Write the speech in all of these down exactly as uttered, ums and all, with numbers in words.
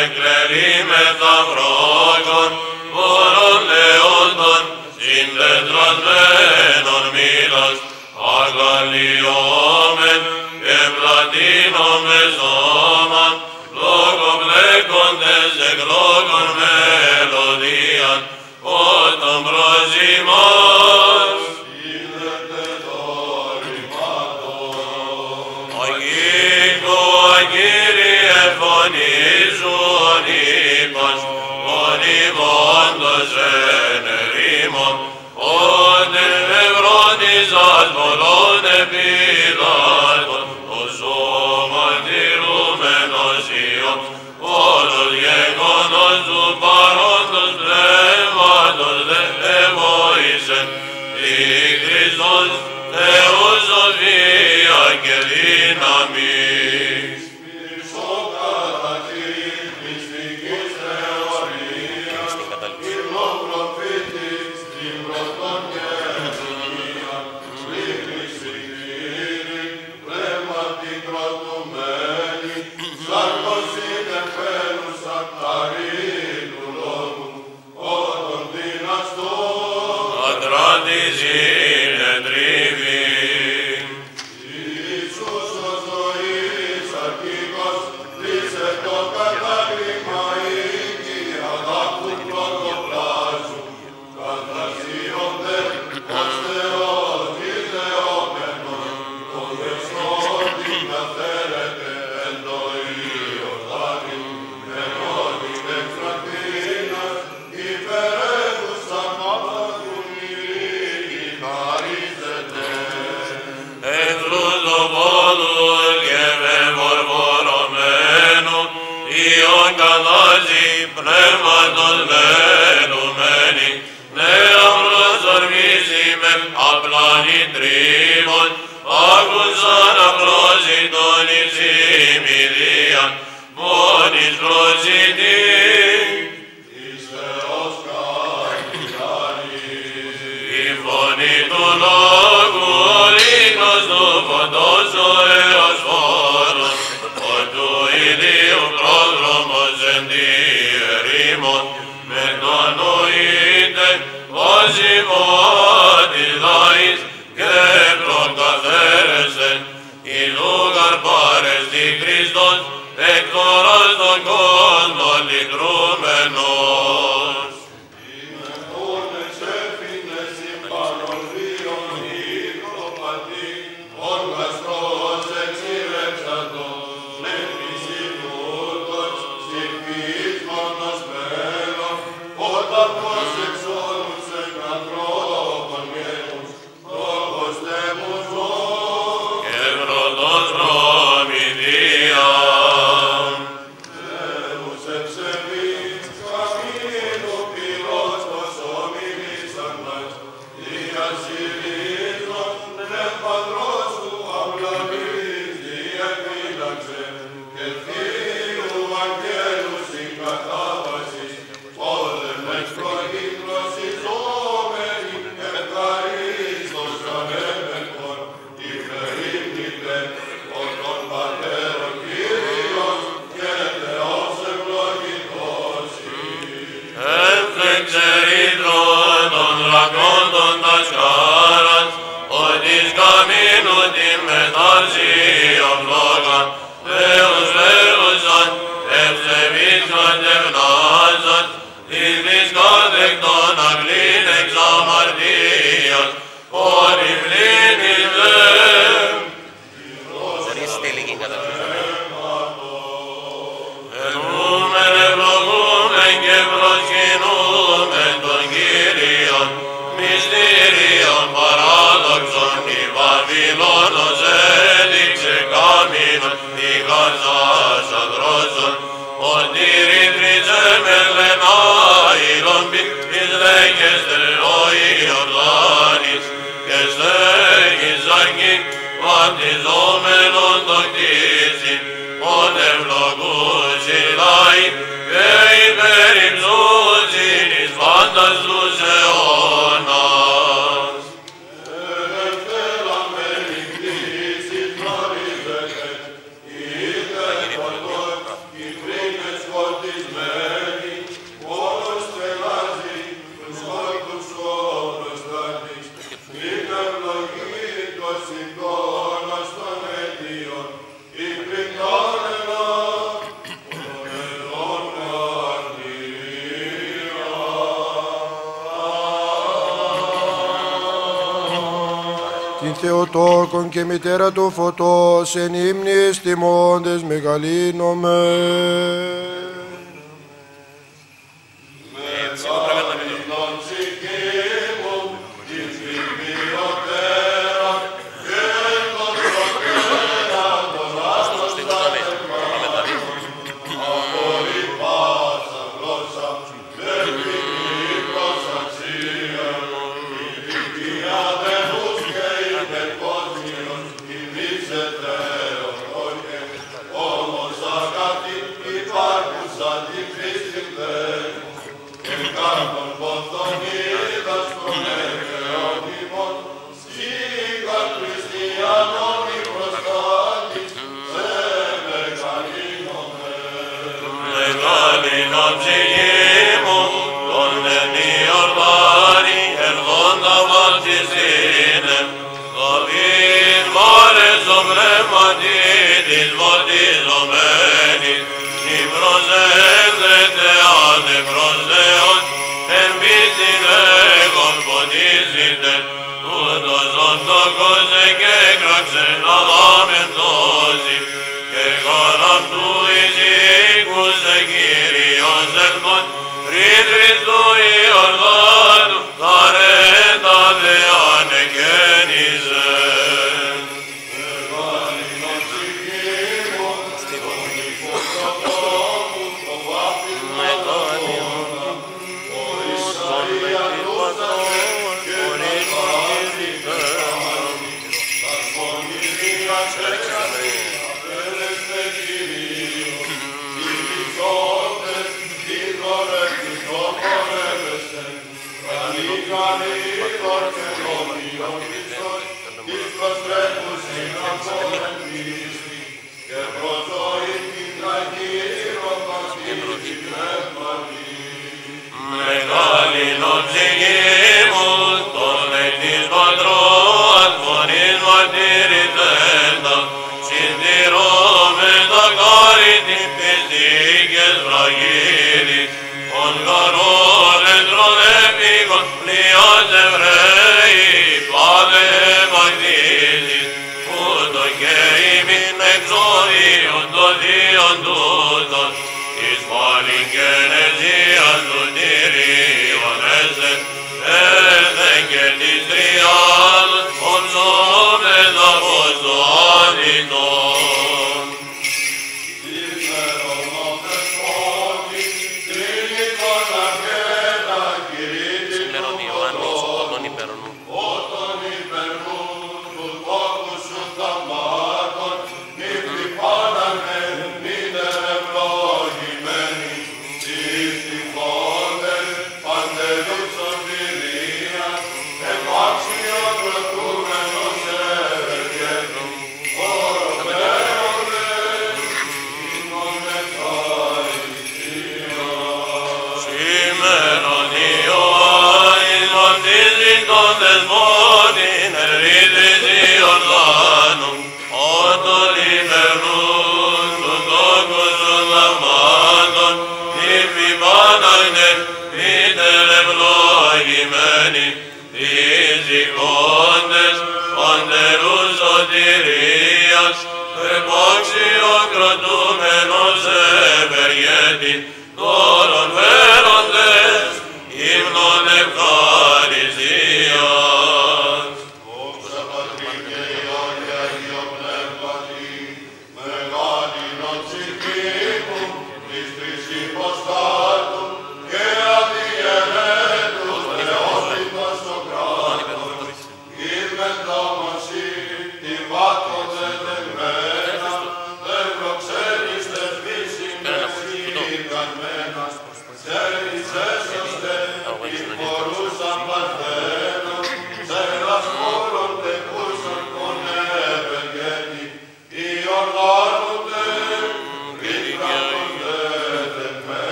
εκλερίμεθα βρόκων, βόρων λεόντων, συντετρασμένων μήλας, αγαλιόμεν και πλατίνομεν σώμαν, λόγοπλέκοντες εκ λόγων μελωδίαν, όταν προς ημάς είδετε το ρημάτων. Αγίκο, Κύριε, φωνήσουν είπας, μονιμώντος εν ερήμων, ότε ευρώνησας πολλών επιδάτων, το σώμα τηρούμενος Υιός, όλος γεγονός του παρόντος πνεύματος δε εβόησεν, η Χριστός Θεός σοφία και δύναμη. Πνεύματος μελουμένη, νέων προσορμήσιμεν απλάνη τρίβων, άκουσαν απλώσιτον εις ημιδίαν, μόνης προσιτή. Εις Θεός καθηκάνει. Η φωνή του λόγου, ο λύκος του φωτός ο εωσφόρος, ο του ηλίου πρόδρομος εν τη ερήμων, με τον νοήτε βασιμότης λαής και προκαθαίρεσεν, ηλούγαρ παρέστη Χριστός, εκ τωράς των κόσμων λυτρούμενος. Είναι όνες έφυνες υπαροδίων υγροπατή, ον γαστρός εξηρέψατο, βλέπεις ημούτος, συμφυής μόνος μέλλον, όταν πως εξ όλους εκ ανθρώπων γένους, λόγος τέμους μόν. Και βροντός προμηθείαν. Θεούς ευσεβείς, καμίνου πυρός πως ομιλήσαν μας, διασυρίζον πνεύματρός του αυλαβής διαφύλαξε, και Θείου αγγέλου συγκατάβασης, όλεν εξ προγύτρωσιζόμενοι, ευχαρίστως ανέμενχον, υπερήμνητε, ως τον Πατέρων Κύριος και Θεός ευλογητώσει. Έφτεξε ρήτρον των δρακόντων τας χάρας, ότι σκαμίνου την μετάρσιον λόγαν, Θεός λέγουσαν, ευσεβείς κατευνάζαν, της βρισκάτεκτον αγλήν εξ αμαρτίας, ότι πλήνης δεν. Ενούμεν ευλογούμεν και προσκυνούμεν τον Κύριον, μυστήριον παράδοξον η Βαβυλώνος έδειξε κάμινον η Γαζάς αδρόσον, ότι ρήτριζε με λενάιλον εις λέγεστε ο Ιορδάνης, και στέγης αγγί βαπτιζόμενον το κτίσιν, ον ευλογούσι λαοί και υπερυψούσιν εις πάντας τους αιώνας. Ελευθέλαμεν η κτήσης γνωρίζετε, είτε φωτός, οι κρίνες φωτής την Θεοτόκον και μητέρα του φωτός, εν ύμνης τιμώντες μεγαλύνομαι.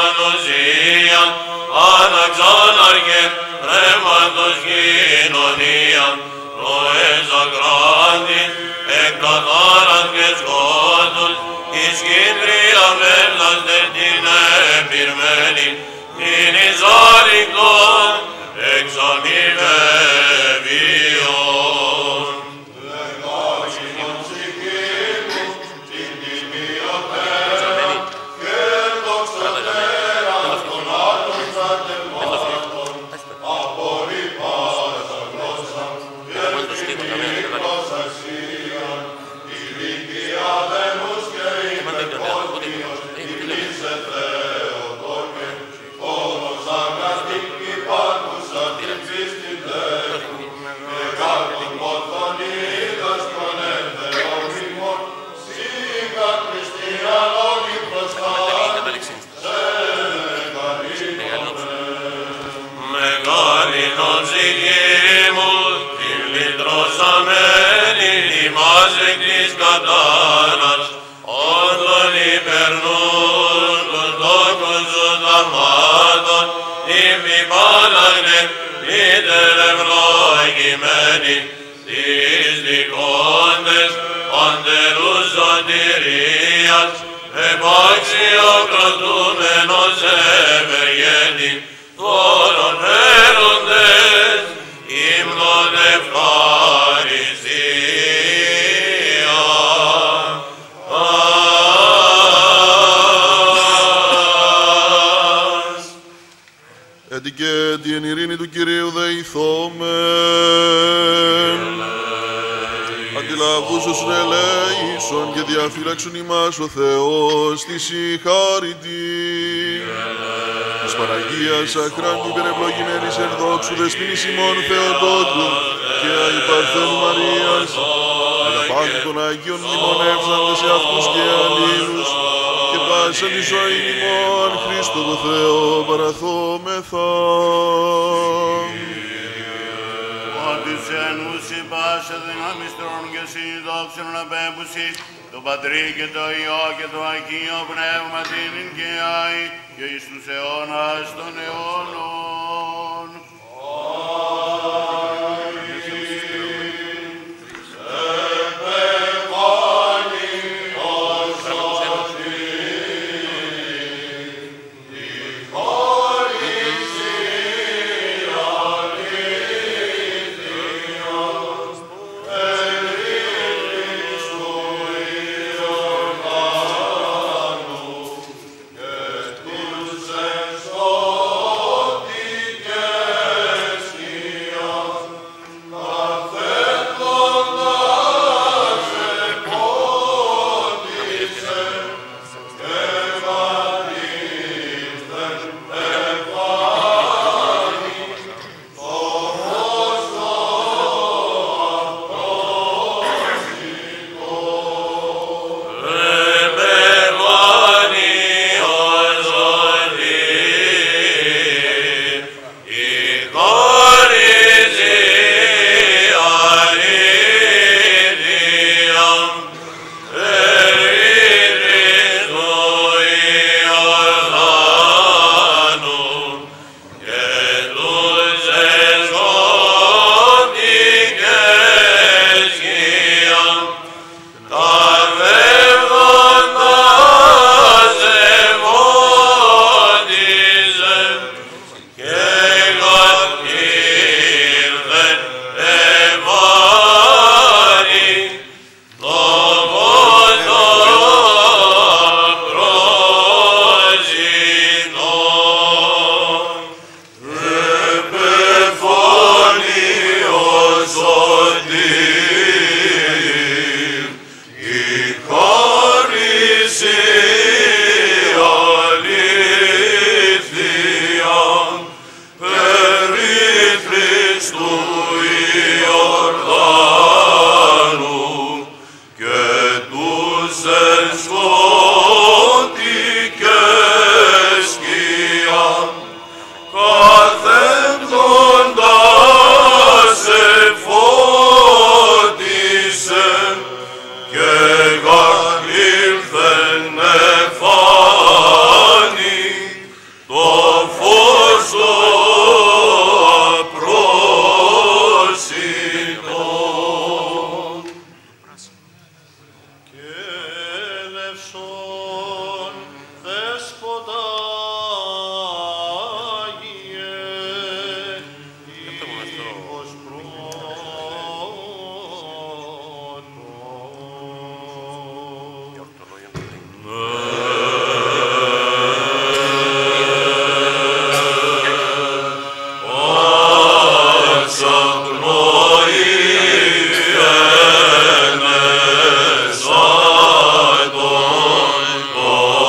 Αναξάναρκε, πνεύματος κοινωνίας. της Κύπρια βέλας δεν την επιρμένη, την εις άρρηκτον εξαμοιβεύειον. Κατάνας, όντων υπερνούν τους τόκους τους δαμάτων, ημιμάναγνε, είτε ευλογημένοι, τις δικόντες, παντερούς σωτηρίας, επαξιοκρατούμενος ευεργέτη, τόρων φέροντες, ύμνων ευχαριστία. Έτσι και την ειρήνη του Κυρίου δεηθόμεν. Αντιλαβούσος ελέησον και διαφύλαξον ημάς ο Θεός της συγχάρητη. Της Παναγίας αχράντου υπερευλογημένης εν δόξου δεσποινής ημών Θεοτόκου και αϊπαρθένου Μαρίας, με τα πάντα των Αγίων μνημονεύσαντες σε αυτούς και αλλήλους, και πάσα τη ζωή ημών Χριστό το Θεό παραθόμεθα. Ότι σε ενούσι πάσα δυνάμεις τρών και συνδόξων απέμπουση, το Πατρί και το Υιό και το Αγίο Πνεύμα την και άη, και εις τους αιώνας των αιώνων. Χριστός Oh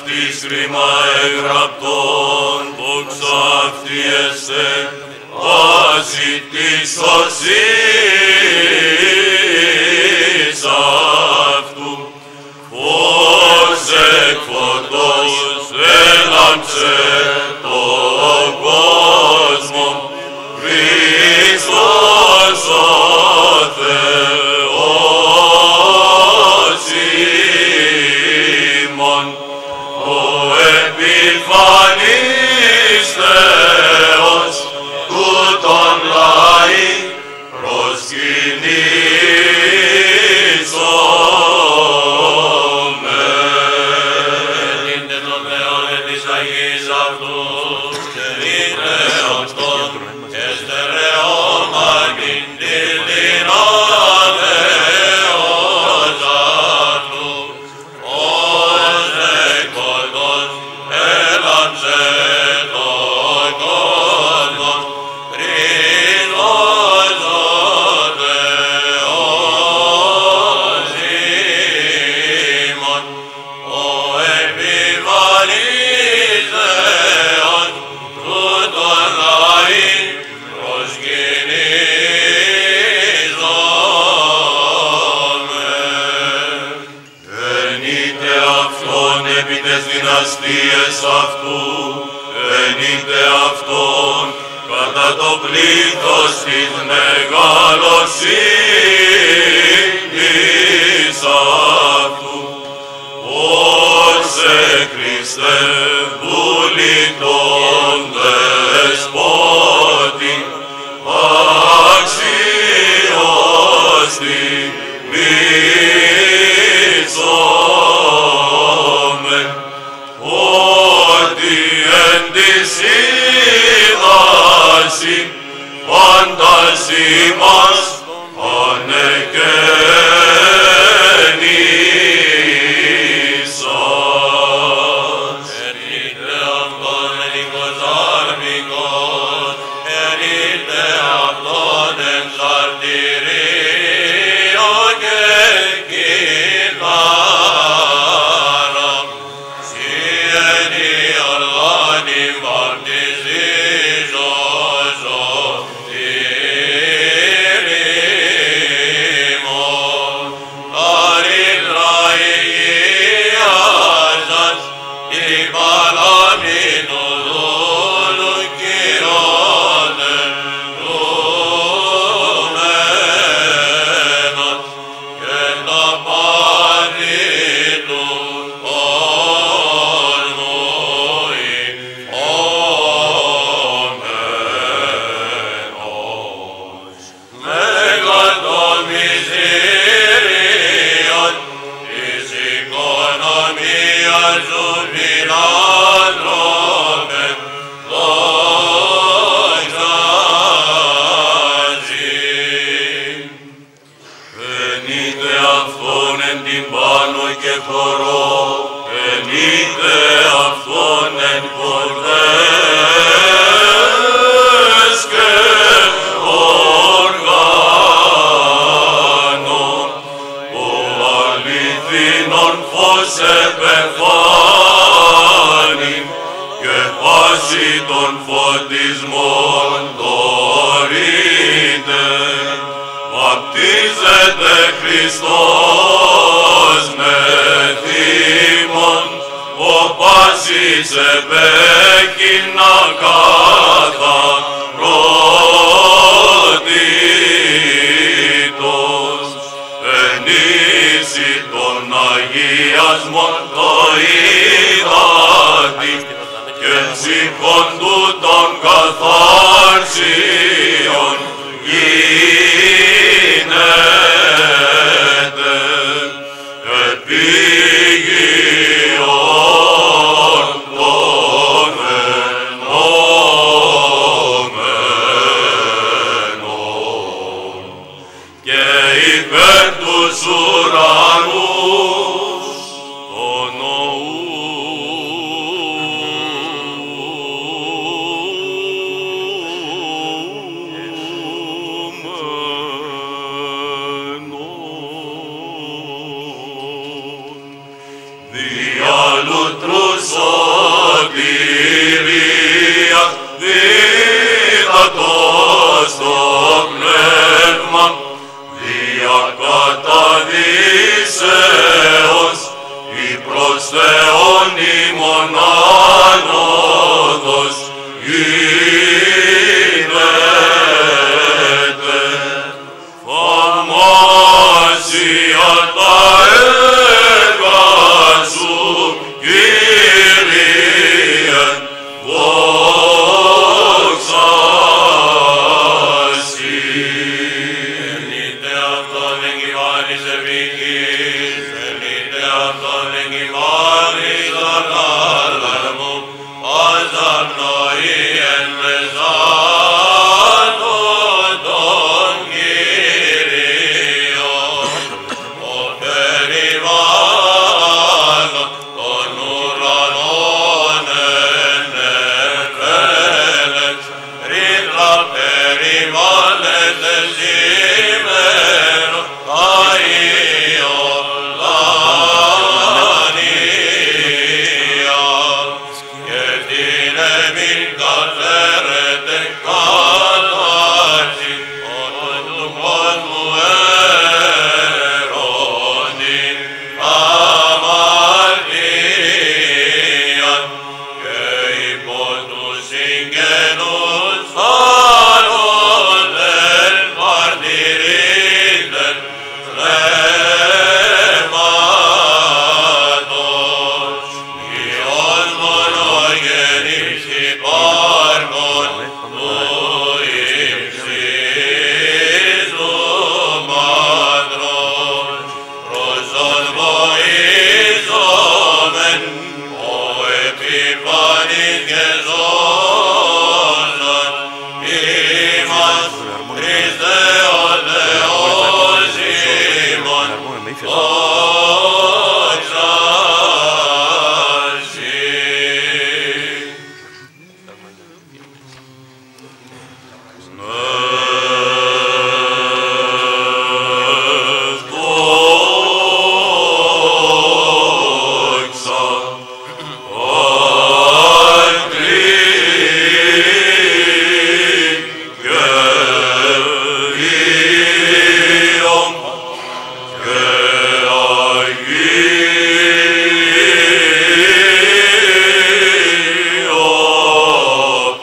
αυτής κρίμα εγραπτών, δόξα αυτή εστέ, βάση της σωσής αυτού, φως εκ φωτός έλαμψε τον κόσμο, Χριστός ο Θεός ημών, ο επιφανής Θεός, τούτον λαοί προσκυνήσομεν. Είναι το Θεό της Αγίας αυτού, είναι αυτόν, και στερεόμαν την δυνάμεως αυτού, ως εκποντός έλαμψε τον κόσμο, Χριστός ο Θεός ημών, ο επιφανής Θεός, τούτον λαοί προσκυνήσομεν. Ενείτε αυτόν επί τες δυναστείες αυτού, ενείτε αυτόν κατά το πλήθος της μεγαλοσύνης αυτού, ως εκ Χριστέ βούλη τον δεσπότη, αξιός τιμήσομεν, ότι εν της είδαση πάντας ημάς ανεκαίνησας. Ενείτε αυτόν ελικός αρμικός, ενείτε αυτόν εν σαρτηρίο και κιθάρα, σοι εν η οργάνη βαπτιζήσος σωτήριμον, αρήθρα υγείας σας, η παλάμην οδούλου κυριότευμένος, και τα πάθη του κόσμου ηχόμενος. Μέγαν το μυστήριον της οικονομίας σου φιλάνθρωπε, δόξαζειν. Ενείτε αυτόν εν την πάνω και χορό, ενείτε αυτόν εν χορδές και οργάνων, ο αληθινόν φως επεφάνει, και πάση των φωτισμών δωρείται. Βαπτίζεται Χριστός με θύμων, ο πάσης επέκεινα καθαρότητος, ενήσει τον αγιασμόν το υδάτι, και ψυχον τούτων καθάρσιον γίνεται επίγειον των ενόμενων, και υπέρ τους ουρανούς των νοούμενων, διαλουτρούς σωτηρία δίδατος το πνεύμα διακαταδύσεως η προς Θεόν ημών άνοδος γίνεται. Θαυμάσια τα έργα σου, Κύριε, δόξα Συ. Ενείτε αυτόν εγκυμάνης επικής, ενείτε αυτόν εγκυμάνης αγάλα μου, ως απνοή εν μεσάνο των Κύριων. Ο περιβάλλον των ουρανών ενεφέλεξ, ρίδα περιβάλλεται σήμερον Αϊολανία, και την εμήν καθαίρεται κατάρτιση ότων του κόσμου έρωτην αμαρτίαν, και υπό τους συγγενούς θάνοντες μαρτυρείτεν πνεύματος. Υιός μονογενής υπάρχων του ύψιστου Πατρός, προσόν βοήθομεν ο επιφανής και ζώσον ημάς Χριστέ ο Θεός ημών, δόξα Συ. Δόξα Πατρί και Υιόν και Αγίο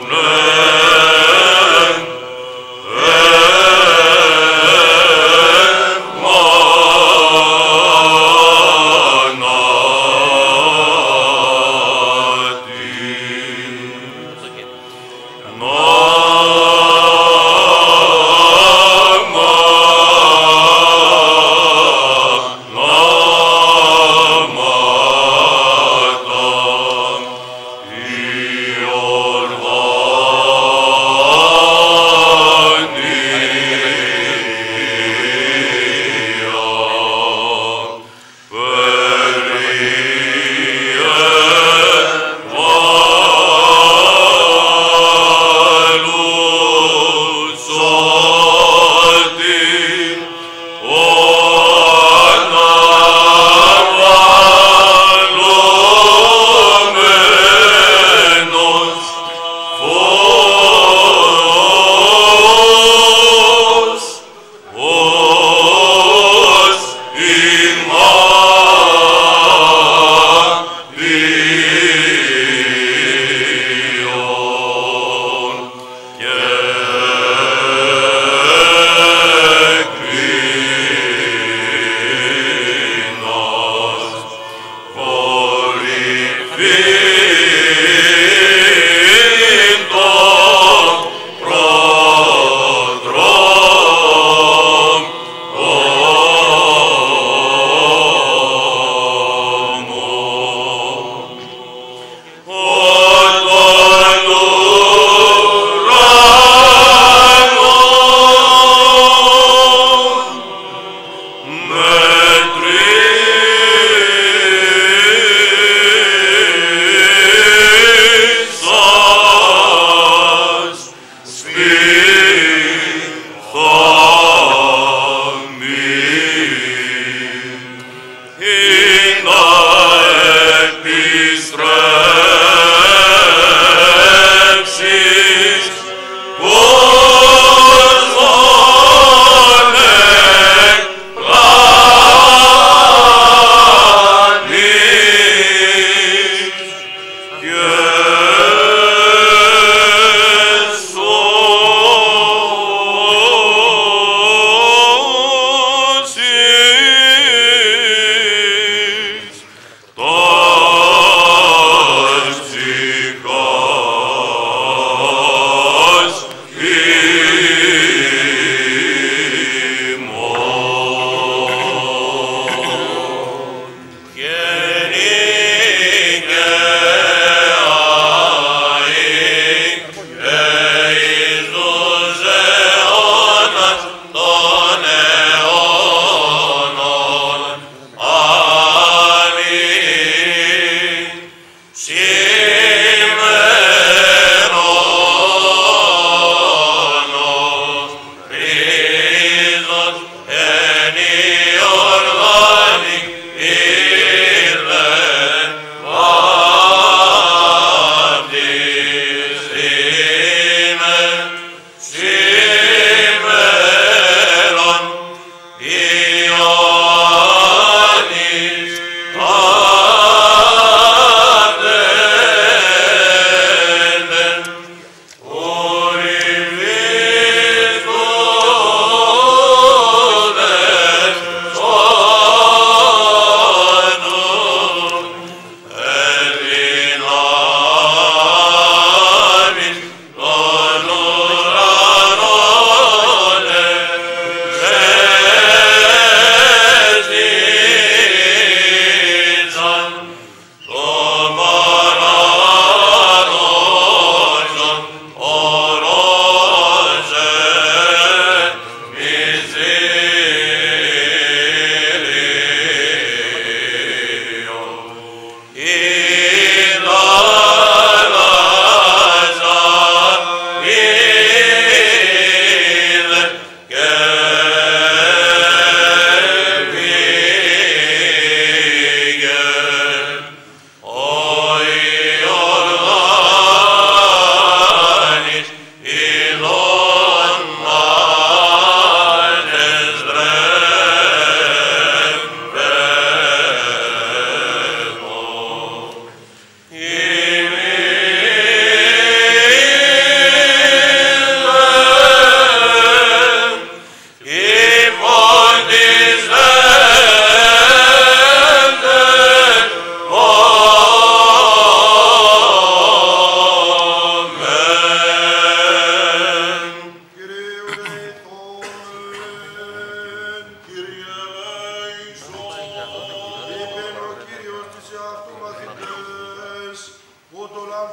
Israel.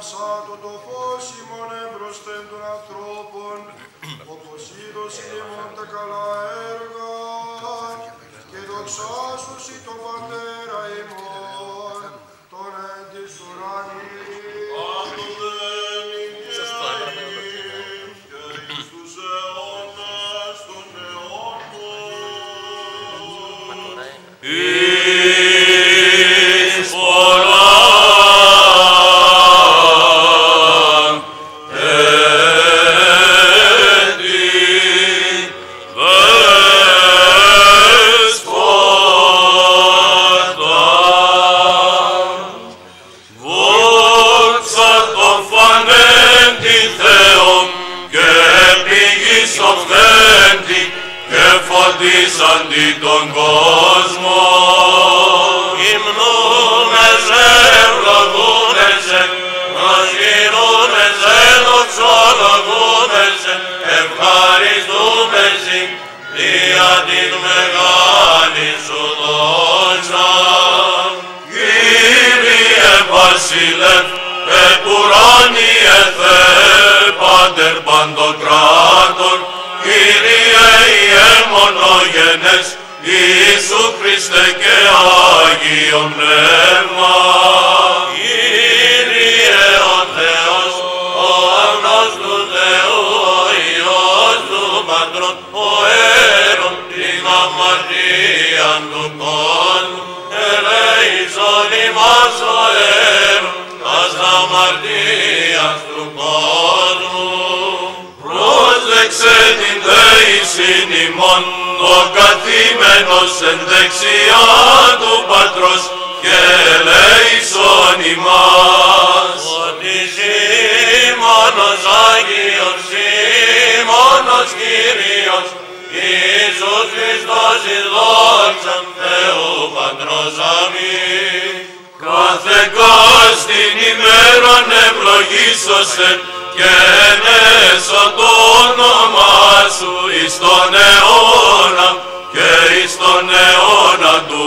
δοξάσατο το φως ημών εμπροσθέν των ανθρώπων, όπως είδωσιν ημών τα καλά έργα, και δοξάσουσι τον Πατέρα ημών, τον εν της ουρανής. Άντωδεν ηγέης, και εις τους αιώνας των αιώνων. Εις πολλά αντί τον κόσμο. Υμνούμεζε, ευλογούμεζε, προσγειρούμεζε, δοξολογούμεζε, ευχαριστούμεζε, δια την μεγάλη σου δόξα. Κύριε Βασιλεύ, επουράνιε Θεέ, Πάτερ παντοκράτορ, Κύριε Ιε μονογενές, Ιησού Χριστέ και Άγιο Πνεύμα. Κύριε ο Θεός, ο αγνός του Θεού, ο Υιός του Πατρός, ο αίρον την αμαρτίαν του κόσμου, ελέησον ημάς ο αίρον τας αμαρτίας του κόσμου. Πρόσδεξε την θέησιν ημών, το καθήμενος εν δεξιά του Πατρός, και ελέησον ημάς. Ότι Σίμωνος Άγιος, Σίμωνος Κύριος, Ιησούς Χριστός εις δόξαν Θεού Πατρός αμήν. Κάθε κος την ημέραν ευλογήσωσε, και ενέσω το όνομά σου εις τον αιώνα και εις τον αιώνα του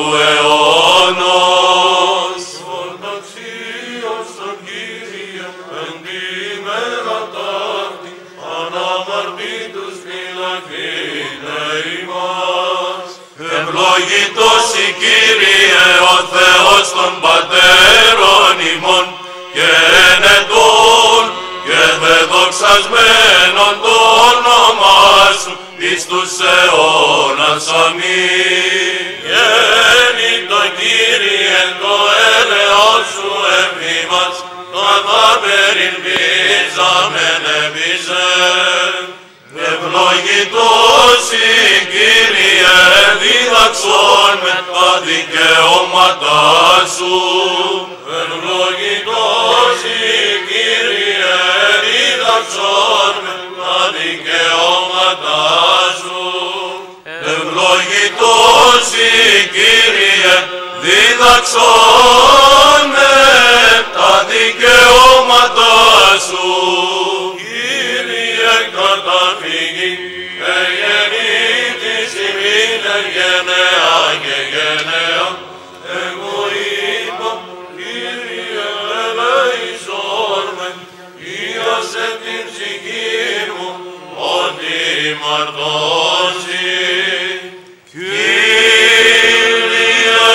αιώνος. Ορταξίως τον Κύριε εν τη μέρα ταύτη, αναμαρτήτους φυλακείτε ημάς. Ευλογητός η Κύριε ο Θεός των πατέρων ημών, και ενετών και δε δοξασμένον το όνομά σου εις τους αιώνας αμήν. Γέννητο Κύριε το έλεος σου εφήμας, το απαπεριλπίζαμεν επισέν. Ευλογητός η Κύριε, δίδαξον με τα δικαιώματά σου. Ευλογητός η Κύριε, δίδαξον με τα δικαιώματά σου. Ευλογητός η Κύριε, δίδαξον με τα δικαιώματά σου. Κύριε καταφύγει, εγεννήτης ημίν εν γενεά και γενεά. Εγώ είπα, Κύριε ελέησον με, ίασε την ψυχή μου, ότι μαρτώσει. Κύριε,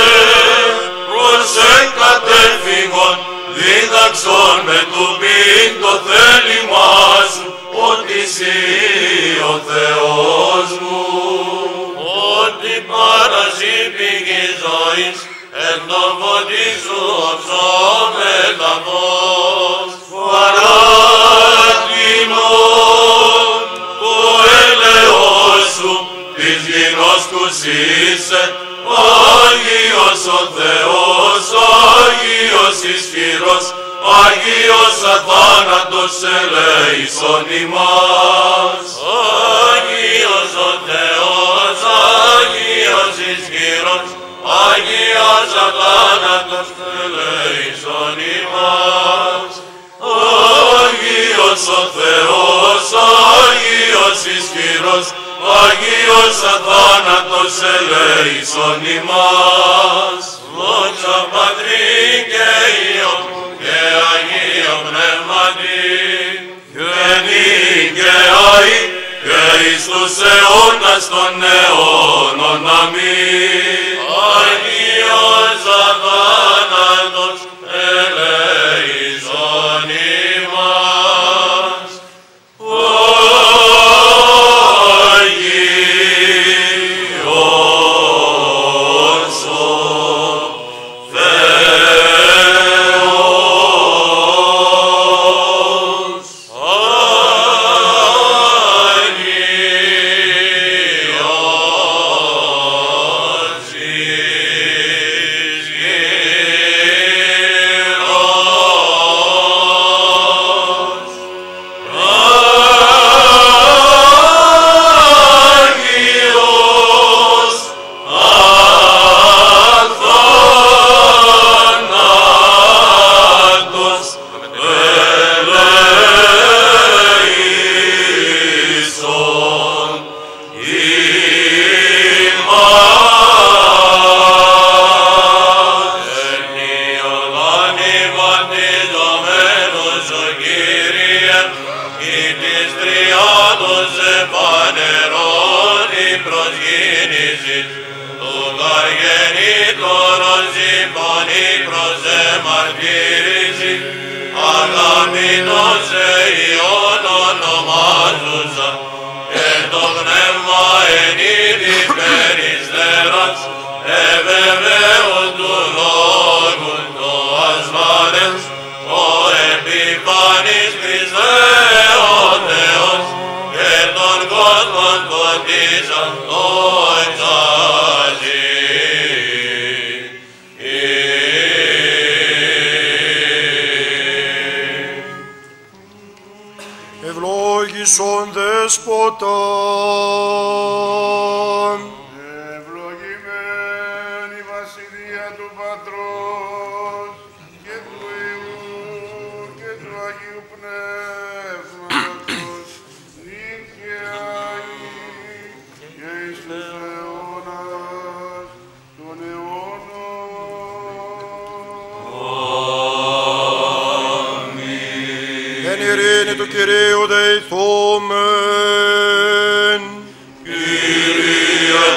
προσέν κατέφυγον, δίδαξον με του πίν το θέλημά σου, ότι εσύ ο Θεός μου. Ότι παρασύ πηγή ζωής, εν τον φωτί σου οψώμε τα φως. Παράτηνον το έλεος σου, της γινός τους είσαι, Άγιος ο Θεός, Άγιος ισχυρός, Άγιος αθάνατος ελέησον ημάς. Άγιος ο Θεός, Άγιος ισχυρός, Άγιος αθάνατος ελέησον ημάς. Άγιος ο Θεός, Άγιος ισχυρός, Άγιος αθάνατος ελέησον ημάς. Δόξα Πατρί και Υιό και και Αγίο Πνεύματι, και δικαιάει και εις τους αιώνας των αιώνων. Αμήν. Αγίος αθάνατος ελέησον ημάς. Αγίος ο Θεός. Αγίος εις γύρος. Αγίος αθάνατος ελέησον ημάς. Ενιωλάνη βαπτιζομένος ο Κύριε, ή της τριάδος επανερών η προσγίνηση του καργενήτωρος συμφωνεί προς εμαρτύρηση, αγαπητός Υιόν ονομάζουσα, και το πνεύμα εν είδη περιστεράς, εβεβαίως του λόγου το ασφαλές, ο επιφανής Χριστέ ο Θεός, και τον κόσμον φωτίζαν το εξάζει. Ευλόγησον Δέσποτα. Ευλογημένη η βασιλεία του Πατρός και του Υιού και του Αγίου Πνεύματος, νυν και αεί και εις τους αιώνας των αιώνων. Εν ειρήνη του Κυρίου δεηθούμεν. Κύριε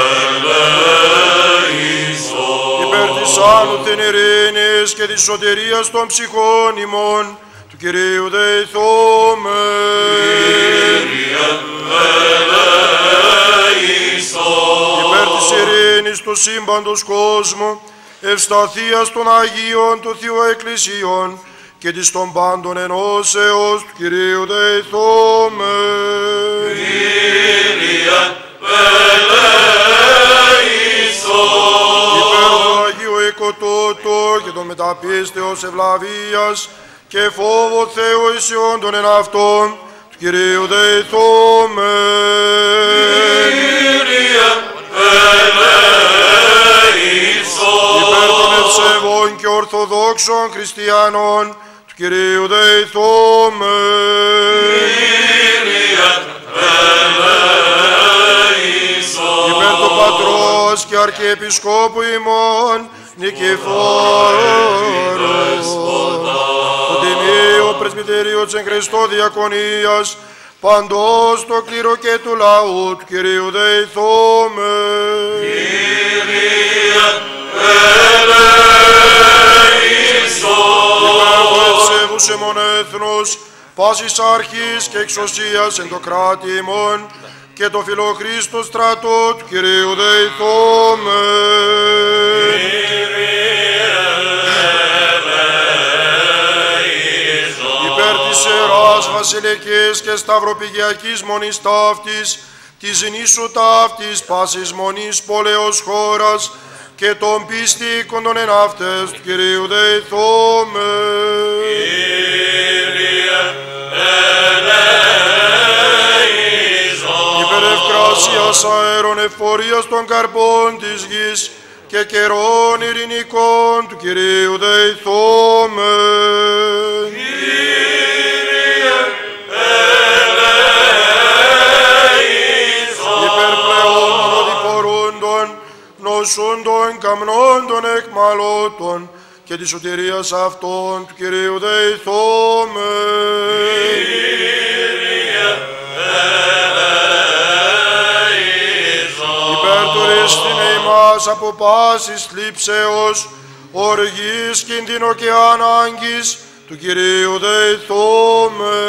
ελέησον. Υπέρ της άνωθεν ειρήνης και της σωτηρίας των ψυχών ημών, του Κυρίου δεηθούμεν. Κύριε ελέησον. Υπέρ της ειρήνης του σύμπαντος κόσμου, ευσταθίας των Αγίων του Θεού Εκκλησίων και της των πάντων ενώσεως, του Κυρίου δεηθούμεν. Κύριε ελέησον. Υπέρ του Αγίου Οικοτούτου και των μεταπίστεως ευλαβίας και φόβο Θεού ισιών των εν αυτών, του Κυρίου δεηθούμεν. Κύριε ελέησον. Υπέρ των ευσεβών και ορθοδόξων χριστιανών, του Κυρίου δεηθούμεν. Κύριε ελέησον. Υπέρ του Πατρός και Αρχιεπισκόπου ημών Νικηφόρου, του Τιμίου Πρεσβυτερίου της εν Χριστώ Διακονίας, παντός το κλήρο και του λαού, του Κυρίου δεηθούμεν. Κύριε ελέησον. Υπέρ του ευσέβους εμών έθνους, πάσης αρχής και εξουσίας εν το κράτη ημών, και το φιλοχρίστο στρατό του Κυρίου δεηθούμεν. Υπέρ της Ιεράς Βασιλικής και Σταυροπηγιακής Μονής ταύτης, της νήσου ταύτης πάσης μονής πόλεως χώρας, και των πιστήκων των εν αυτές του Κυρίου δεηθούμεν. Υπέρ ευκράσιας αέρων εφορίας των καρπών της γης και καιρών ειρηνικών του Κυρίου δεηθόμεν. Υπέρ πλεόν οδηπορούντων, νοσούντων, καμνόντων, εκμαλώτων και της σωτηρίας αυτών του Κυρίου δεηθώμε. Υπερτουρίστην ημάς από πάσης θλίψεως, οργής, κίνδυνο και ανάγκης, του Κυρίου δεηθώμε.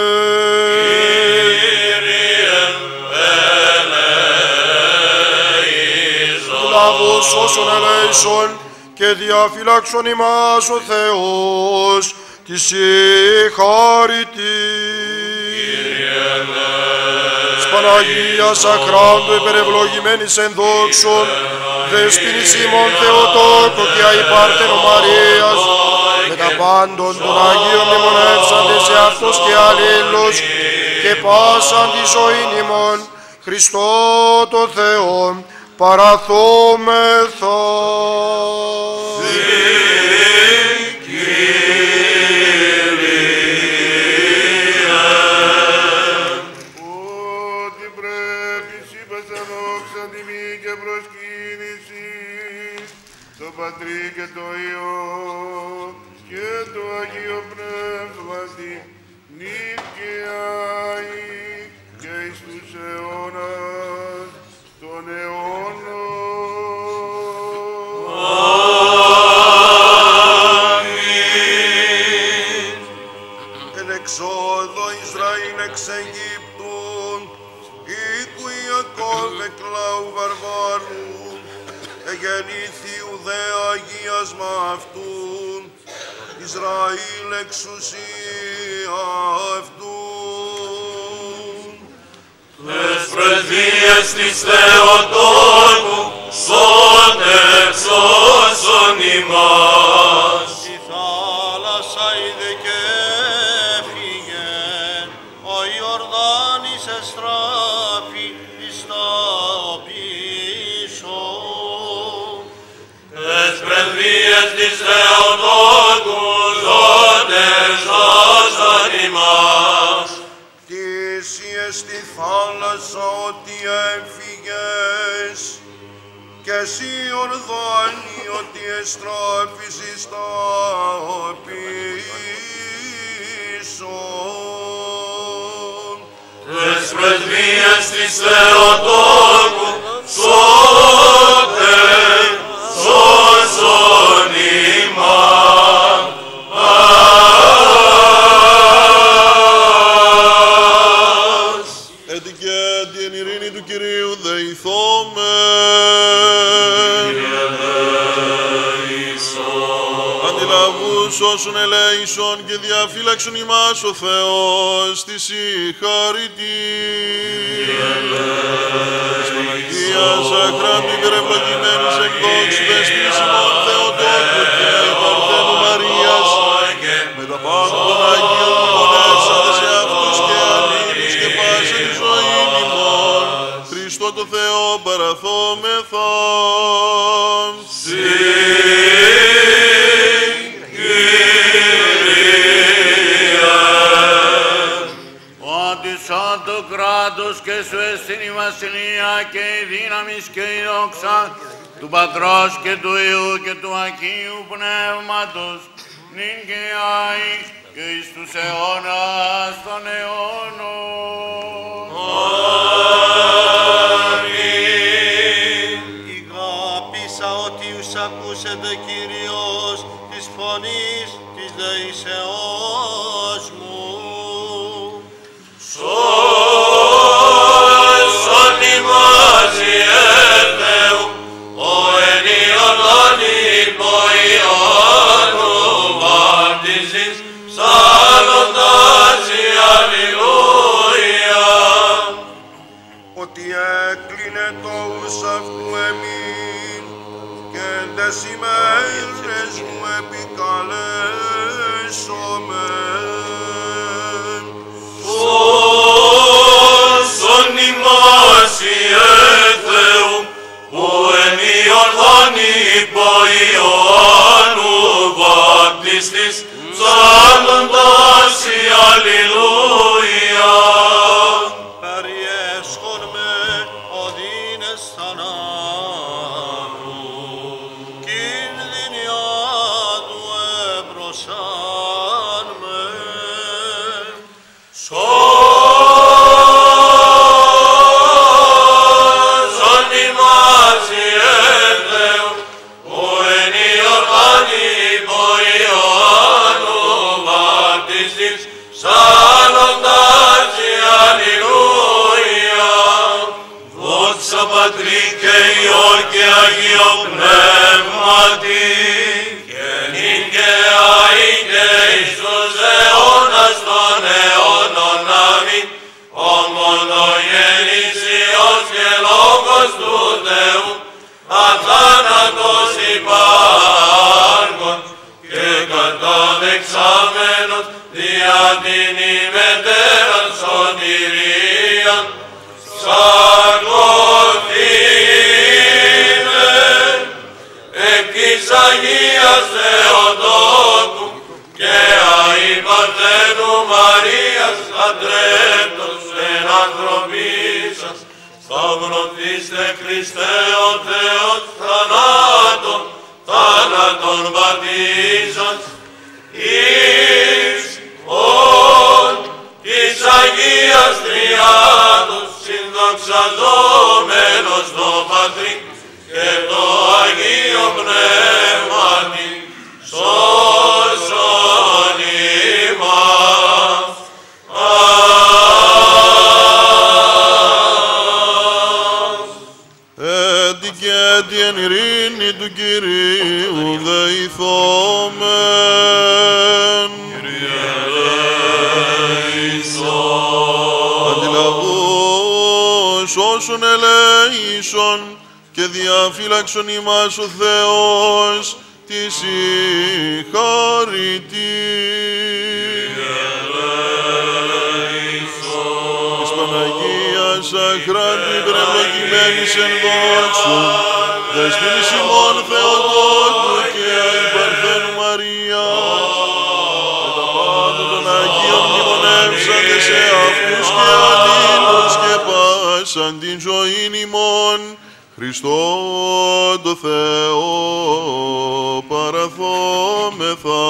Του λαβού όσων ελέησον και διαφυλάξον ημάς ο Θεός, της συγχαρητή. Της Παναγίας αχράντου υπερευλογημένης εν δόξων, δεσποινής ημών Θεοτόκο και αϊπάρτενο Μαρίας, με τα πάντων των Αγίων μνημονεύσαντες σε αυτός και αλλήλους, και πάσαν τη ζωήν ημών, Χριστό το Θεό, παραθόμεθα. Ότι πρέπει σύμπασα δόξα τιμή και προσκύνηση το Πατρί και το Υιό και το Αγίο Πνεύματι νίκαιαι και εις τους αιώνας των αιώνων. Εν εξόδο Ισραήλ εξ Αιγύπτου, οίκου Ιακώβ εκλάου βαρβάρου, εγεννήθη ουδέα αγίασμα αυτού, Ισραήλ εξουσία αυτού. Τες πρεσβείες της Θεοτόκου, σώτε σώσον ημάς. Η θάλασσα είδε και έφυγε, ο Ιορδάνης εστράφη εις τα πίσω. Τες πρεσβείες της Θεοτόκου, σώτε σώσον ημάς. Τι εσύ στη θάλασσα ότι έφυγες, και εσύ Ορδάνη ότι εστράφησες τα πίσω. Τες πρεσβείες της Θεοτόκου, σώτε σώσον ημάς. Έτσι και την ειρήνη του Κυρίου δεηθώμε. Αντιλαβούς όσων ελέησον και διαφύλαξον ημάς ο Θεός, της συγχαρητή. Της Παναγίας αχράντου υπερευλογημένης εκ δόξου δεσποινής ημών Θεοτόκου και Παρθένου Μαρίας, με τα πάντα των Αγίων μνημονεύσαντες σε αυτούς και αλλήλους και πάσα τη ζωήν ημών, Χριστό το Θεό παραθόμεθα. Ότι σαν το κράτος και σου εστιν η βασιλεία και η δύναμις και η δόξα του Πατρός και του Υιού και του Αγίου Πνεύματος νυν και αεί και εις τους αιώνας των αιώνων. Ηγάπησα ότι ους ακούσετε Κύριος της φωνής της δεήσεώς μου. Σώσον ημάς Ιε Θεού, ο εν Ιορδάνη Ιωάννου βάπτισης, ψάλλοντας η αλληλούια. Ότι έκλεινε το ους αυτού εμήν και εν τες ημέρες μου επικαλέσομεν. Σώσον ημάς Ιε Θεού, ο εν Ιορδάνη Ιωάννου βάπτιστης, ψάλλοντας η αλληλούια. Περιέσχον με οδύνες θανάτου, κίνδυνοι άδουε, άργων και καταδεξάμενος δια την ημετέραν σωτηρίαν σαρκωθήνε εκ της Αγίας Θεοτόκου και αϊπαρτένου Μαρίας αντρέπτος εν ανθρωπίσας σταυρωθήστε Χριστέ ο Θεός θανάτων, θάνατον πατήσας εις ον της Αγίας Τριάδος συνδοξαζόμενος το Πατρί και το Αγίο Πνεύματι σώσον ημάς. Έτι και έτι εν ειρήνη του Κυρίου δεηθόμεν. Αντιλαβώς όσων ελέησον και διαφύλαξον ημάς ο Θεός της συγχαρητή. Της Παναγίας αχράντη υπερευλογημένης εν δόξου, δεσποινής ημών Θεοτόκου και αϊπαρθένου Μαρίας, με τα πάντα των Αγίων μνημονεύσαντες σε αυτούς και αλλήλους και πάσαν την ζωήν ημών, Χριστό το Θεό παραθόμεθα.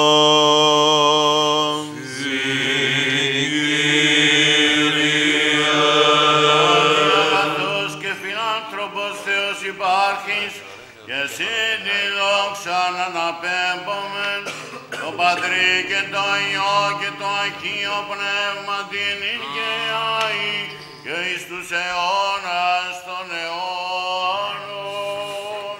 Αγαθός και φιλάνθρωπος Θεός υπάρχεις και εσύ τη δόξα να αναπέμπομεν το Πατρί και το Υιό και το Αγίο Πνεύμα την Υγιαή και εις τους αιώνας των αιώνων.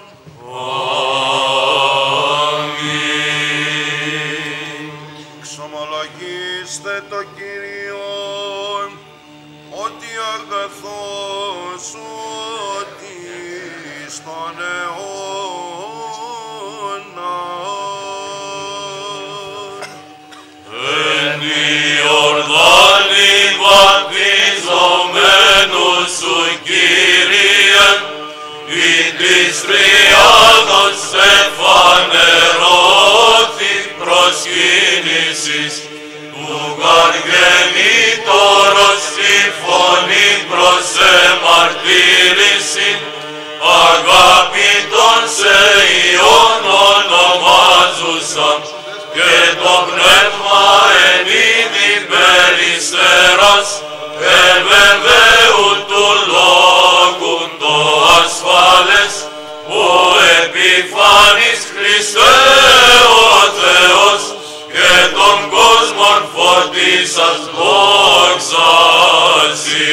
Ξομολογήστε το Κύριον, ότι αγαθός σου ότι στον αιώνα. Εν Ιορδάνη βαπτιζομένου σου Κύριε, ει της Τριάδος εφανερώθη προσκύνησης του καργενήτωρος η φωνή προς εμαρτύρηση, αγαπητόν σε Υιόν ονομάζουσαν και το πνεύμα εν είδη περιστεράς ευεβαίου του λόγου το ασφάλες ο επιφανής Χριστέ ο Θεός και τον κόσμον φωτίσας δόξασι.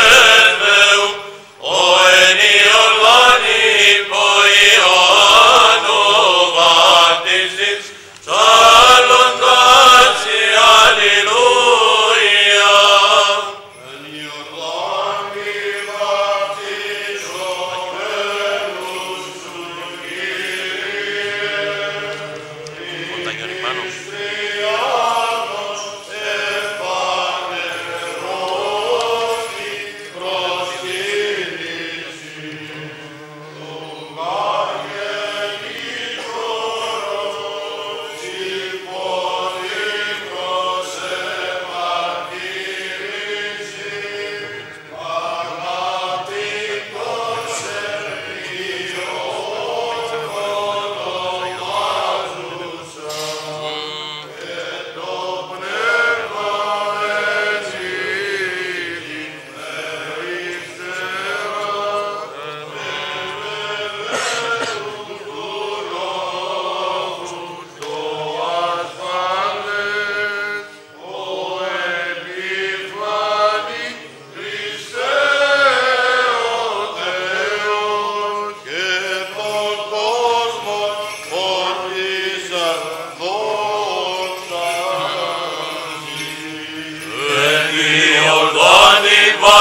Ιορδάνη, ο Ιωάννης,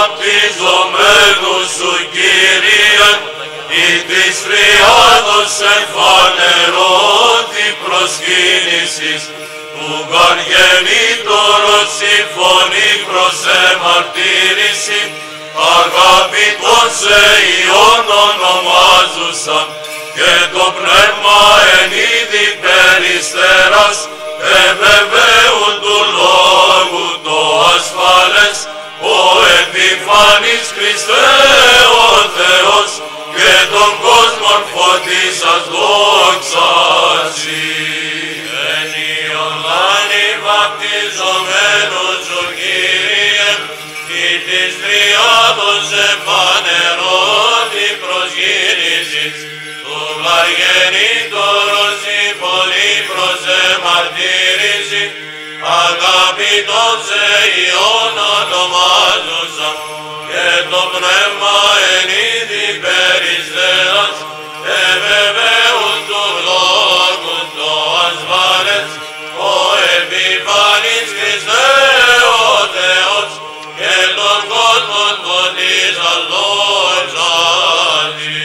βαπτιζομένου σου, Κύριε, ή της Τριάδος εμφανερώθη προσκύνησης, του γαργενήτωρος η φωνή προς εμαρτύρηση, αγαπητός σε Υιόν ονομάζουσαν, και το πνεύμα εν είδη περιστέρας, ευεβαίουν του λόγου το ασφάλες, ο επιφανής Χριστέ ο Θεός, και τον κόσμον φωτίσας δόξασι. Εν Ιωάννη βαπτιζομένος σου, Κύριε, ή της Τριάδος εμφανερώθη προσκύνησης, του γαργενήτωρος η φωνή προς εμαρτύρηση, αγαπητός σε Υιόν ονομάζουσαν, και το πνεύμα εν είδη περιστέρας, ευεβαίουν του λόγου το ασφάλες, ο επιφανής Χριστέ ο Θεός, και τον κόσμον φωτίσας δόξασι.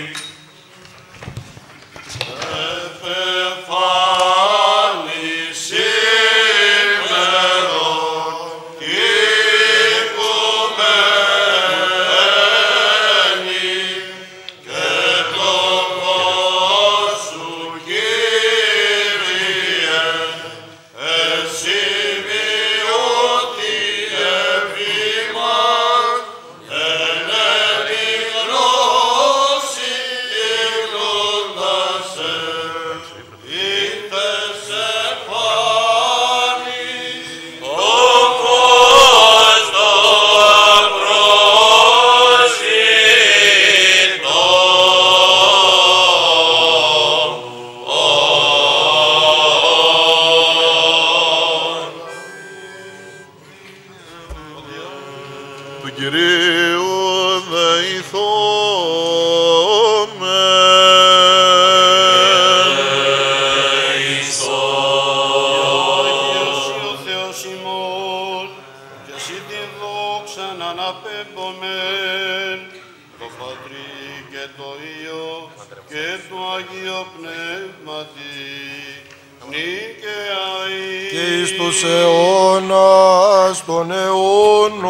αιώνας των αιώνων.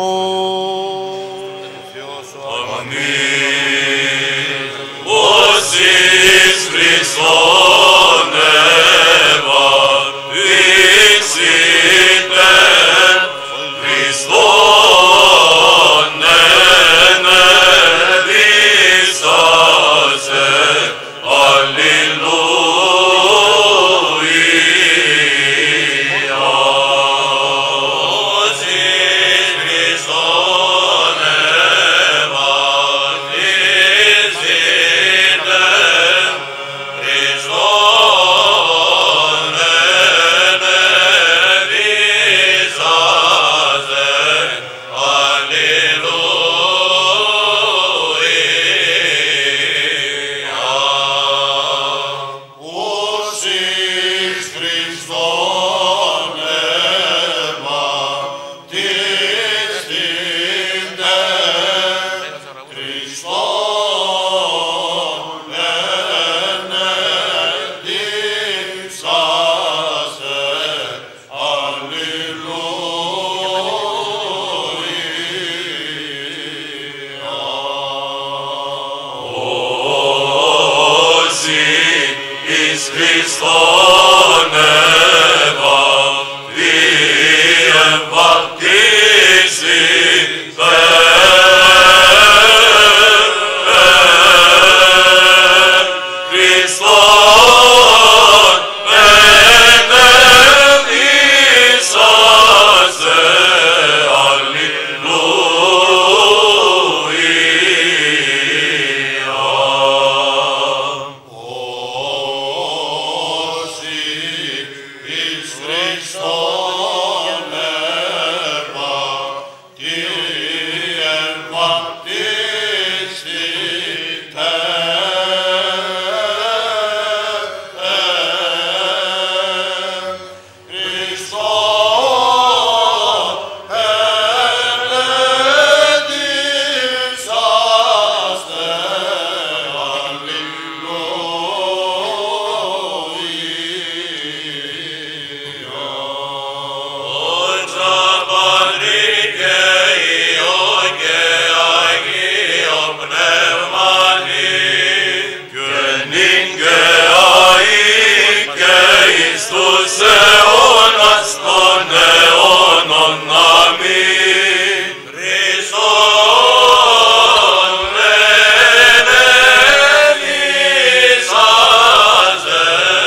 Αμήν. Ως εις Χριστόν ευαπτίσητε, Χριστόν ενεδίσασε, αλληλούια. Ως εις Χριστόν ευαπτίσητε, Χριστόν ενεδίσασε, αλληλούια. Ως εις Χριστόν ευαπτίστητε, Χριστόν ενεδίσασε, αλληλούια. Όσοι εις Χριστόν ευαπτίσητε, Χριστόν ενεδίσασε, αλληλούια. Όσοι εις Χριστόν ευαπτίστητε, εις αιώνας των αιώνων. Αμήν. Χριστόν ενελίσσαζε.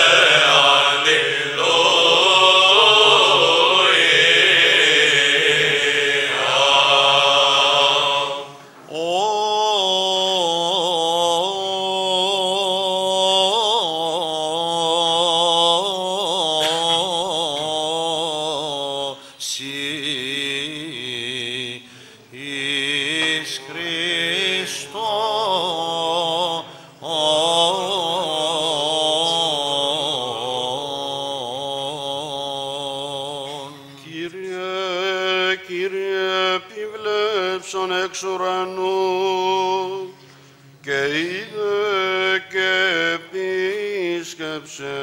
εξ ουρανού και είδε και επίσκεψε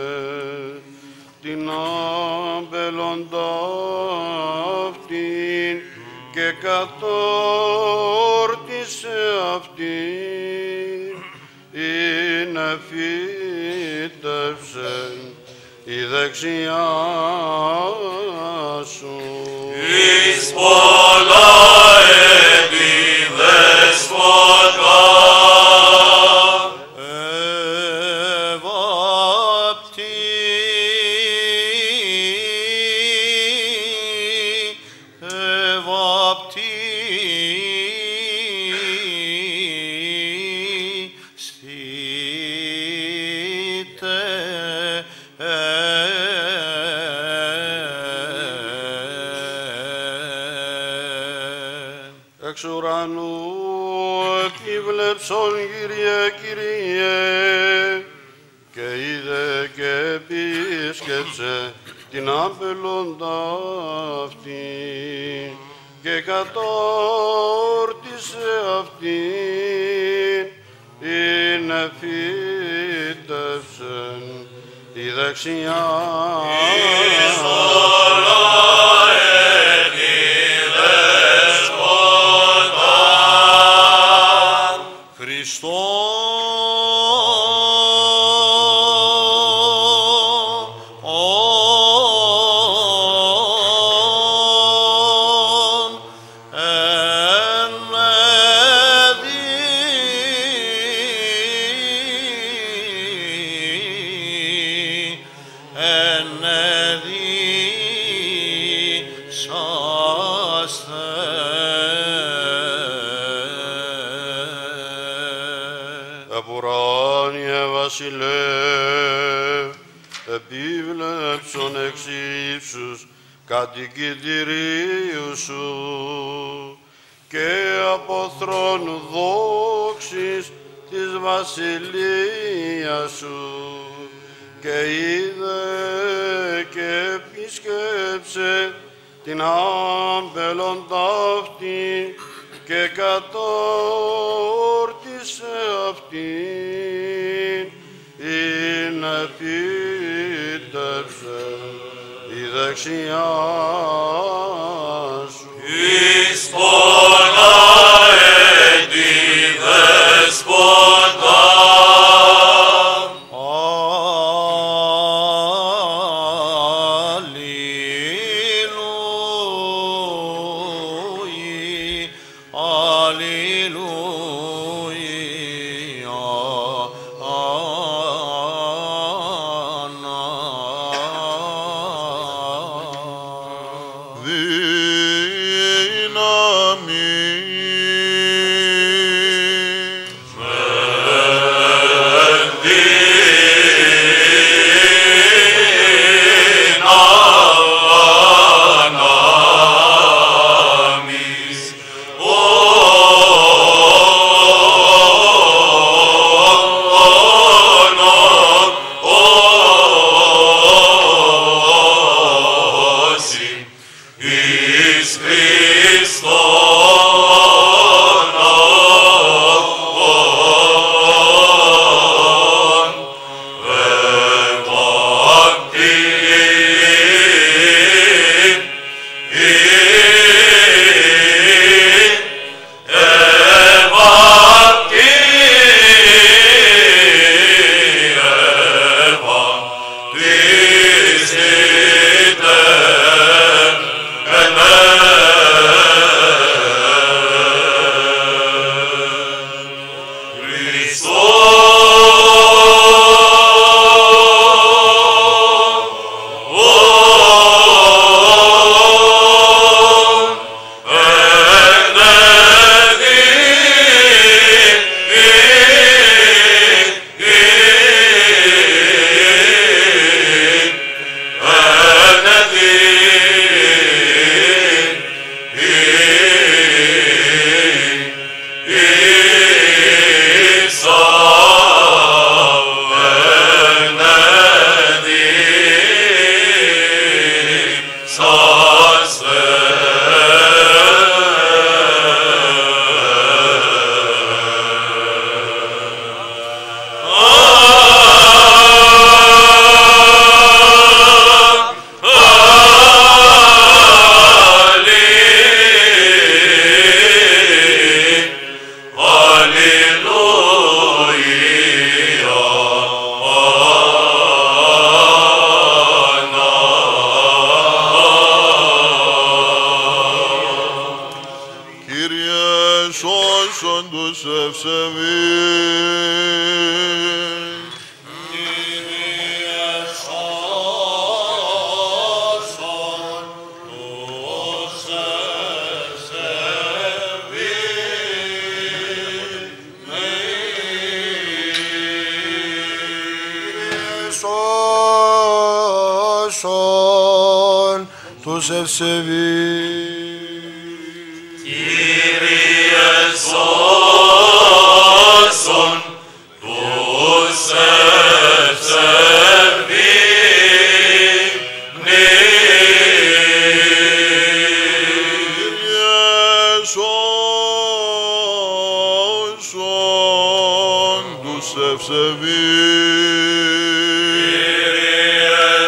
την άμπελοντα αυτήν και κατόρτισε αυτήν, είναι φύτευσεν η δεξιά σου. Εις πολλά επιδέσποτα ευάπτη, ευάπτη στήτε εξ ουρανού επίβλεψον Κύριε, Κύριε, και είδε και επίσκεψε την άμπελοντα αυτή και κατόρτισε αυτήν, είναι φύτευσεν η δεξιά βασιλεύ, επίβλεψον εξ ύψους κατοικητηρίου σου και από θρόνου δόξης της βασιλείας σου, και είδε και επίσκεψε την άμπελοντα αυτή και κατόρτισε αυτήν, είναι φύτεψε η δεξιά σου. Εις πολλά έτη δέσποτα Δι ευσεβείς. Κύριε σώσον τους σώσον τους ευσεβείς. Κύριε σώσον τους Κύριε σώσον τους ευσεβείς.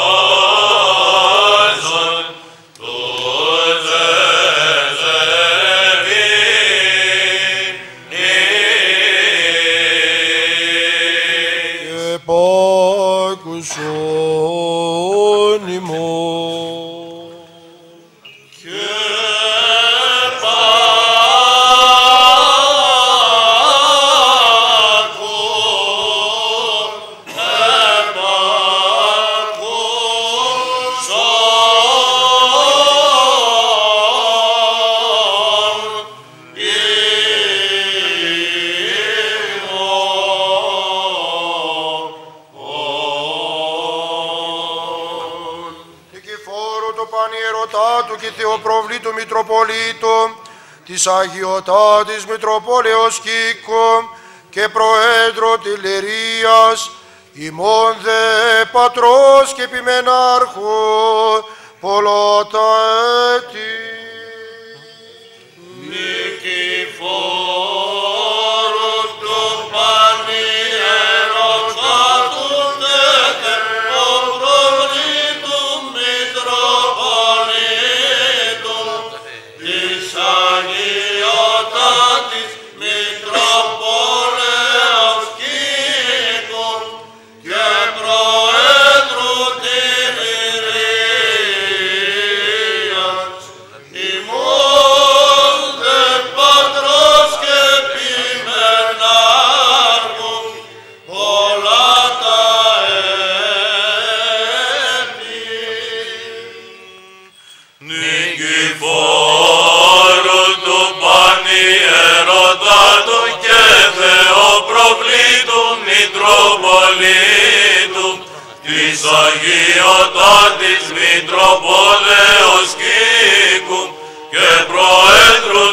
Επάκουσον ημών. Νικηφόρου του Πανιερωτάτου και Θεοπροβλήτου Μητροπολίτου της Αγιωτάτης Μητροπόλεως Κίκου και Προέδρου Τηλερίας, ημών δε Πατρός και Επιμενάρχου πολλά τα έτη. Νικηφόρου του Πανιερωτάτου και Θεοπροβλήτου Μητροπολίτου της Αγιωτάτης Μητροπόλεως Κίκου και Προέδρου Τηλερίας, ημών δε Πατρός και Επιμενάρχου πολλά τα έτη. Νικηφόρου του Πανιερωτάτου και Θεοπροβλήτου Μητροπολίτου της Αγιωτάτης Μητροπόλεως Κίκου και Προέδρου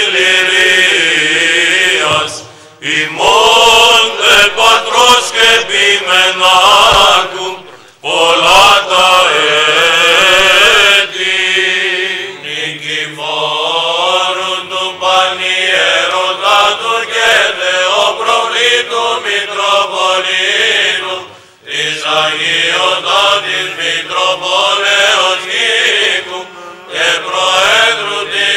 Τηλερίας, ημών δε Πατρός και Επιμενάρχου πολλά τα έτη. Νικηφόρου του Πανιερωτάτου και Θεοπροβλήτου Μητροπολίτου της Αγιωτάτης Μητροπόλεως Κίκου και Προέδρου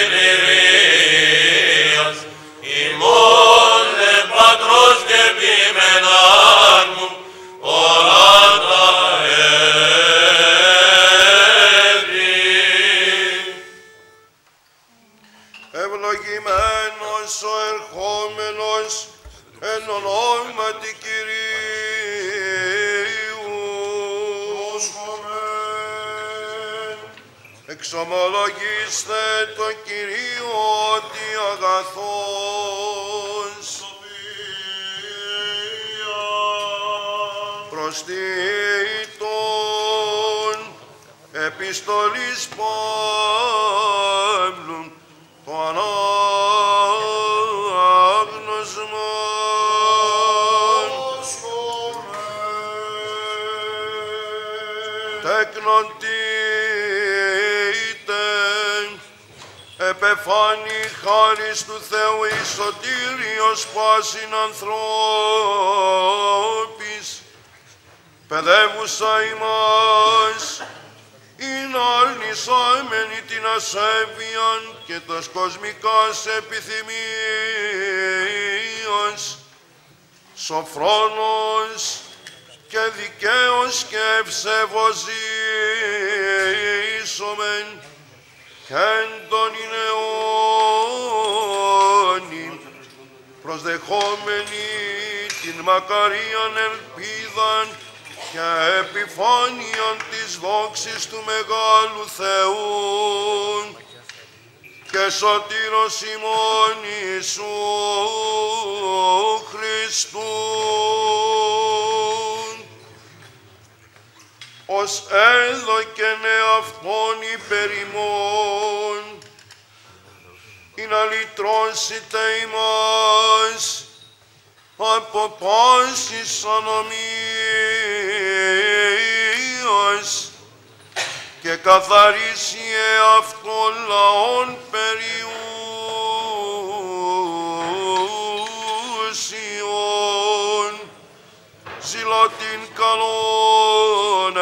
Τηλερίας, ημών δε Πατρός και Επιμενάρχου πολλά τα έτη. Ευλογημένος ο ερχόμενος εν ονόματι Κυρίου. Εξομολογήστε το Κυρίο ότι αγαθός προστήτων επιστολής Παύλου το ανάγνωσμα. Τεκνοτήτε επεφάνει χάρις του Θεού η σωτήριος πάσιν ανθρώπης, παιδεύουσα ημάς, ειν αρνησάμενη την ασέβειαν και τας κοσμικάς επιθυμίας, σοφρόνος και δικαίος και ευσεβός ζήσομεν, και εν τον αιώνη προσδεχόμενοι την μακαρίαν ελπίδαν και επιφάνειαν της δόξης του Μεγάλου Θεού και σωτήρος ημών Ιησού Χριστού, ως έδωκεν εαυτόν υπερ ημών, ή να λυτρώσετε ημάς από πάσης ανομίας και καθαρίσει εαυτόν λαόν περιούσιον, ζηλωτήν καλών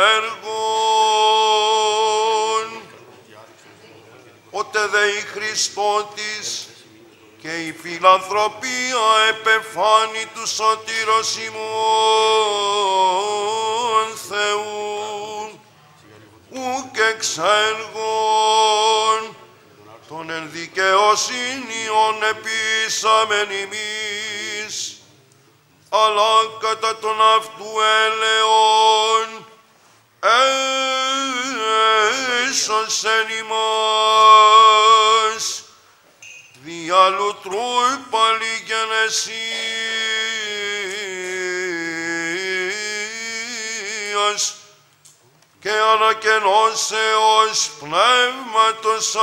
έργων, ότε δε η Χριστότης και η φιλανθρωπία επεφάνει του σωτήρος ημών Θεού, ουκ εξ έργων των εν δικαιοσύνιον επίσαμεν ημείς, αλλά κατά τον αυτού έλεον έσωσεν ημάς, δια λουτρού παλιγενεσίας και ανακαινώσεως πνεύματος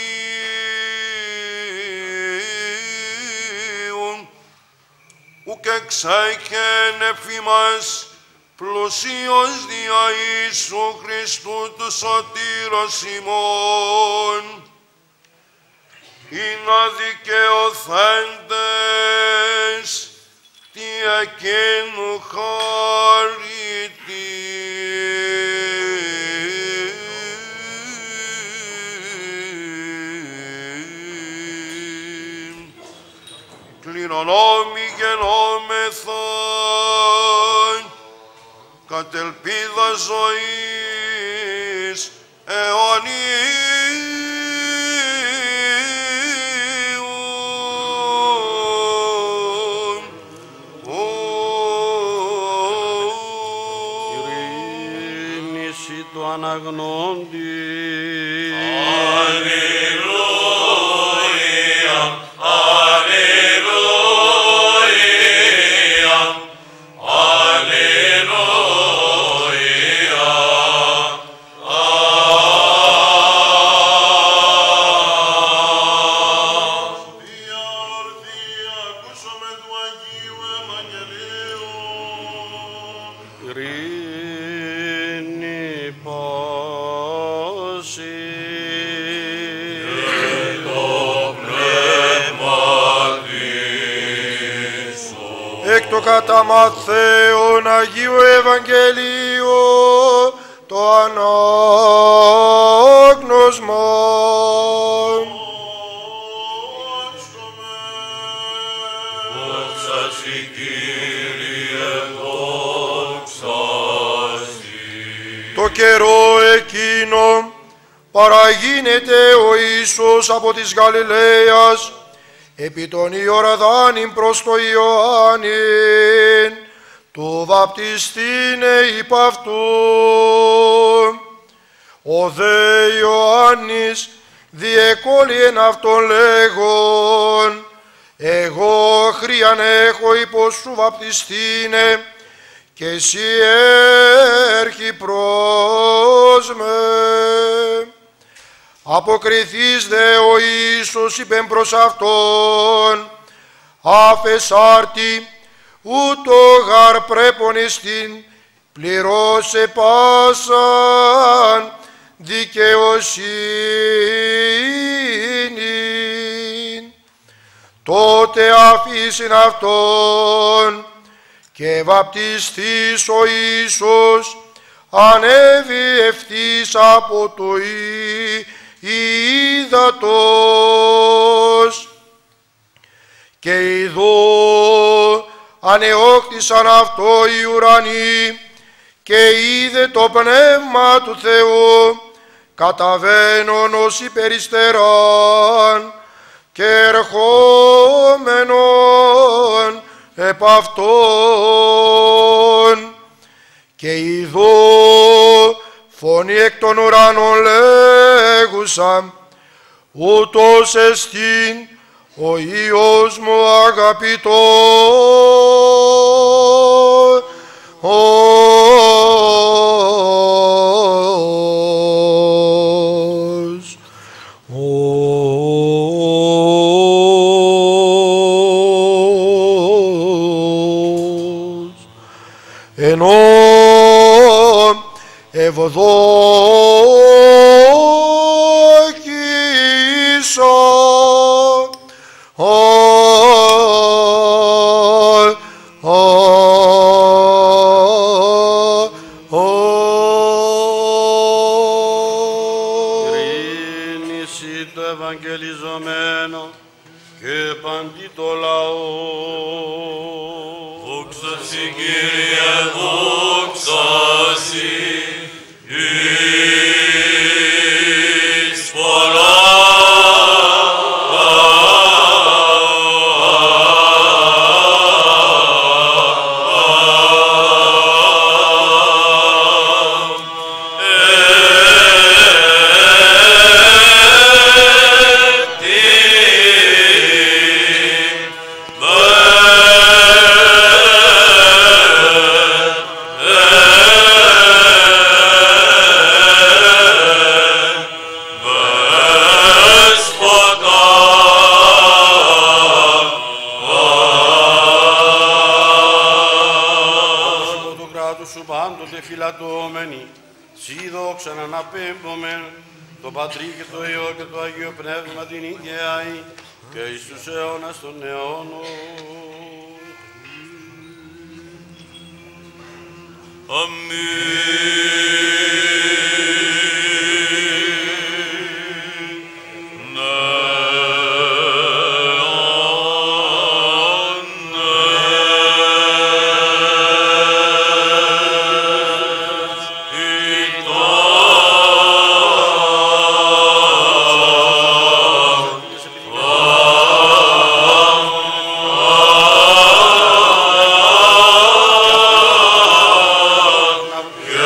Αγίου, ουκ εξέχεν εφ' ημάς πλουσίως δια Ιησού Χριστού του σωτήρος ημών, ή να δικαιωθέντες τι εκείνου χάρητη. Κληρονόμοι γενόμεθα κατ' ελπίδα ζωής αιωνίου. Ειρήνηση του αναγνώντη. Κατά Ματθαίον Αγίου Ευαγγελίου το ανάγνωσμα. Δόξα σοι, Κύριε, δόξα σοι. Το καιρό εκείνο παραγίνεται ο Ιησούς από της Γαλιλαίας επί τον Ιορδάνην προς το Ιωάννην, του βαπτιστήνε υπ' αυτού. Ο δε Ιωάννης διεκόλυεν αυτόν λέγον, εγώ χρίαν έχω υπό σου βαπτιστήνε, και εσύ έρχει προς με. Αποκριθείς δε ο Ιησούς είπεν προς αυτόν, αφεσάρτη, ούτω γαρ πρέπον εστίν, πληρώσε πάσαν δικαιοσύνη. Τότε αφήσιν αυτόν και βαπτιστής ο Ιησούς ανέβη ευθύς από το ύδατος, και ειδώ ανεόκτησαν αυτό οι ουρανοί, και είδε το Πνεύμα του Θεού καταβαίνον ως υπεριστεράν και ερχόμενον επ' αυτόν, και ειδώ φωνή εκ των ουρανών λέγουσα, ούτως εστίν ο Υιός μου αγαπητός, ενώ ευδόκησα ειρήνηση το ευαγγελιζομένο και παντί το λαό. Δόξα σοι, Κύριε, δόξα σοι, εις πολλά. Φυλατώμενοι, σοι δόξαν αναπέμπομεν, το Πατρί και το Υιό και το Αγίο Πνεύμα την ηγιάη και εις τους αιώνας των αιώνων. Yeah.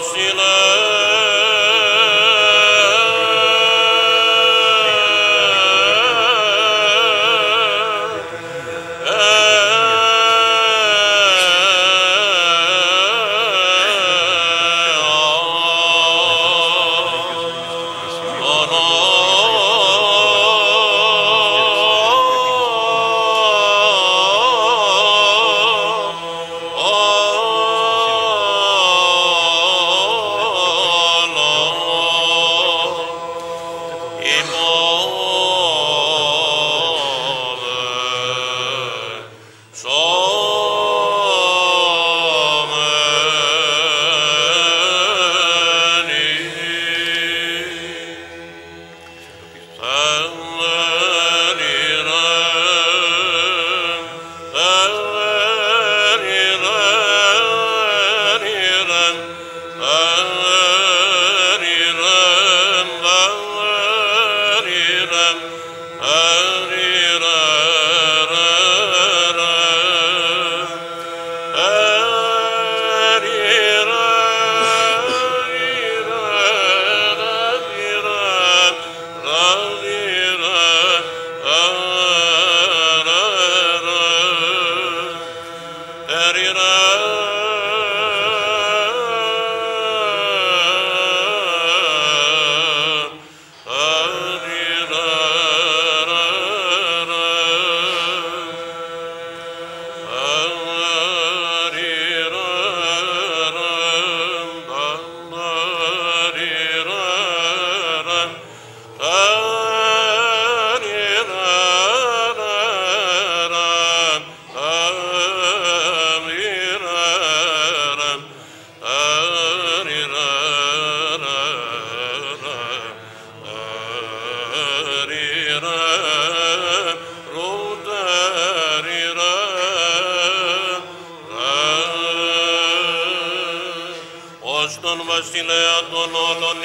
βασιλέα των όλων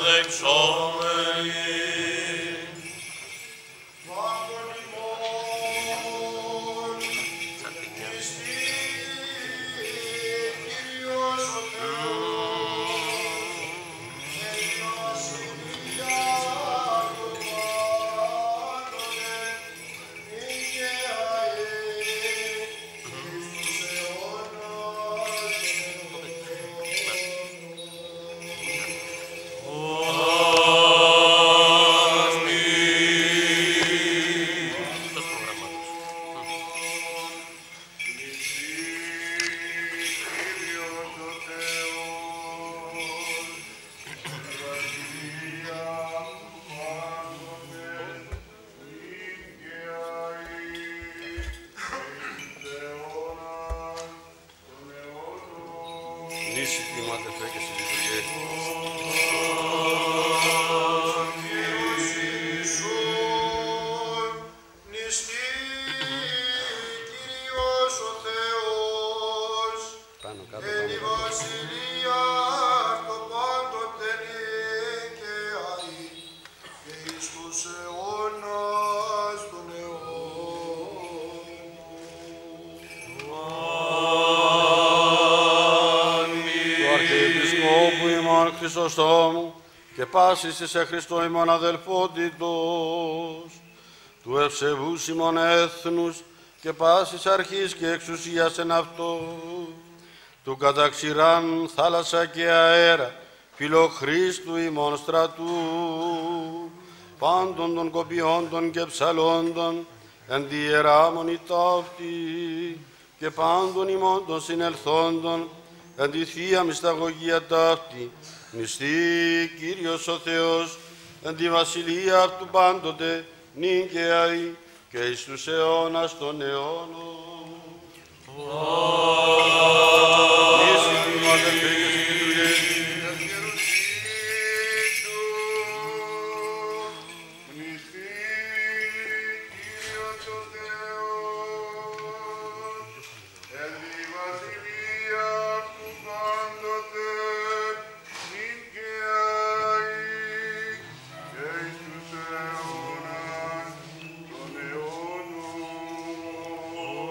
υποδεξόμενοι. Χρυσοστόμου και πάσης εις σε Χριστό ημών αδελφότητος, του ευσεβούς ημών έθνους και πάσης αρχής και εξουσίας εν αυτό, του καταξηράν θάλασσα και αέρα, φιλοχρίστου ημών στρατού, πάντων των κοπιόντων και ψαλόντων, εν τη ιεράμονη ταύτη, και πάντων ημών των συνελθόντων, εν τη Θεία Μυσταγωγία ταύτη, μυστή Κύριος ο Θεός, εν τη βασιλεία αυτού πάντοτε, νίκαιαη και εις τους αιώνας των αιώνων. Oh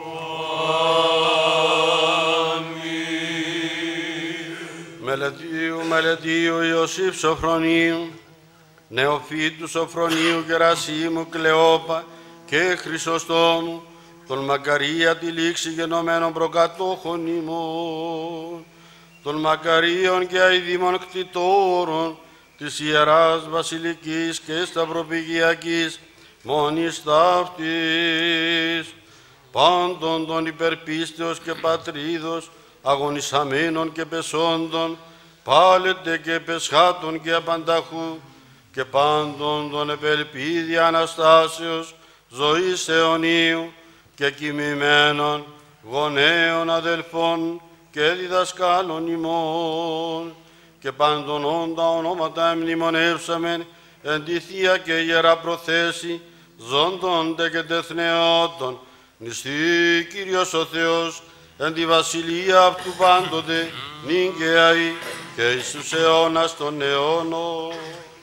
Μελετίου, Μελετίου, Ιωσήφ Σοφρονίου, Νεοφύτου Σοφρονίου, Γερασίμου, Κλεόπα και Χρυσοστόμου, των Μακαρία τη λήξη γενομένων προκατόχων ημών, των Μακαρίων και αηδήμων κτητόρων της Ιεράς Βασιλικής και Σταυροπηγιακής μόνης ταύτης, πάντων των υπερπίστεως και πατρίδος, αγωνισαμένων και πεσόντων, πάλετε και πεσχάτων και απανταχού, και πάντων των επελπίδη Αναστάσεως, ζωής αιωνίου και κοιμημένων, γονέων αδελφών και διδασκάλων ημών, και πάντων όντα ονόματα εμνημονεύσαμεν εν τη Θεία και Ιερά Προθέση, ζώντων και τεθνεώτων, νηστή Κύριος ο Θεός, εν τη βασιλεία αυτού πάντοτε, νυν και αεί, και εις τους αιώνας των αιώνων.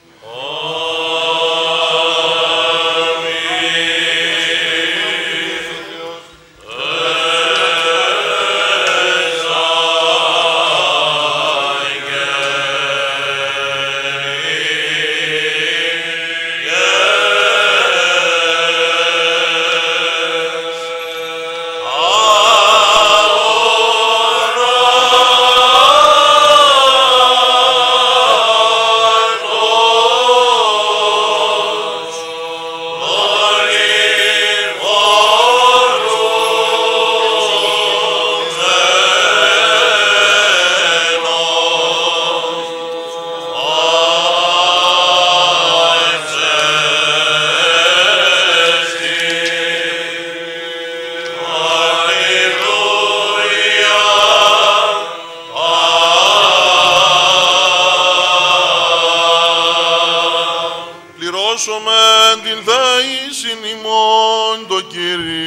Πληρώσομεν την δαΐσιν ημών το Κυρίο.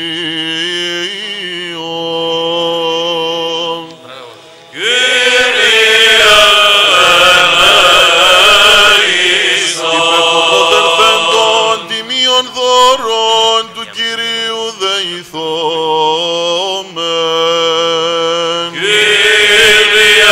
Κύριε ελέησον. Υπερποδερθέντων τιμίων δώρων του Κυρίου δεηθόμεν. Κύριε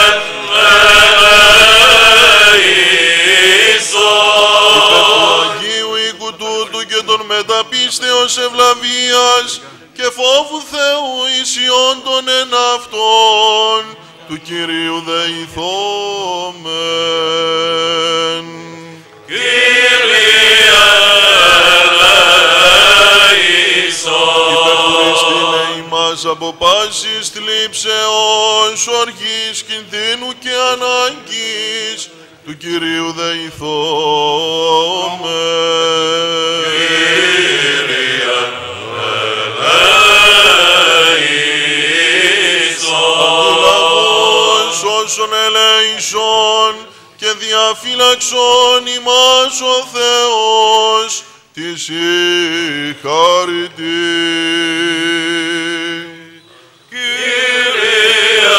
των μεταπίστεως ευλαβίας και φόβου Θεού ισιών των εν αυτών του Κυρίου δεηθόμεν. Κύριε ελέησον. Υπερχριστήνε ημάς από πάσης θλίψεως, οργής, κινδύνου και ανάγκης του Κυρίου δεηθόμεν. Όσων ελέησον και διαφύλαξον ημάς ο Θεός της η χάρητη. Κύριε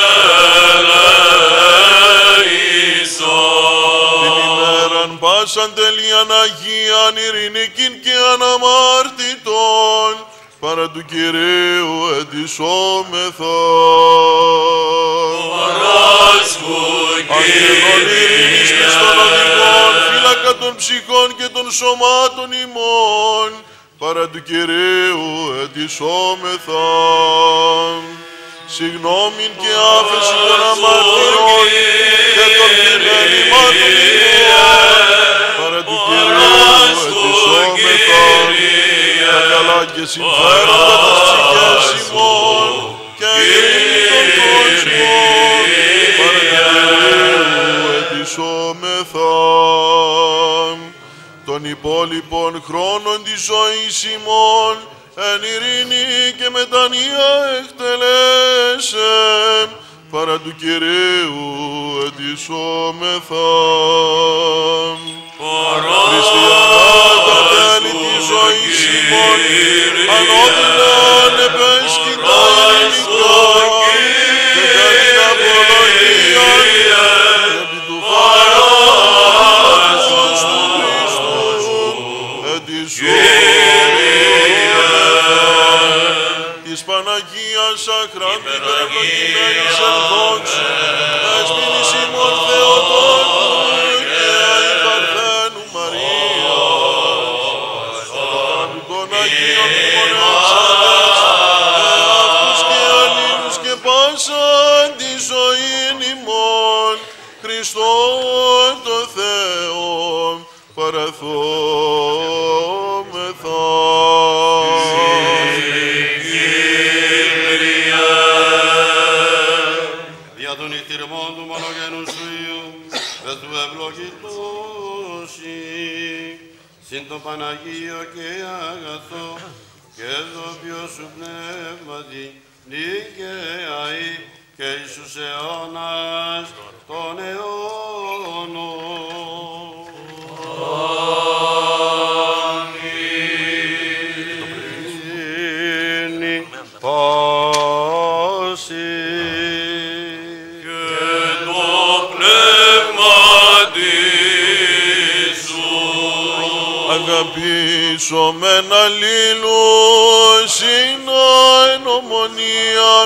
ελέησον. Την ημέραν πάσαν τελείαν Αγίαν ειρηνικήν και αναμάρτητον παρά του Κυρίου ετισόμεθα. Αγγελών ειρήνης πιστών οδηγών, φύλακα των ψυχών και των σωμάτων ημών, παρά του Κυρίου ετισόμεθα. Συγγνώμην και άφεση των αμαρτιών και των πλημελημάτων ημών, παρά του Κυρίου ετισόμεθα. Τα καλά και συμφέροντα της ψυχές ημών και ειρήνη των κόσμων, παρά του Κυρίου ετισόμεθα. Των υπόλοιπων χρόνων της ζωής ημών εν ειρήνη και μετανία εκτελέσεμ, παρά του Κυρίου ετισόμεθα. Χριστιανά τα τέλη της ζωής ημών, ανώδυναν επέσχυτα ειρηνικά και καλήν απολογία επί του φάρμακος του Χριστού ετισόμεθα. Της Παναγίας αχράντη περευλογημένης εν δόξου, δεσποινής ημών Χριστό το Θεό παραθόμεθα. Δια των ηθυρμών του μονογενού σου Υιού, δε του ευλογητώσει, συν το Παναγίο και αγαθό, και δόποιο σου πνεύματι, νικαίαη και εις τους αιώνας των αιώνων. Αμήν. Πάση. Αγαπήσομεν αλλήλους συνά εν ομονία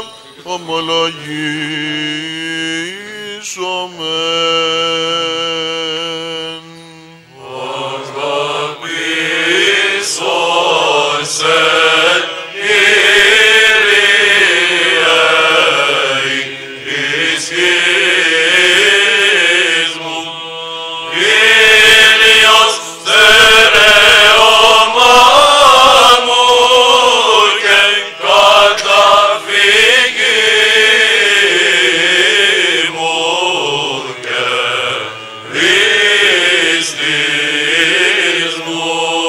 ομολογήσομεν. Αγαπήσωσεν Κύριε εις γης μου, Κύριος στερέωμα μου και καταφύγη μου και λύστης μου.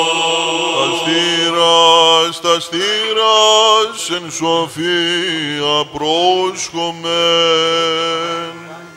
Αστήρας, τα στήρας εν σοφία πρόσχομεν.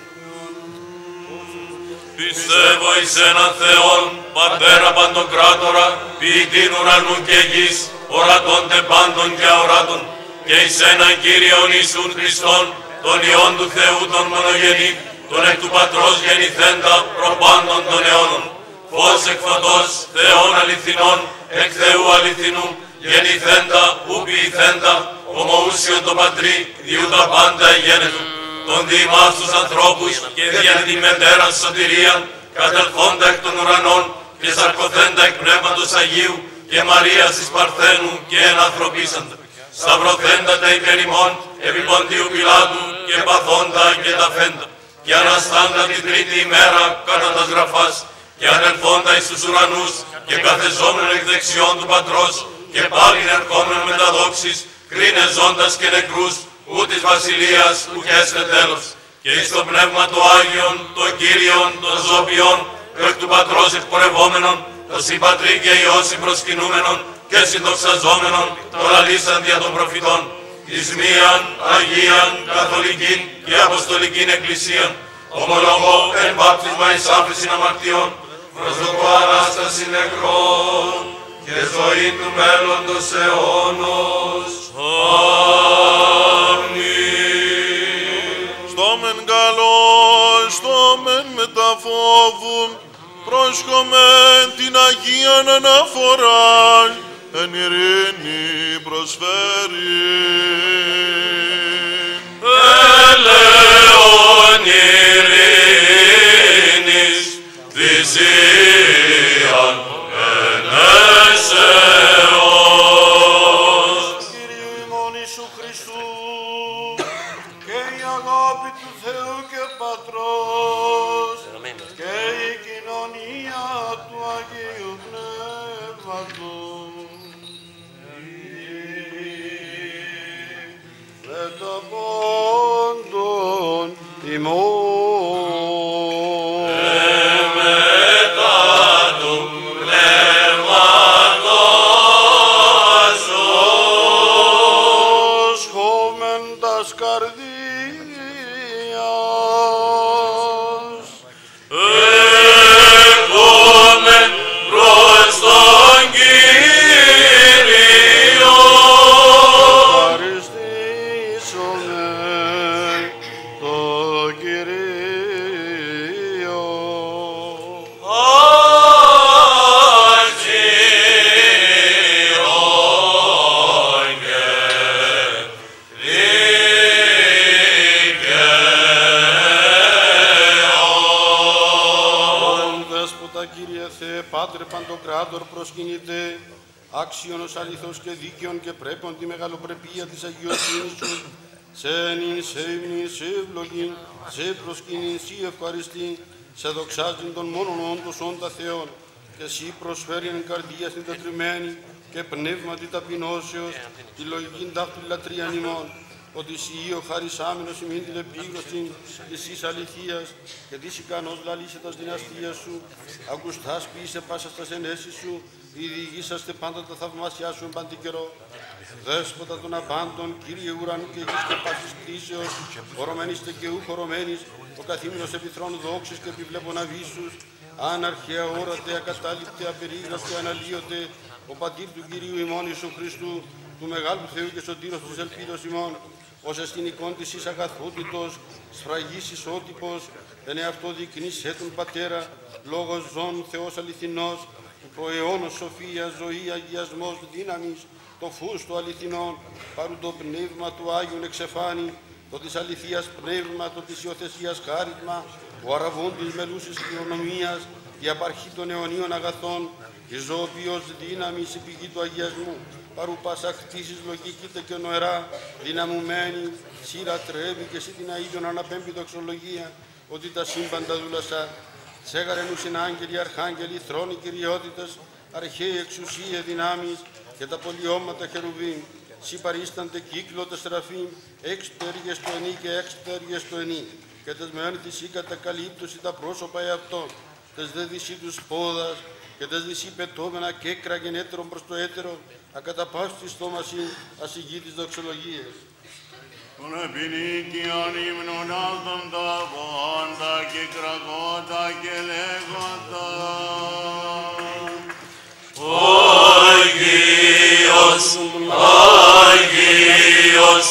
Πιστεύω εις έναν Θεόν, Πατέρα Παντοκράτορα, ποιητήν ουρανού και γης, ορατώντε πάντων και αοράτων, και εις έναν Κύριον Ιησούν Χριστόν, τον Υιόν του Θεού τον μονογενή, τον εκ του Πατρός γεννηθέντα προπάντων των αιώνων. Φως εκ φωτός, Θεών αληθινών, εκ Θεού αληθινού, γεννηθέντα, ου ποιηθέντα, ομοούσιον το Πατρί, διού τα πάντα γένετο. Τον διημάς τους ανθρώπους και δια τη μετέραν σωτηρίαν, κατελθόντα εκ των ουρανών και σαρκωθέντα εκ Πνεύματος Αγίου και Μαρίας της Παρθένου και ενανθρωπίσαντα. Σταυρωθέντα τα υπέρ ημών επί Ποντίου Πιλάτου και παθόντα και ταφέντα. Και αναστάντα την τρίτη ημέρα κατά τας γραφάς και ανελθόντα εις τους ουρανούς και καθεζόμενον εκ δεξιών του Πατρός και πάλιν ερχόμενον με τα δόξης, κρίνε ζώντας και νεκρούς, ου της βασιλείας ουκ έστε τέλος. Και εις το Πνεύμα το Άγιον, το Κύριον, το Ζώπιον, το εκ του Πατρός εκπορευόμενον, το Συμπατρί και Υιός συμπροσκυνούμενον και συνδοξαζόμενον, το λαλήσαν δια των προφητών, εις μίαν, Αγίαν, Καθολικήν και Αποστολικήν Εκκλησίαν, ομολογώ εν βάπτισμα εις άφεσιν αμαρτιών, προσδοκώ Ανάσταση νεκρών και ζωή του μέλλοντος αιώνος. Αμήν. Στόμεν καλός, στόμεν μεταφόβου, πρόσχομεν την Αγίαν αναφοράν, εν ειρήνη προσφέρει. Ελέον ειρήνης, θυσίαν εν έσεως. Κύριε ημών Ιησού Χριστού και η αγάπη του Θεού και Πατρός και η κοινωνία του Αγίου Πνεύματος με τα πόντων ημών. Άξιον ως αληθώς και δίκαιον και πρέπον τη μεγαλοπρεπία της αγιοσύνης σου σε νυν, σε ύμνη, σε ευλογή, σε προσκύνη, σε ευχαριστή, σε δοξάζειν των μόνον όντως όντα Θεόν, και εσύ προσφέρει εν καρδία στην τετριμένη και πνεύματι ταπεινώσεως τη λογική ταύτη λατρείαν ημών, ότι εσύ ο χαρισάμενος ημίν την επίγνωση της εις αληθείας και της ικανός λαλήσε τας δυναστείας σου, ακουστάς ποιήσε πάσα στας ενέσεις σου, διηγήσαστε πάντα τα θαυμάσια σου εν πάντη καιρό. Δέσποτα των απάντων, Κύριε ουρανού και γης και πάσης κτήσεως, χωρωμένιστε και ου χωρωμένης, ο καθήμενος επιθρόν δόξης και επιβλέπων αβίσους, αν αρχαία όρατε, ακατάληπτε, απερίγραπτε, αναλύωτε, ο πατήρ του Κυρίου ημών Ιησού Χριστού, του Μεγάλου Θεού και Σωτήρος της ελπίδος ημών, ως εστιν εικόν της εις αγαθότητος, σφραγής ισότυπος, εν εαυτό δεικνύσαι τον Πατέρα, λόγος ζών Θεός αληθινός, του προαιώνος σοφία, ζωή, αγιασμός, δύναμης, το φως του αληθινών, παρού το πνεύμα του Άγιον εξεφάνει, το της αληθείας πνεύμα, το της υιοθεσίας χάριτμα, ο αραβών της μελούσης κληρονομίας, η απαρχή των αιωνίων αγαθών, η ζωοποιός δύναμης, η πηγή του αγιασμού, παρού πάσα χτίσεις λογική και νοερά, δυναμουμένη, σύρα τρέβει και εσύ την αΐδων αναπέμπει δοξολογία, ότι τα σύμπαντα δούλασα, σέγαρεν ουσιν άγγελοι, αρχάγγελοι, θρόνοι, κυριότητες, αρχαίοι εξουσία, δυνάμεις και τα πολιώματα χερουβίμ, σύ παρίστανται κύκλο τεσσεραφίμ, έξ πτέρυγες το ενί και έξ πτέρυγες το ενί, και τες μεόν της ή κατακαλύπτωση τα πρόσωπα εαυτών, τες δε δυσί τους πόδας, και τες δυσί πετώμενα κέκρα γενέτερον προς το έτερο, ακαταπαύσει τη στόμαση ασυγήτης δοξολογίες. Τον επινίκιον ύμνων άλλων τα βόντα και κραγόντα και λέγοντα. Άγιος, Άγιος,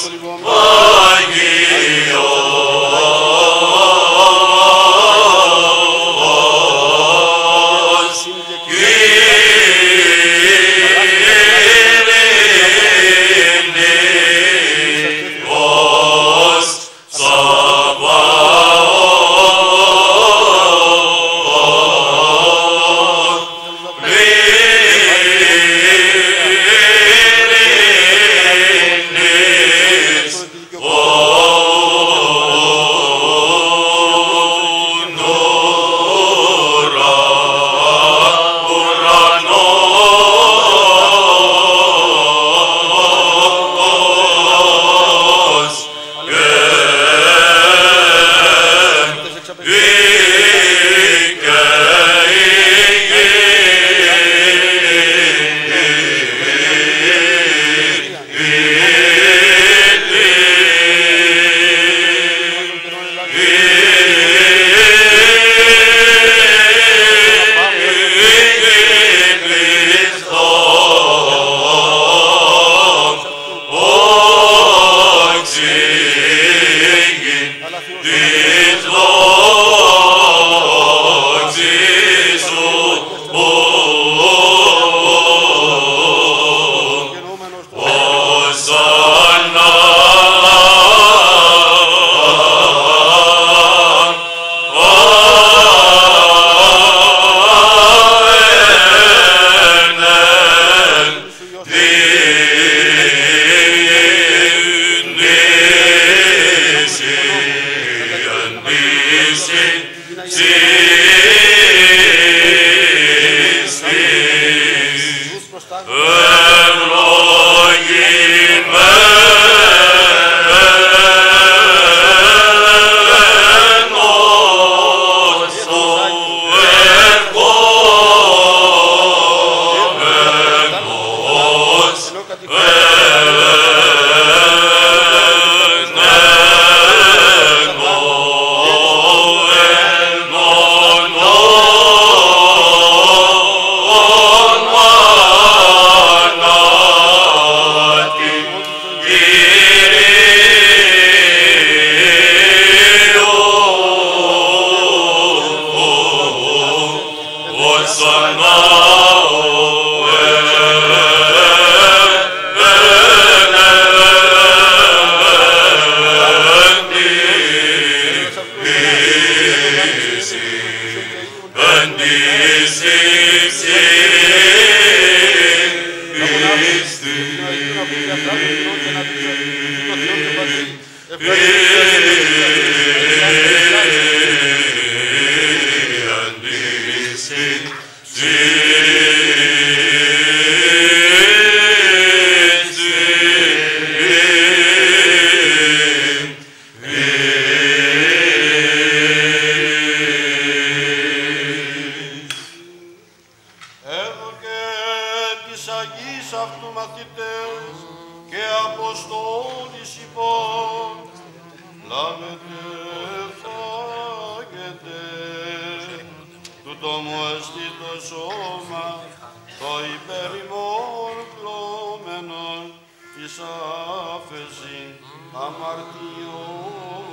τούτο μου εστί το σώμα, το υπερημών πλώμενον εις άφεσιν αμαρτιών.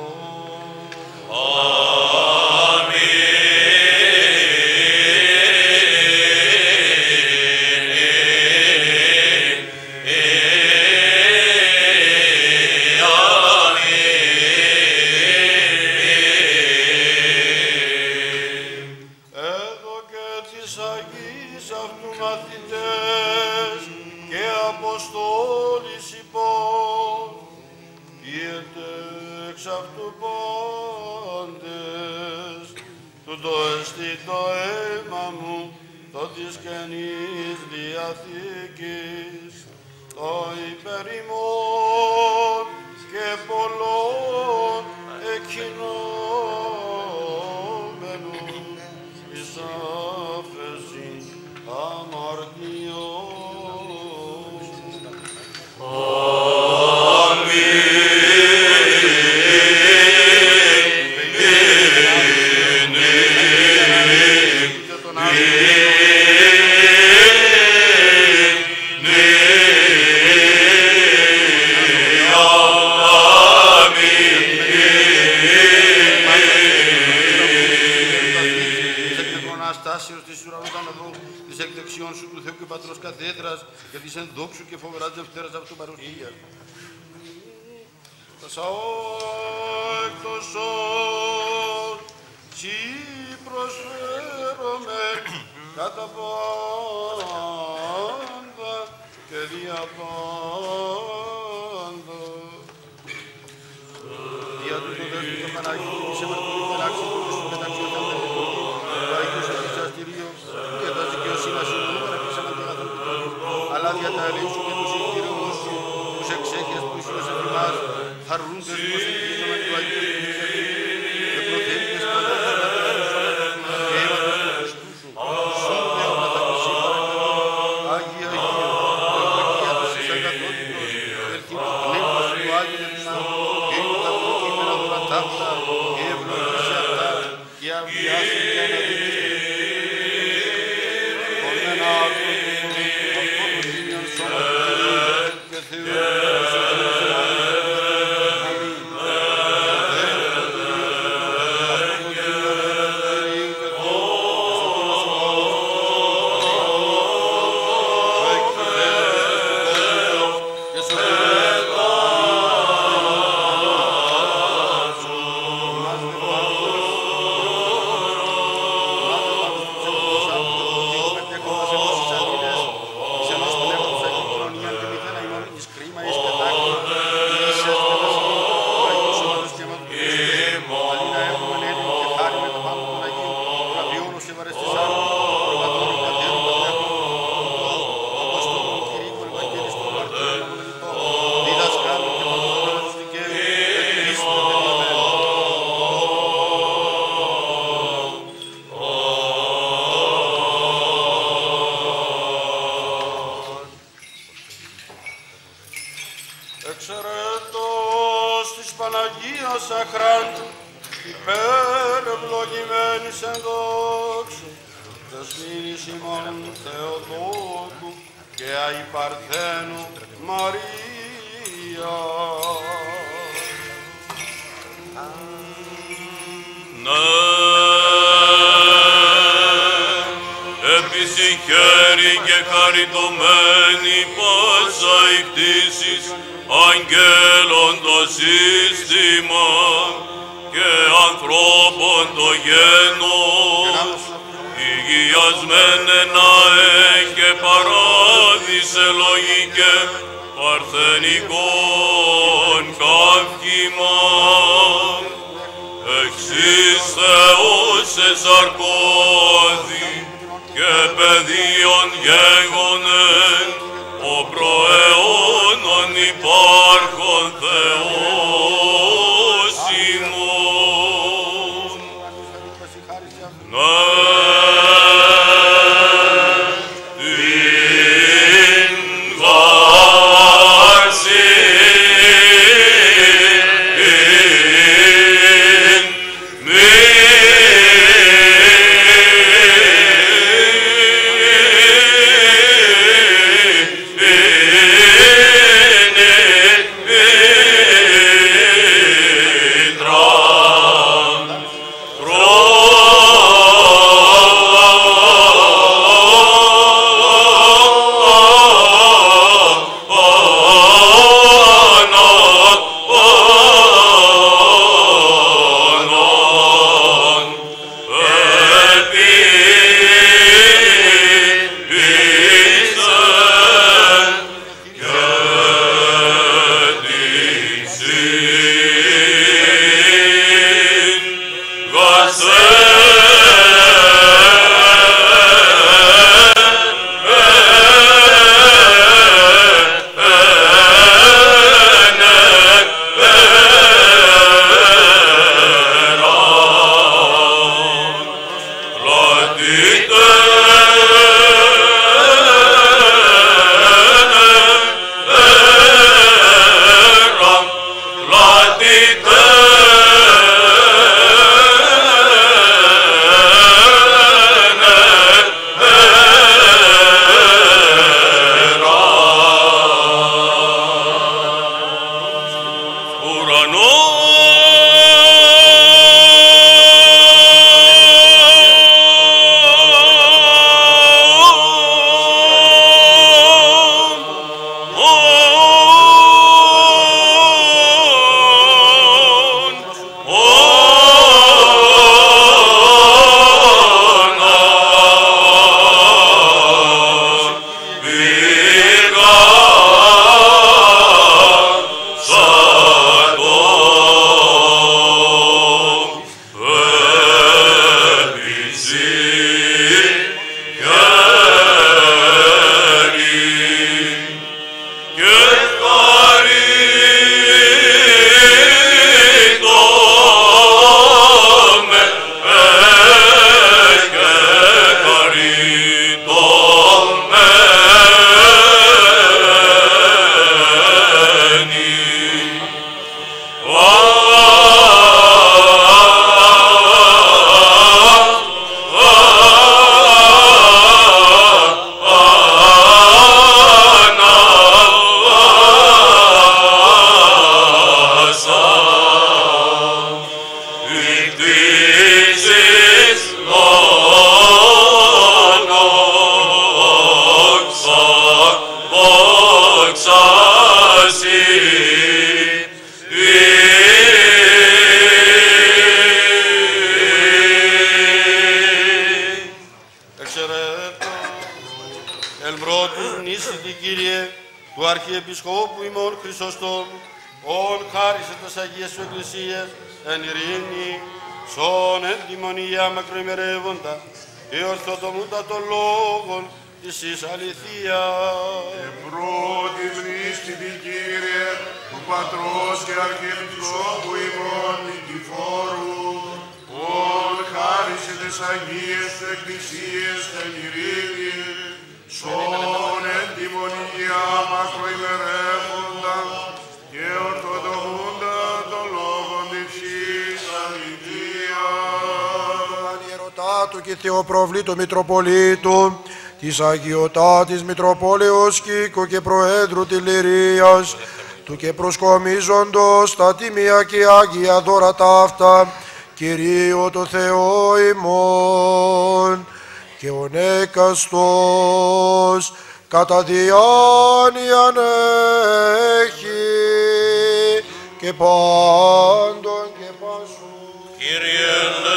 το αίμα μου, το της Καινής Διαθήκης, το υπερημών και πολλών εκκοινώμενων εις άφεση αμαρτιών. Καθέδρας για της ενδόξου και φοβεράς Δευτέρας αυτοπαρουσίας. Τα σαόκτος όν, σοι προσφέρομαι κατά πάντα και δια πάντα. Δια του το δέσμου το Παναγίου, της εμαρτωλής περάξης του Χριστού μεταξύ όταν δεν λειτουργεί, το Αγίου σε Χριστιαστηρίο και τα δικαιοσύνας συνολούμενα πίσαμε τον άνθρωπο. Αλλά δια τα ελέη σου και τους συντήρους σου, τους εξέχειας που ήσουν σε εμάς, χαρούντες πως ελπίζομαι του Αγίου του Χριστιαστηρίου και προθέμητες παντάς να τελειώσουν και αίματος του Χριστού σου. Σου δεόνα τα χρυσή παρακαλώ, Άγιε Αγίου, ευλογία της εις αγαθότητος, ελθύν το πνεύμα σου του Άγιου Δευτά, και είναι τα προκείμενα δωρατάφτα, και ευλογήσει αυτά, και αυγιάσει και αναδείξει. Εξαιρετός της Παναγίας αχράντου, υπερευλογημένης εν δόξου, δεσποίνης ημών Θεοτόκου και αϊπαρθένου Μαρία. Ναι, επισυχαίρη και χαριτωμένη πάσα η κτήσης αγγέλων το σύστημα και ανθρώπων το γένος, υγιασμένε να έχει παράδεισε λογικέ παρθενικών καύκημα. Εξής Θεός εσαρκώδη και παιδίον γέγονεν, ο προαιώνων υπάρχον Θεός ημών. Ναι, την βάση μη Αρχιεπισκόπου ημών Χρυσοστόμου, ον χάρισε τας Αγίας σου Εκκλησίας, εν ειρήνη, σον εν τιμονία μακροημερεύοντα, και ορθοτομούντα των λόγων της εις αληθείας. Πρώτη μνήστη την Κύριε, του Πατρός και Αρχιεπισκόπου ημών Νικηφόρου, ον χάρισε τας Αγίας σου Εκκλησίας, εν ειρήνη, σον εν τιμονία μακροημερεύοντα και ορθοτομούντα των λόγων της εις αληθείας. Ιερωτάτου και Θεοπροβλήτου Μητροπολίτου, της Αγιωτάτης Μητροπόλεως Κίκου και Προέδρου Τηληρίας, του και προσκομίζοντος τα τίμια και Άγια δώρα ταύτα, Κυρίω το Θεό ημών, και ο νέκαστος κατά διάνοιαν έχει και πάντων και πάσου. Κύριε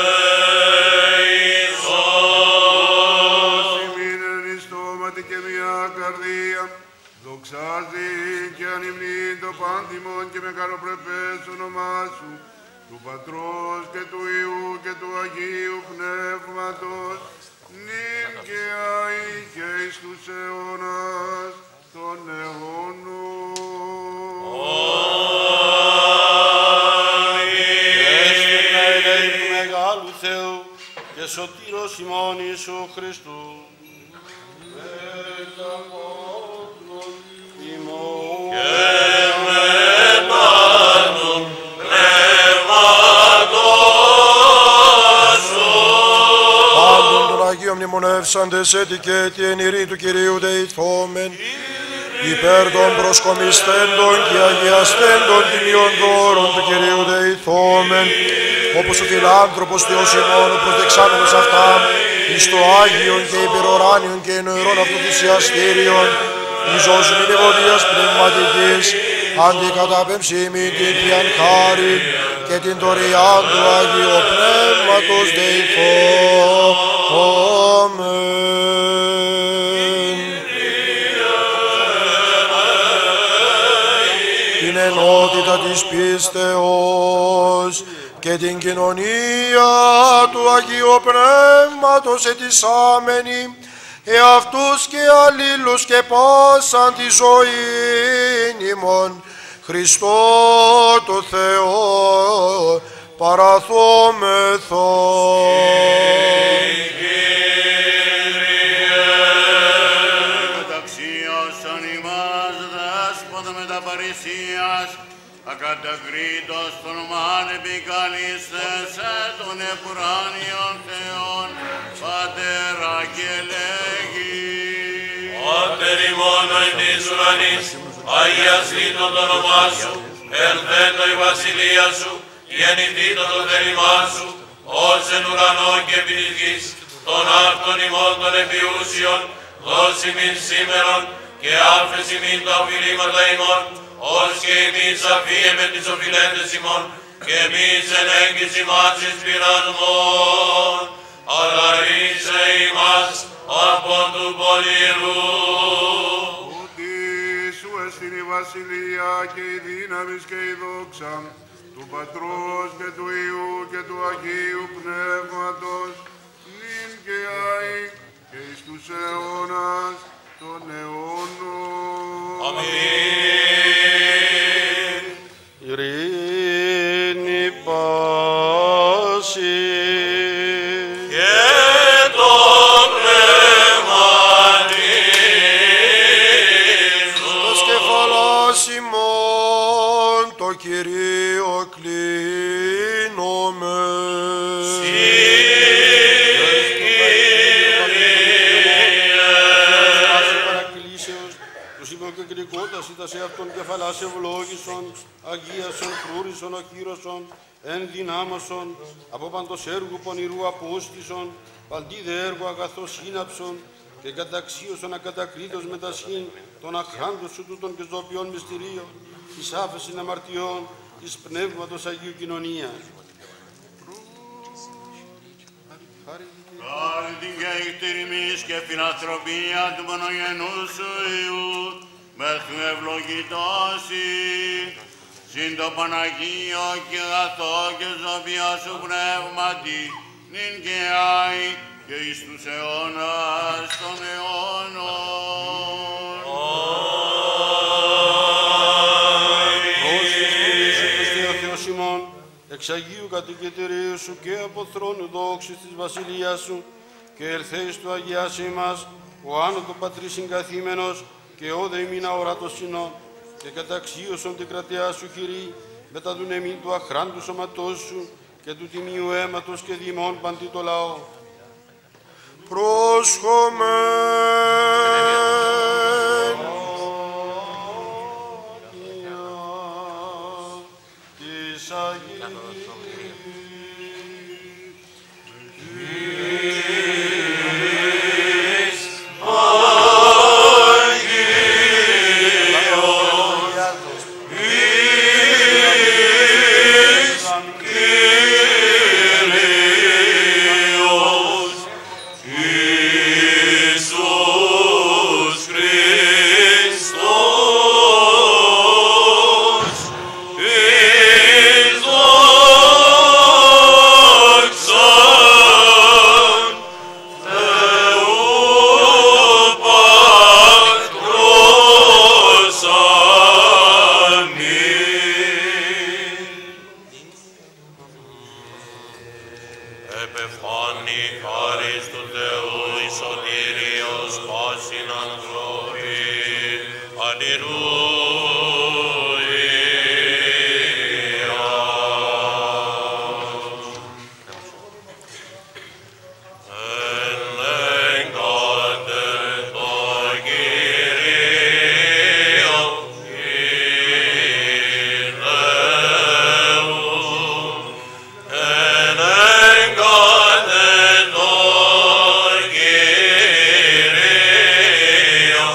ελέησον. Σημείνεν εις στόματι και μια καρδία, δοξάζει και ανυμνεί το πάντιμον και μεγαλοπρεπές όνομά σου, του Πατρός και του Υιού και του Αγίου Πνεύματος, νυν και αεί και εις τους αιώνας των αιώνων. Αμήν. Του μεγάλου Θεού και σωτήρος ημών Ιησού Χριστού. Μνημονεύσαντες έτη και έτη εν ειρήνη του Κυρίου δεηθόμεν, υπέρ των προσκομισθέντων και αγιαστέντων τιμιών δώρων του Κυρίου δεηθόμεν, όπως ο φιλάνθρωπος Θεός ημών, ο προτεξάμενος αυτά, εις το Άγιον και υπεροράνιον και εννοερών αυτοθυσιαστήριον, εις ζώσιν ευωδίας πνευματικής, αντικαταπέμψιμη την πιαν χάριν και την δωρεάν του Αγίου Πνεύματος δεηθόμεν. Την ενότητα της πίστεως και την κοινωνία του Αγίου Πνεύματος ετισάμενη, εαυτούς και αλλήλους και πάσαν τη ζωή ημών, Χριστό το Θεό παραθόμεθο. ουράνιον Θεόν, Πατέρα και λέγει. Πάτερ ημών εν της ουρανής, αγιαστήτω το όνομά σου, ελθέτω η βασιλεία σου, γεννηθήτω το θέλημά σου, ως εν ουρανό και επί της γης, των άρτων ημών των επιούσιων, δώσει μην σήμερον και άφεση μην τα οφειλήματα ημών, ως και εμείς αφίεμεν τις οφειλέντες ημών, και εμείς εν έγκυση μας εις πειρασμών, αλλά ρίσε ημάς από του πονηρού. Ούτι σου εστιν η βασιλεία και η δύναμις και η δόξα του Πατρός και του Υιού και του Αγίου Πνεύματος, νυν και αεί και εις τους αιώνας των αιώνων. Αμήν. Ειρήνη πάση. Και το πνεύμα σου. Ως κεφαλάς ημών το Κυρίο κλείνομαι. Υποκριτικότας ήταν σε αυτόν κεφαλάς ευλόγησον, αγίασον, φρούρησον, οχύρωσον, ενδυνάμωσον, από παντός έργου πονηρού απόστησον, παντίδε έργο αγαθός σύναψον, και καταξίωσον ακατακρίτως μετασχήν των αχράντων σου τούτων και ζωοποιών μυστηρίων, της άφεσιν αμαρτιών, της Πνεύματος Αγίου Κοινωνίας. Χάρη την και εκτηρημής και φιλανθρωπία του μονογενού σου Υιού, μέχρι ευλογητώσει, συν το Παναγίο και αγαθό και ζωβία σου πνεύματι, νυν και αεί και εις τους αιώνας των αιώνων. Όσοι σπουδήσου Χριστέ ο Θεός ημών, εξ Αγίου κατοικητηρίου σου και από θρόνου δόξης της βασιλείας σου, και ερθέεις του αγιάσει μας, ο άνω του Πατρί συγκαθήμενος, και όδε ημίνα ορατός συνόν, και καταξίωσον την κρατειά σου χειρή, μετά του νεμήν του αχράντου σωματός σου, και του τιμίου αίματος και δημών παντί το λαό. Πρόσχομεν. Της Αγίας Kyrie,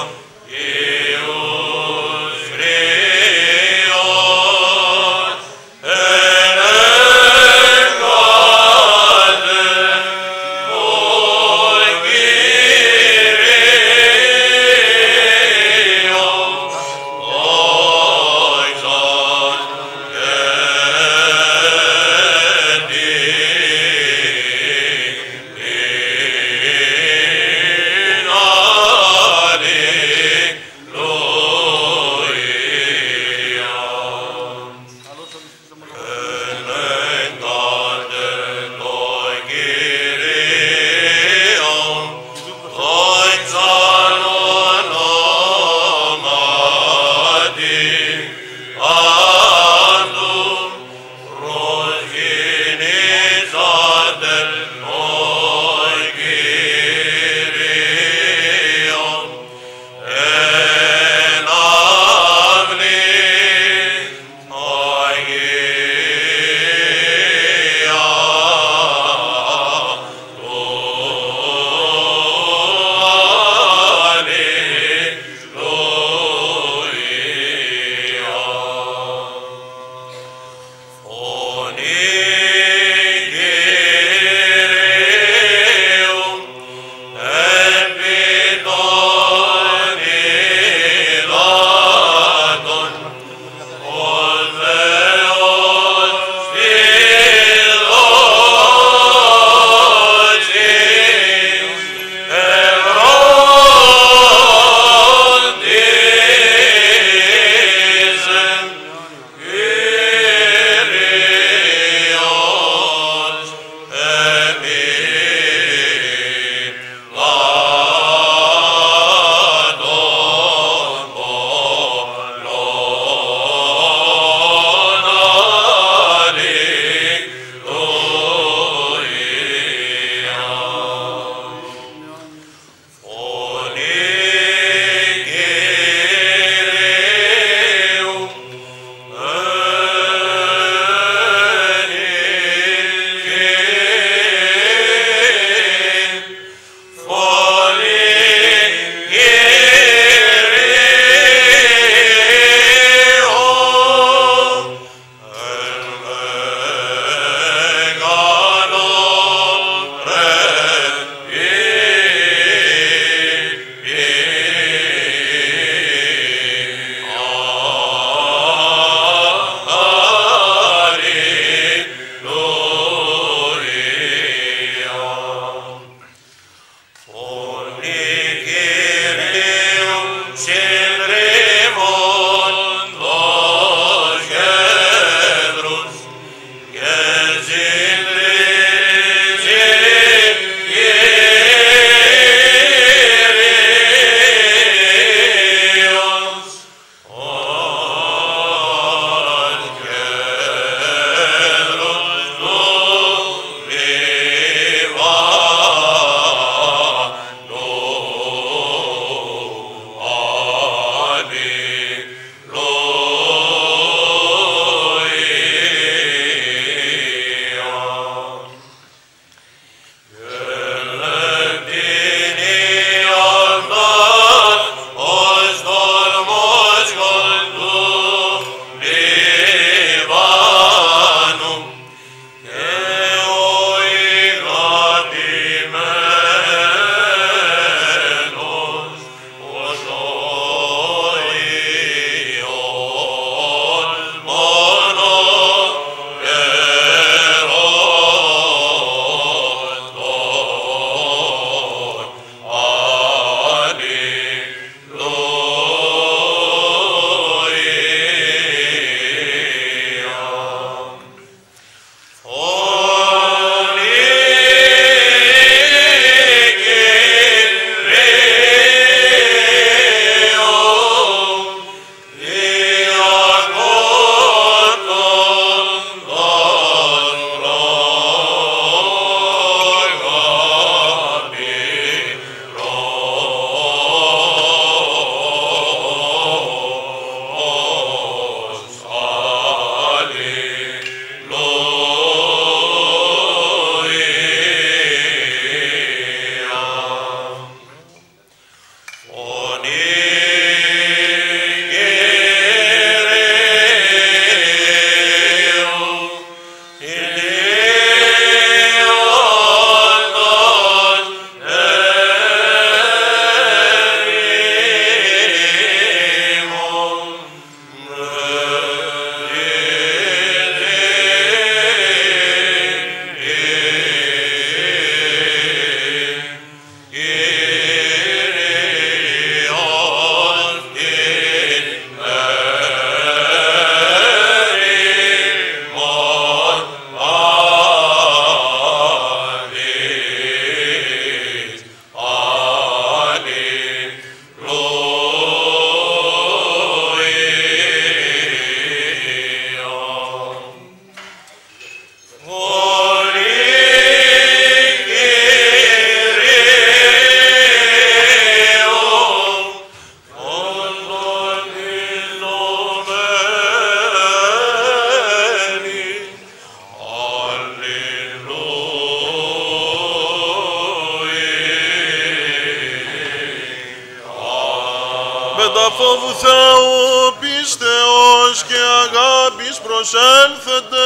φόβου Θεού πίστεως και αγάπης προσέλθετε.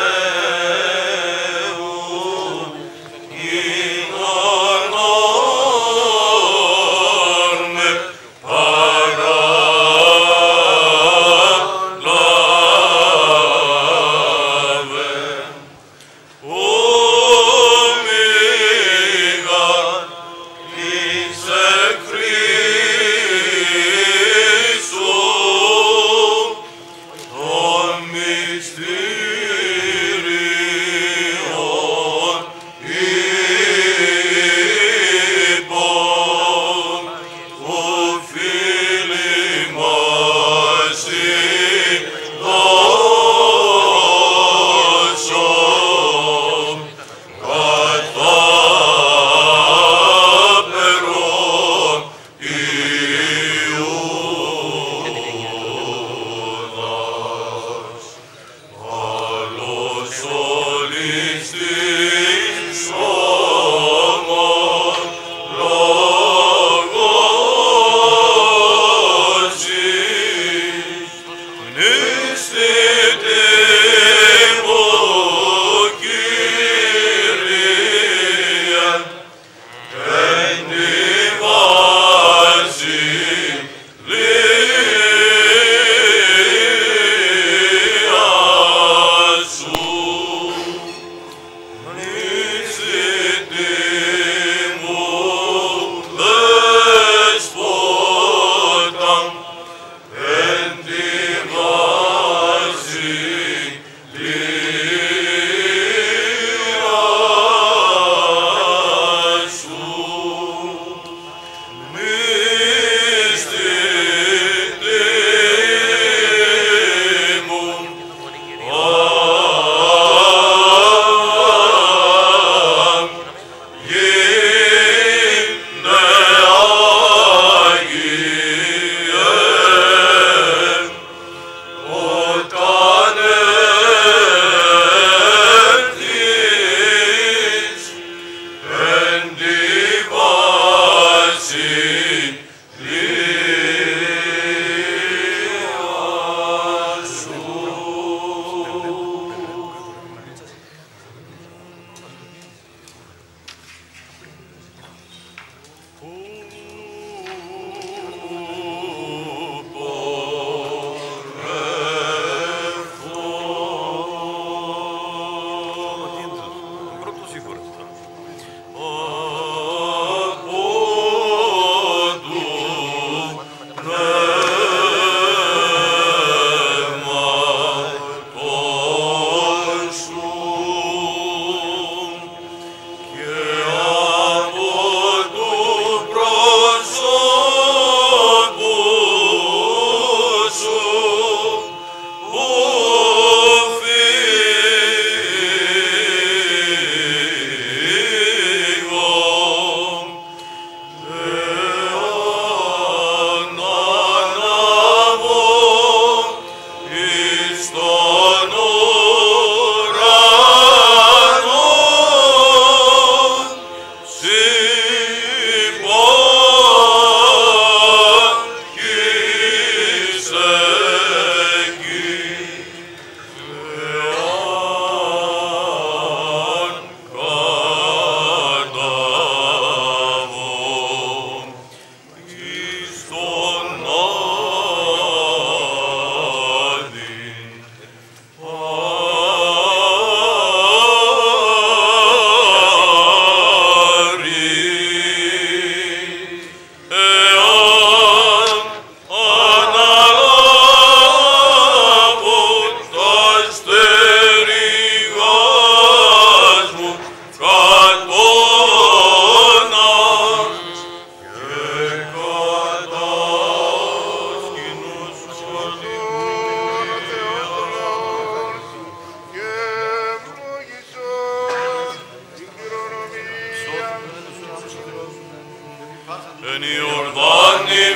Oh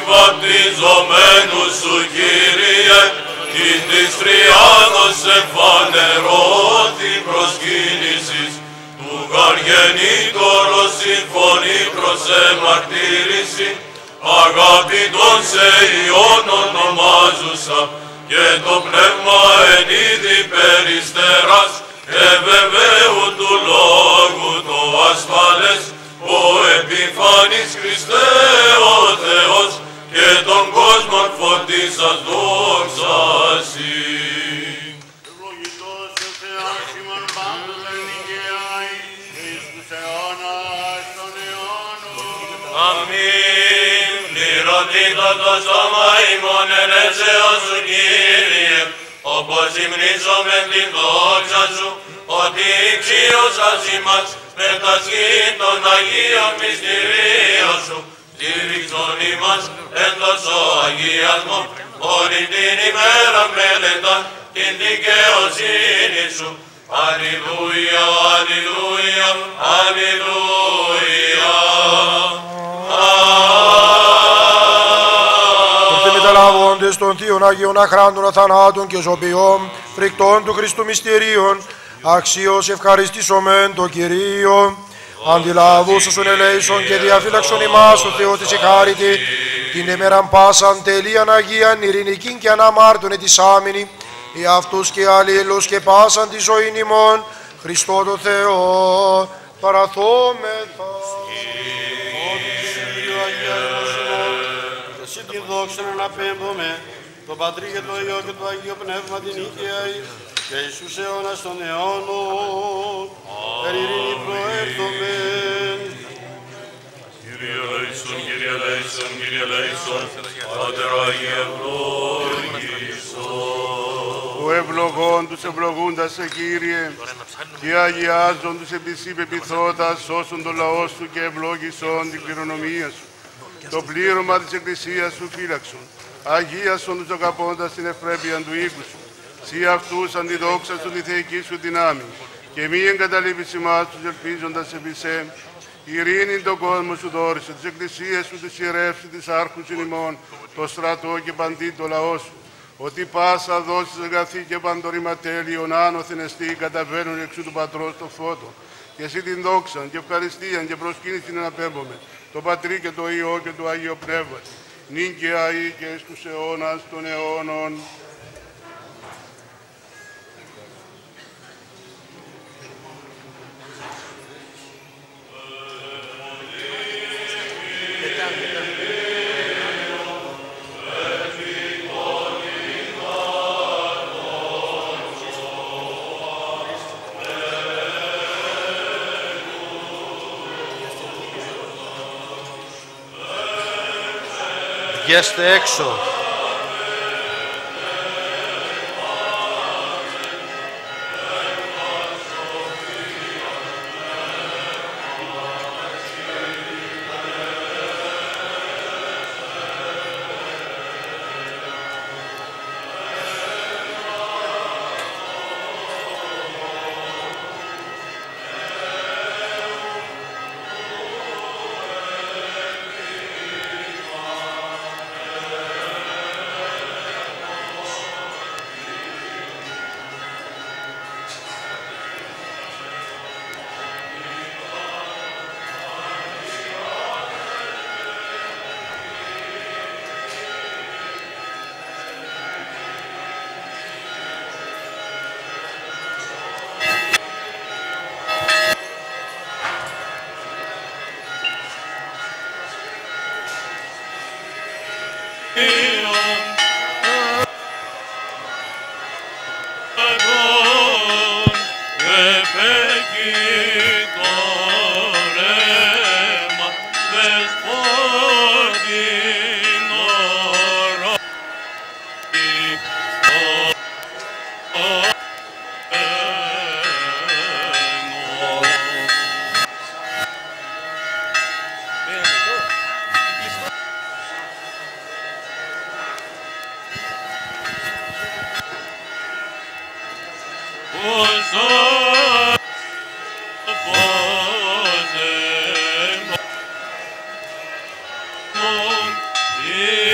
βαπτιζομένους σου, Κύριε, την της Τριάδος εφανερώ την προσκύνησης, του γαργενήτωρο συμφωνήτρος εμαρτύρηση, αγαπητόν σε Υιόν ονομάζουσα, και το πνεύμα εν είδη περιστεράς, ευεβαίου του λόγου το ασφαλές, ο επιφανής Χριστέ ο Θεός, και τον κόσμον φωτίσας δόξασι. Ευλογητός ο Θεός ημών πάντως εν δικαιάη, εις τους αιώνας των αιώνων. Αμήν. Πληρωτήτω το σώμα ημών ελεύσεως σου, Κύριε, όπως υμνίζομεν την δόξα σου, ότι υψίωσας ημάς με τα σκή των Αγίων μυστηρίων σου, στήριξον ημάς εν τόσο αγιασμό, όλη την ημέρα μελετάν την δικαιοσύνη σου. Αλληλούια, αλληλούια, αλληλούια. Μεταλαβώντες των Θείων Αγίων Αχράντων αθανάτων και ζωπιών, φρικτών του Χριστού μυστηρίων, αξίως ευχαριστήσομεν το Κυρίο. Αντιλαβούσουσον ελέησον και διαφύλαξον ημάς ο Θεός της εχάρητη, την ημέραν πάσαν τελείαν Αγίαν, ειρηνικήν και αναμάρτων ετισάμινη, οι αυτούς και αλλήλους και πάσαν τη ζωήν ημών, Χριστό το Θεό, παραθόμεθα. Εσύ την δόξα να αναπέμπουμε, το Πατρί και το Υιό και το Αγίο Πνεύμα την νίκαιη, και εις τους αιώνας των αιώνων, εν ειρήνη προέρχομεν. Κύριε ελέησον, Κύριε ελέησον, Κύριε ελέησον, Πάτερ Αγίε ευλόγησον. Ο ευλογών τους ευλογούντας σε Κύριε, και αγιάζον τους επισή πεπιθώτας, σώσον το λαό σου και ευλόγησον την κληρονομία σου. Το πλήρωμα της Εκκλησίας σου φύλαξον, αγίασον τους αγαπώντας την ευπρέπεια του οίκου σου. Σύ αυτούς αντιδόξα σου τη θεϊκή σου δυνάμει, και μη εγκαταλείπεις ημάς τους ελπίζοντας επί σε. Ειρήνην τον κόσμο σου δόρισε, τις εκκλησίες σου τις ιερεύσει, τις άρχους ημών, το στρατό και παντή το λαό σου. Ότι πάσα δόσεις αγαθή και παντορήμα τέλειον άνωθεν εστί καταβαίνουν εξού του Πατρός το φώτο. Και εσύ την δόξαν και ευχαριστίαν και προσκύνησιν αναπέμπομαι, το Πατρί και το Υιό και το Άγιο Πνεύμα, νυν και αεί και εις τους αιώνας των αιώνων. Βγέστε έξω. Yeah.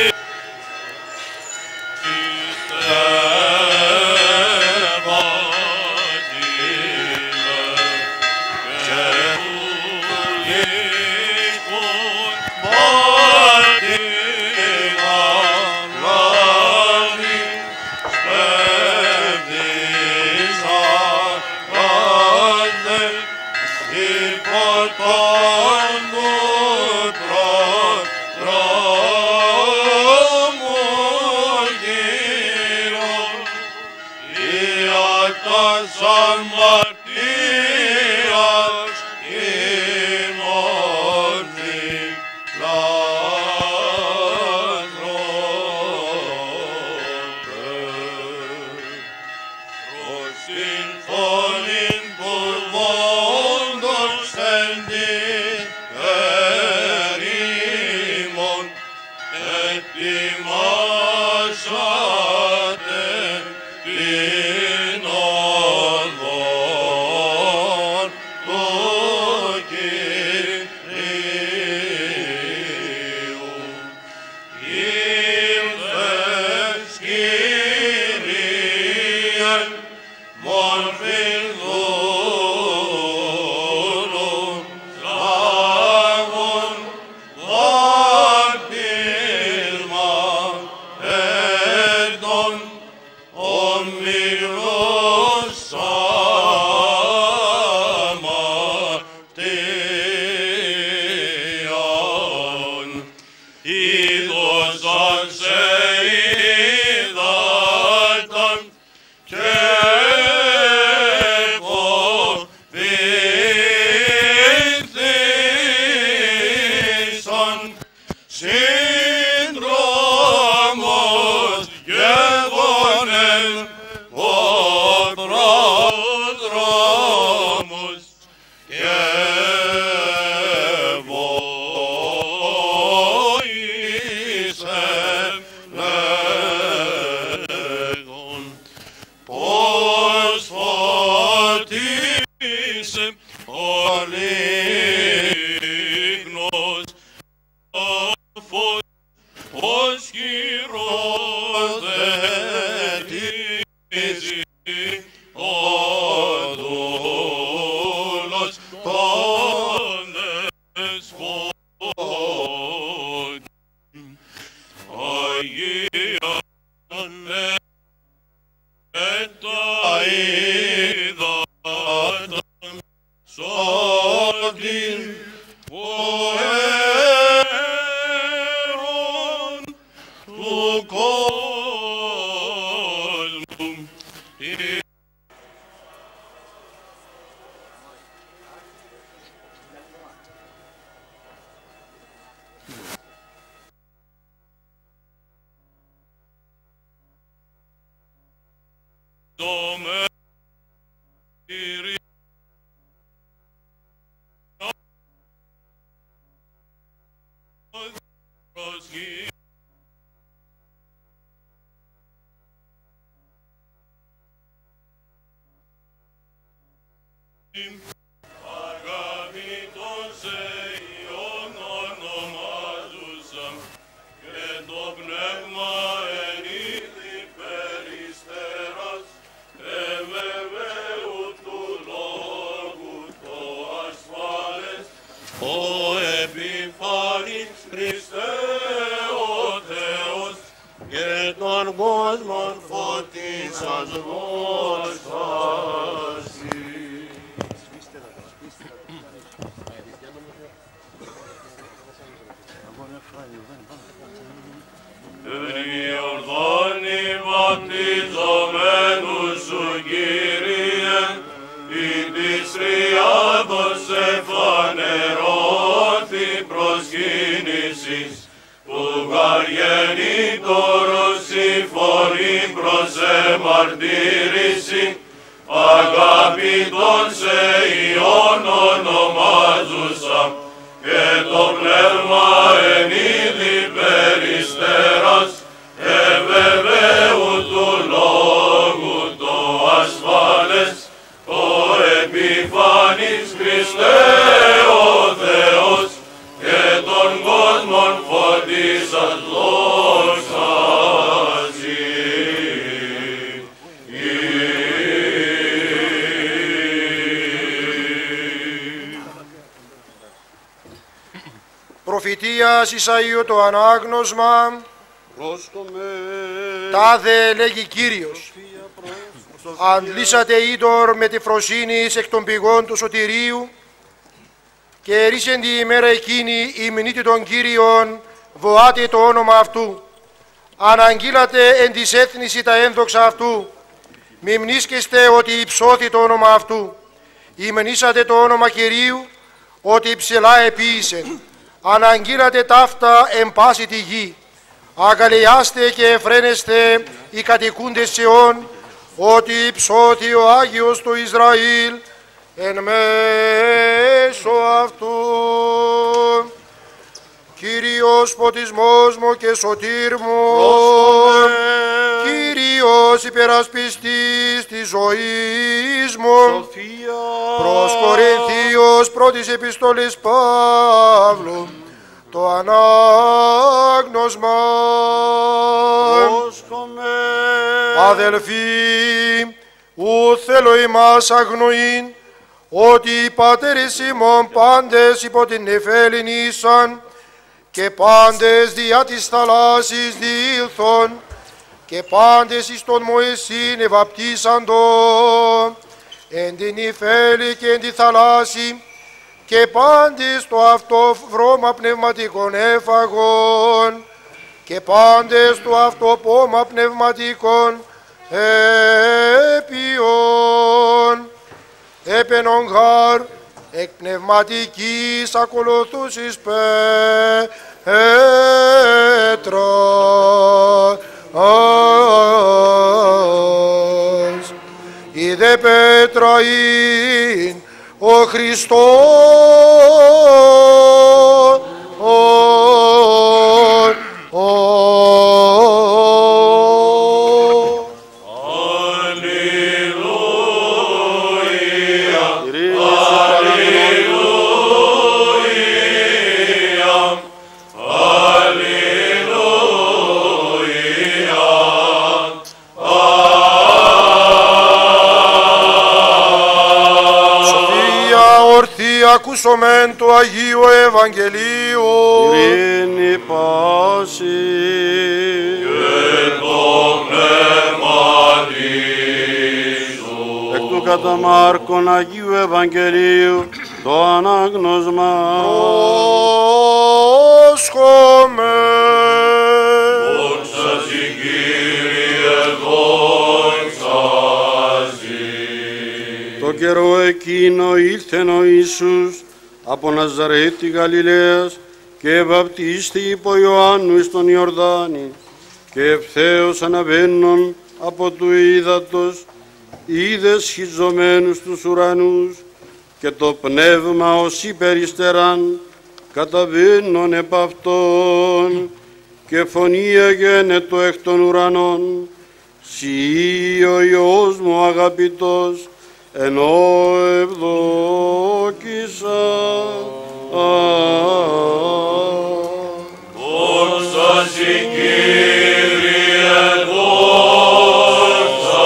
τιμάσατε την οδόν του Κυρίου. Ήλθες, Κύριε, μορφήν δούλου, λάγων βάπτισμα έντων ομιλούς αμαρτίων. Είδωσαν σε υδάταν και υποβήθησαν σύνδρομος γεγονέν ο πρόδρομος και βοήσε λέγον πως φωτίσε ο λίγνος φως ως χειροθετήσει ο δούλος των δεσπότων. Αγίανε τα ύδατα σώτην ποέρων του κόσμου. Το μερί προσγεί αγαπητός Υιόν ονομάζουσα και το πνεύμα εν είδη περιστεράς ευεβαίου του λόγου το ασφάλες ο επιφανής Χριστέ ο Θεός και τον κόσμον φωτίσας βοστάσι. Διορθώνει βαπτιζομένους σου, Κύριε, την της τριάδος εφανερώθη προσκύνησης, που γαργενήτωρος συμφωνεί προς εμαρτύρηση, αγαπητόν σε Υιόν ονομάζουσα, και το πνεύμα εν είδη περιστεράς, ευεβαίου του λόγου το ασφάλες, ο επιφανής Χριστέ ο Θεός, και τον κόσμον φωτίσας δόξασι. Προφητείας Ισαΐου το ανάγνωσμα. Πρόσκομε, Τάδε λέγει Κύριος, αντλήσατε είδωρ με τη φροσύνη εκ των πηγών του σωτηρίου και ρίσεν τη ημέρα εκείνη υμνείτε των Κύριων, βοάτε το όνομα αυτού. Αναγγείλατε εν της έθνηση τα ένδοξα αυτού, μη μνήσκεστε ότι υψώθη το όνομα αυτού. Υμνήσατε το όνομα Κυρίου, ότι υψηλά επίησεν. Αναγγείλατε ταύτα εν πάση τη γη. Αγκαλιάστε και εφραίνεστε οι κατοικούντες Σιών, ότι υψώθη ο Άγιος του Ισραήλ εν μέσω αυτού. Κύριος φωτισμός μου και σωτήρ μου, Κύριος υπερασπιστής της ζωής μου, Σοφία. προς Κορινθίους πρώτης επιστολής Παύλου, το ανάγνωσμα. Πρόσκομε. Αδελφοί, ου θέλω ημάς αγνοήν, ότι οι πατέρες ημών πάντες υπό την νεφέλην ήσαν, και πάντες διά της θαλάσσης διήλθον, και πάντες εις τον Μωυσήν ευαπτίσαντο, εν την νεφέλη και εν τη θαλάσση, και πάντες το αυτό βρώμα πνευματικών έφαγον, και πάντες το αυτό πόμα πνευματικών έπιον. Έπαινον γάρ εκ πνευματικής ακολουθούσης Πέτρας. Είδε Πέτρα ειν ο Χριστός, ακούσομεν του Αγίου Ευαγγελίου. Ειρήνη πάση. Και το πνεύματι σου. Εκ του κατά Μάρκον Αγίου Ευαγγελίου το ανάγνωσμα. Πρόσχομαι. Δόξα σοι Κύριε, δόξα σοι. Το καιρό εκείνο ήλθεν ο Ιησούς από Ναζαρέτη Γαλιλαίας και βαπτίστη υπό Ιωάννου εις τον Ιορδάνη, και ευθέως αναβαίνον από του ύδατος είδε σχιζωμένους τους ουρανούς, και το πνεύμα ως υπεριστεράν καταβαίνον επ' αυτόν, και φωνή εγένετο εκ των ουρανών, «Συ ο Υιός μου αγαπητός, ενώ ευδόκησα». Δόξα σοι Κύριε, δόξα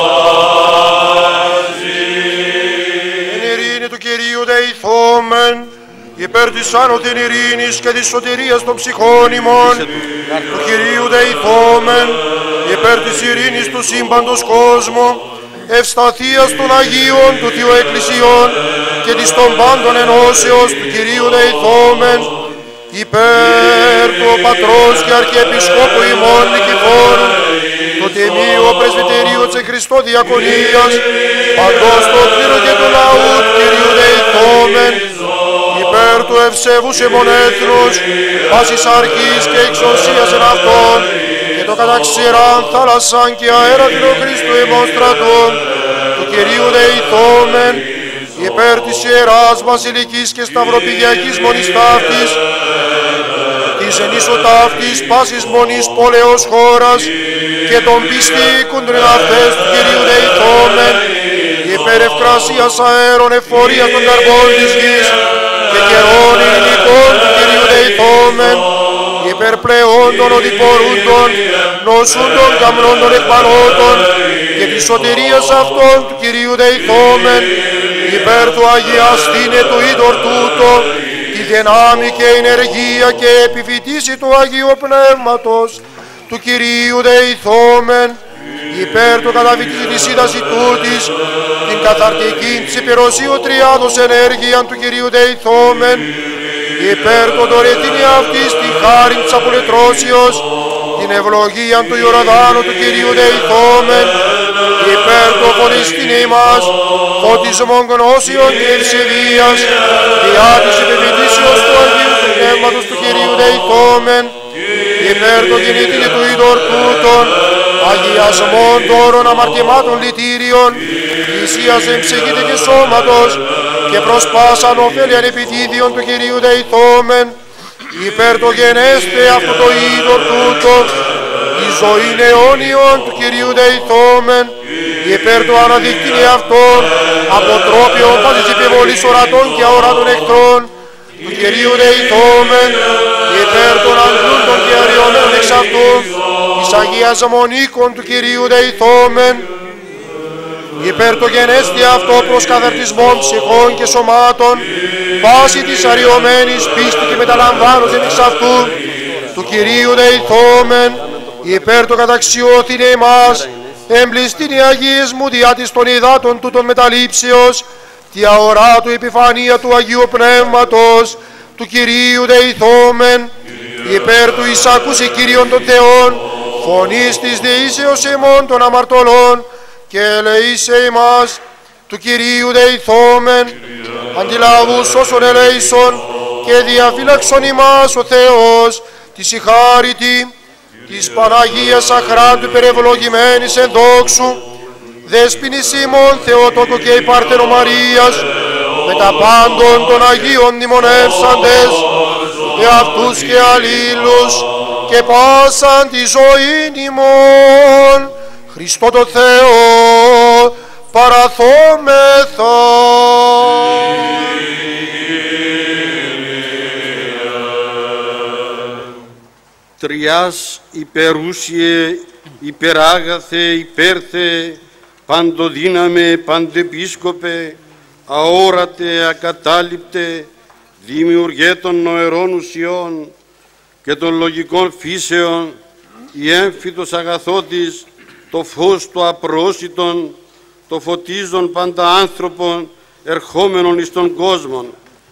σοι. Εν ειρήνη του Κυρίου δεηθόμεν, υπέρ της άνωθεν ειρήνης και της σωτηρίας των ψυχών ημών. Του Κυρίου δεηθόμεν, υπέρ της ειρήνης του σύμπαντος κόσμου, ευσταθίας των Αγίων του Θεού Εκκλησιών και της των πάντων ενώσεως του Κυρίου δεηθόμεν, υπέρ του Πατρός και Αρχιεπισκόπου ημών Νικηφόρου, του Τιμίου Πρεσβυτερίου της Χριστό Διακονίας, παντός το πλήρω και του λαού του Κυρίου δεηθόμεν, υπέρ του ευσεβούς ημών έθνους, πάσης αρχής και εξουσίας εν αυτόν, και το καταξηράν θάλασσαν και αέρα του Χριστού ημών στρατών, του Κυρίου δεηθόμεν, υπέρ της Ιεράς Βασιλικής και Σταυροπηγιακής Μονής Ταύτης, της ενίσου ταύτης πάσης μονής πόλεως χώρας, και των πιστήκουντριν αυτές του Κυρίου δεηθόμεν, υπέρ ευκρασίας αέρων εφορίας των καρπών της γης, και καιρών ειρηνικών του Κυρίου δεηθόμεν, υπέρ πλεόντων οδηπορούντων, νοσούντων καμνόντων εκπανώτων, και της σωτηρίας αυτών του Κυρίου δεηθόμεν, υπέρ του αγιαστήνε του είδωρ τούτο, τη δυνάμει και ενεργία και επιφυτίση του Αγίου Πνεύματος του Κυρίου δεηθόμεν, υπέρ του καταβητή της σύνταση τούτης, την καθαρτική της υπηρωσίου τριάδος ενέργειαν του Κυρίου δεηθόμεν, υπέρ των δωρετήνη αυτής τη χάριν της απολυτρώσεως, την ευλογία του Ιορδάνου του Κυρίου δεηθόμεν, υπέρ του φωνιστήν ημάς, φωτισμόν γνώσεων και ευσεβίας, διά της επιφυτίσεως του Αγίου του Πνεύματος του Κυρίου δεηθόμεν, υπέρ το γεννητή του είδωρ τούτων, αγιασμών τόρων αμαρτημάτων λυτήριων, θυσίας εμψυχήτη και σώματος, και προς πάσαν ωφέλιαν επιτίδιον του Κυρίου δεηθόμεν, υπέρ το γενέστε αυτό το είδωρ τούτο, η ζωή αιώνιον του Κυρίου δεηθόμεν, υπέρ το αναδείκτην αυτόν, αποτρόπιον πάσης επιβολής ορατών και αόρατων εχθρών, του Κυρίου δεηθόμεν, υπέρ των αγγλούντων και αριωμένων εξ αυτού, εις Αγίας Μονίκων του Κυρίου δεηθόμεν, υπέρ το γενέστη αυτό προς καθαρτισμόν ψυχών και σωμάτων, πάση της αριωμένης πίστη και μεταλαμβάνωσιν εξ αυτού, του Κυρίου δεηθόμεν, υπέρ το καταξιώθην εμάς, εμπληστήν η Αγίες μου διά της των υδάτων τούτων μεταλήψεως, τη αοράτου επιφανία του Αγίου Πνεύματος, του Κυρίου δεηθόμεν, υπέρ του εισάκουση Κύριον των Θεών, φωνής της δεήσεως εμών των αμαρτωλών, και ελεήσε ημάς, του Κυρίου δεηθόμεν, αντιλαβούς όσων ελέησον, και διαφύλαξον ημάς ο Θεός, της η χάριτη, της Παναγίας Αχράντου υπερευλογημένης εν δόξου, δέσποινης ημών Θεοτόκο και η Πάρθενο Μαρίας, με τα πάντων των Αγίων μνημονεύσαντες, εαυτούς και αλλήλους, και πάσαν τη ζωή ημών, Χριστό το Θεό παραθόμεθα. Τριάς υπερούσιε, υπεράγαθε, υπέρθε, παντοδύναμε, παντεπίσκοπε, αόρατε, ακατάληπτε, δημιουργέ των νοερών ουσιών και των λογικών φύσεων, η έμφυτος αγαθότης, το φως του απρόσιτον, το φωτίζον πάντα άνθρωπον, ερχόμενον εις τον κόσμον.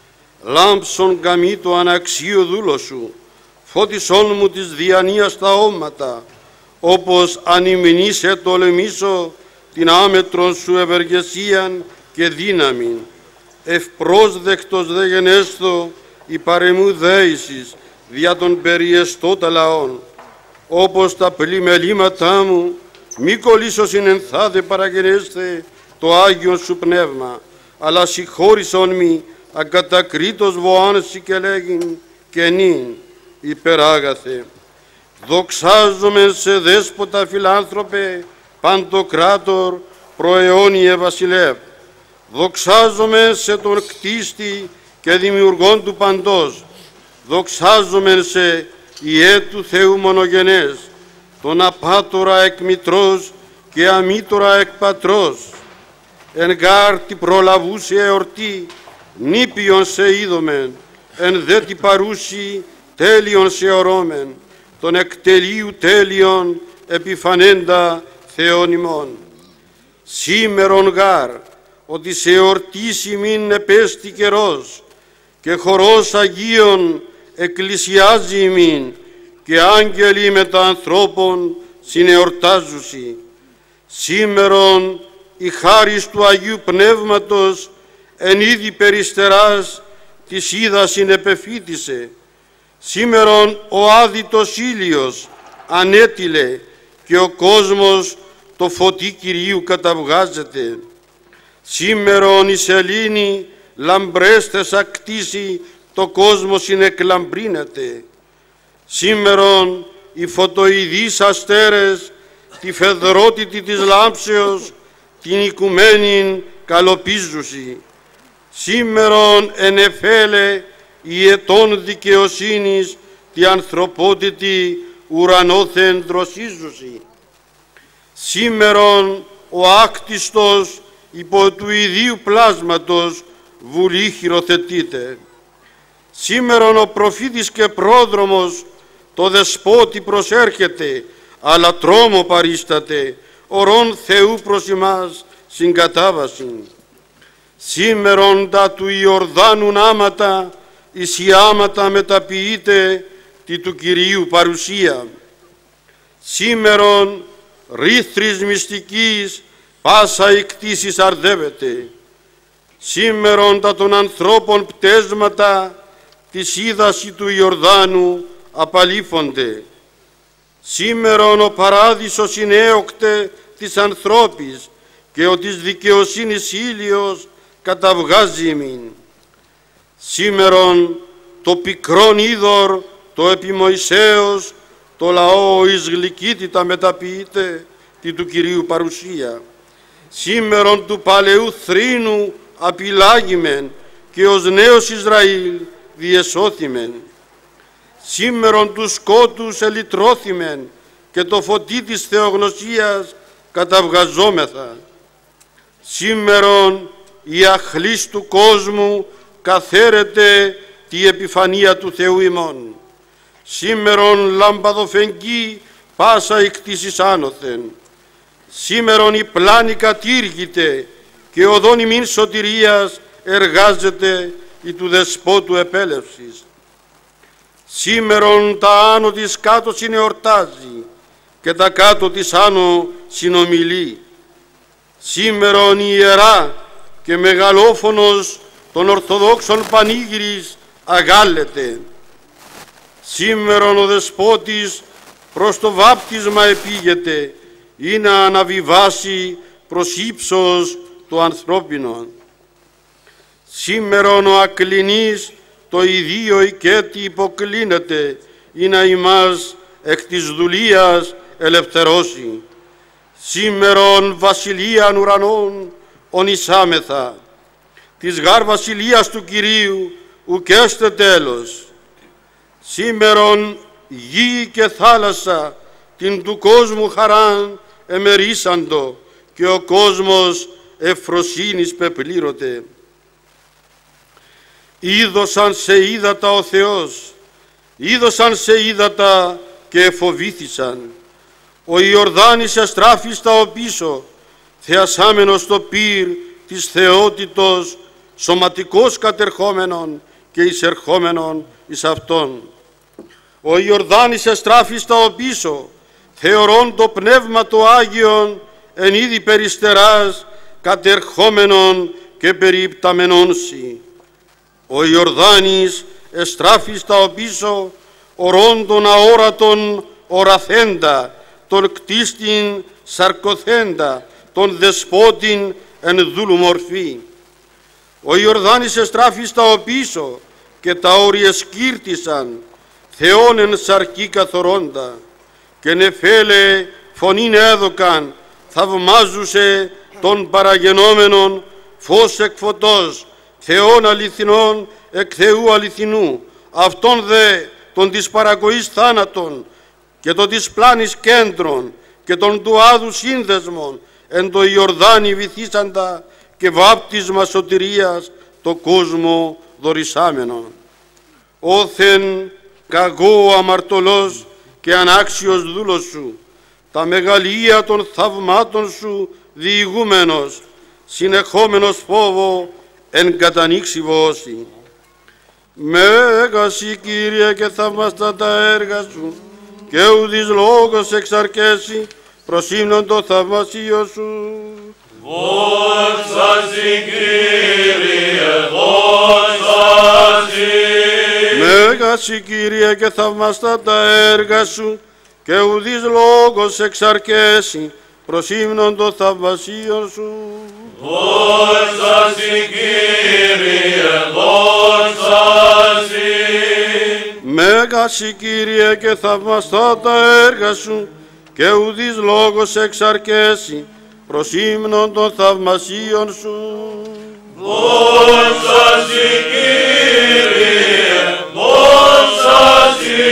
Λάμψον γαμί το αναξίο δούλο σου, φώτισόν μου της διανοίας τα όματα, όπως ανημνήσε το λεμίσω την άμετρον σου ευεργεσίαν και δύναμην. Ευπρόσδεκτος δε γενέσθω η παρεμού δέησης δια των περιεστώτα λαών, όπως τα πλημελήματά μου μη κολλήσω συνενθάτε παραγενέσθε το Άγιον σου Πνεύμα, αλλά συγχώρησον μη ακατακρίτως βοάνση και λέγειν και νυν υπεράγαθε. Δοξάζομαι σε δέσποτα φιλάνθρωπε, παντοκράτορ προαιώνιε βασιλεύ. Δοξάζομαι σε τον κτίστη και δημιουργόν του παντός. Δοξάζομαι σε Ιε του Θεού μονογενές, τον απάτορα εκ μητρός και αμήτορα εκ πατρός. Εν γάρ τη προλαβούσε εορτή, νήπιον σε είδομεν, εν δε τη παρούση τέλειον σε ορώμεν, τον εκτελείου τέλειον επιφανέντα Θεόν ημών. Σήμερον γάρ, ότι σε εορτήσει μην επέστη καιρός, και χορός Αγίων εκκλησιάζει ημίν, και άγγελοι με τα ανθρώπων συνεορτάζουσι. Σήμερον η χάρις του Αγίου Πνεύματος εν είδη περιστεράς της είδα συνεπεφύτησε. Σήμερον ο άδυτος ήλιος ανέτειλε και ο κόσμος το φωτί Κυρίου καταβγάζεται. Σήμερον η σελήνη λαμπρέστες ακτήσει το κόσμο συνεκλαμπρίνεται. Σήμερον οι φωτοειδείς αστέρες τη φεδρότητη της λάμψεως την οικουμένην καλοπίζουσι. Σήμερον εν εφέλε η ετών δικαιοσύνης τη ανθρωπότητη ουρανόθεν δροσίζουσι. Σήμερον ο άκτιστος υπό του ιδίου πλάσματος βουλή χειροθετείται. Σήμερον ο προφήτης και πρόδρομος το δεσπότη προσέρχεται, αλλά τρόμο παρίσταται, ορών Θεού προς ημάς συγκατάβασιν. Σήμερον τα του Ιορδάνου άματα, εις οι άματα μεταποιείται τη του Κυρίου παρουσία. Σήμερον ρήθρης μυστικής πάσα η κτήσης αρδεύεται. Σήμερον τα των ανθρώπων πτέσματα της είδαση του Ιορδάνου απαλήφονται. Σήμερον ο παράδεισος συνέοκτε της ανθρώπης και ο της δικαιοσύνης ήλιος καταβγάζει ημίν. Σήμερον το πικρόν είδωρ, το επί Μωυσέως, το λαό εις γλυκύτητα μεταποιείται τη του Κυρίου παρουσία. Σήμερον του παλαιού θρήνου απειλάγημεν και ως νέος Ισραήλ διεσώθημεν. Σήμερον του σκότους ελυτρώθημεν και το φωτί της θεογνωσίας καταβγαζόμεθα. Σήμερον η αχλής του κόσμου καθαίρεται τη επιφανία του Θεού ημών. Σήμερον λαμπαδοφεγγεί πάσα η κτήσης άνωθεν. Σήμερον η πλάνη κατήργηται και οδόν ημίν σωτηρίας εργάζεται η του δεσπότου επέλευσης. Σήμερον τα άνω της κάτω συνεορτάζει και τα κάτω της άνω συνομιλεί. Σήμερον η ιερά και μεγαλόφωνος των Ορθοδόξων πανήγυρης αγάλλεται. Σήμερον ο Δεσπότης προς το βάπτισμα επήγεται ή να αναβιβάσει προς ύψος το ανθρώπινο. Σήμερον ο ακλινής το ιδίο οικέτη υποκλίνεται ή να ημάς εκ της δουλείας ελευθερώσει. Σήμερον βασιλείαν ουρανών ονισάμεθα, της γάρ βασιλείας του Κυρίου ουκέστε τέλος. Σήμερον γη και θάλασσα την του κόσμου χαράν εμερίσαντο και ο κόσμος ευφροσύνης πεπλήρωτε. Είδωσαν σε ύδατα ο Θεός, είδωσαν σε ύδατα και εφοβήθησαν. Ο Ιορδάνης εστράφη στα οπίσω, θεασάμενος στο πύρ της θεότητος, σωματικός κατερχόμενον και εισερχόμενον εις αυτόν. Ο Ιορδάνης εστράφη στα οπίσω, θεωρών το πνεύμα το Άγιον, εν είδη περιστεράς, κατερχόμενον και περιυπταμενόν σοι. Ο Ιορδάνης εστράφη στα οπίσω, ορών των αόρατων οραθέντα, τον κτίστην σαρκοθέντα, τον δεσπότην εν δούλου μορφή. Ο Ιορδάνης εστράφη στα οπίσω και τα όρια σκύρτησαν, Θεόν εν σαρκή καθορώντα, και νεφέλε φωνήν έδωκαν, θαυμάζουσε τον παραγενόμενον φως εκ φωτός, Θεόν αληθινών εκ Θεού αληθινού, αυτόν δε τον της παρακοής θάνατον και τον της πλάνης κέντρων και τον του άδου σύνδεσμων εν το Ιορδάνη βυθίσαντα και βάπτισμα σωτηρίας το κόσμο δωρησάμενον. Όθεν καγώ αμαρτωλός και ανάξιος δούλος σου, τα μεγαλεία των θαυμάτων σου διηγούμενος, συνεχόμενος φόβο εν κατανοίξει βόση. Μέγασι Κύριε και θαυμαστά τα έργα σου και ουδής λόγος εξαρκέσει προσύμνον το θαυμασίο σου. Δόξασι Κύριε, δόξασι. Μέγασι Κύριε και θαυμαστά τα έργα σου και ουδής λόγος εξαρκέσει προσύμνον το θαυμασίο σου. Δόξασι Κύριε, δόξασι. Μέγασι Κύριε και θαυμαστά τα έργα σου και ουδής λόγος εξαρκέσει προσύμνον των θαυμασίων σου. Δόξασι Κύριε, δόξασι.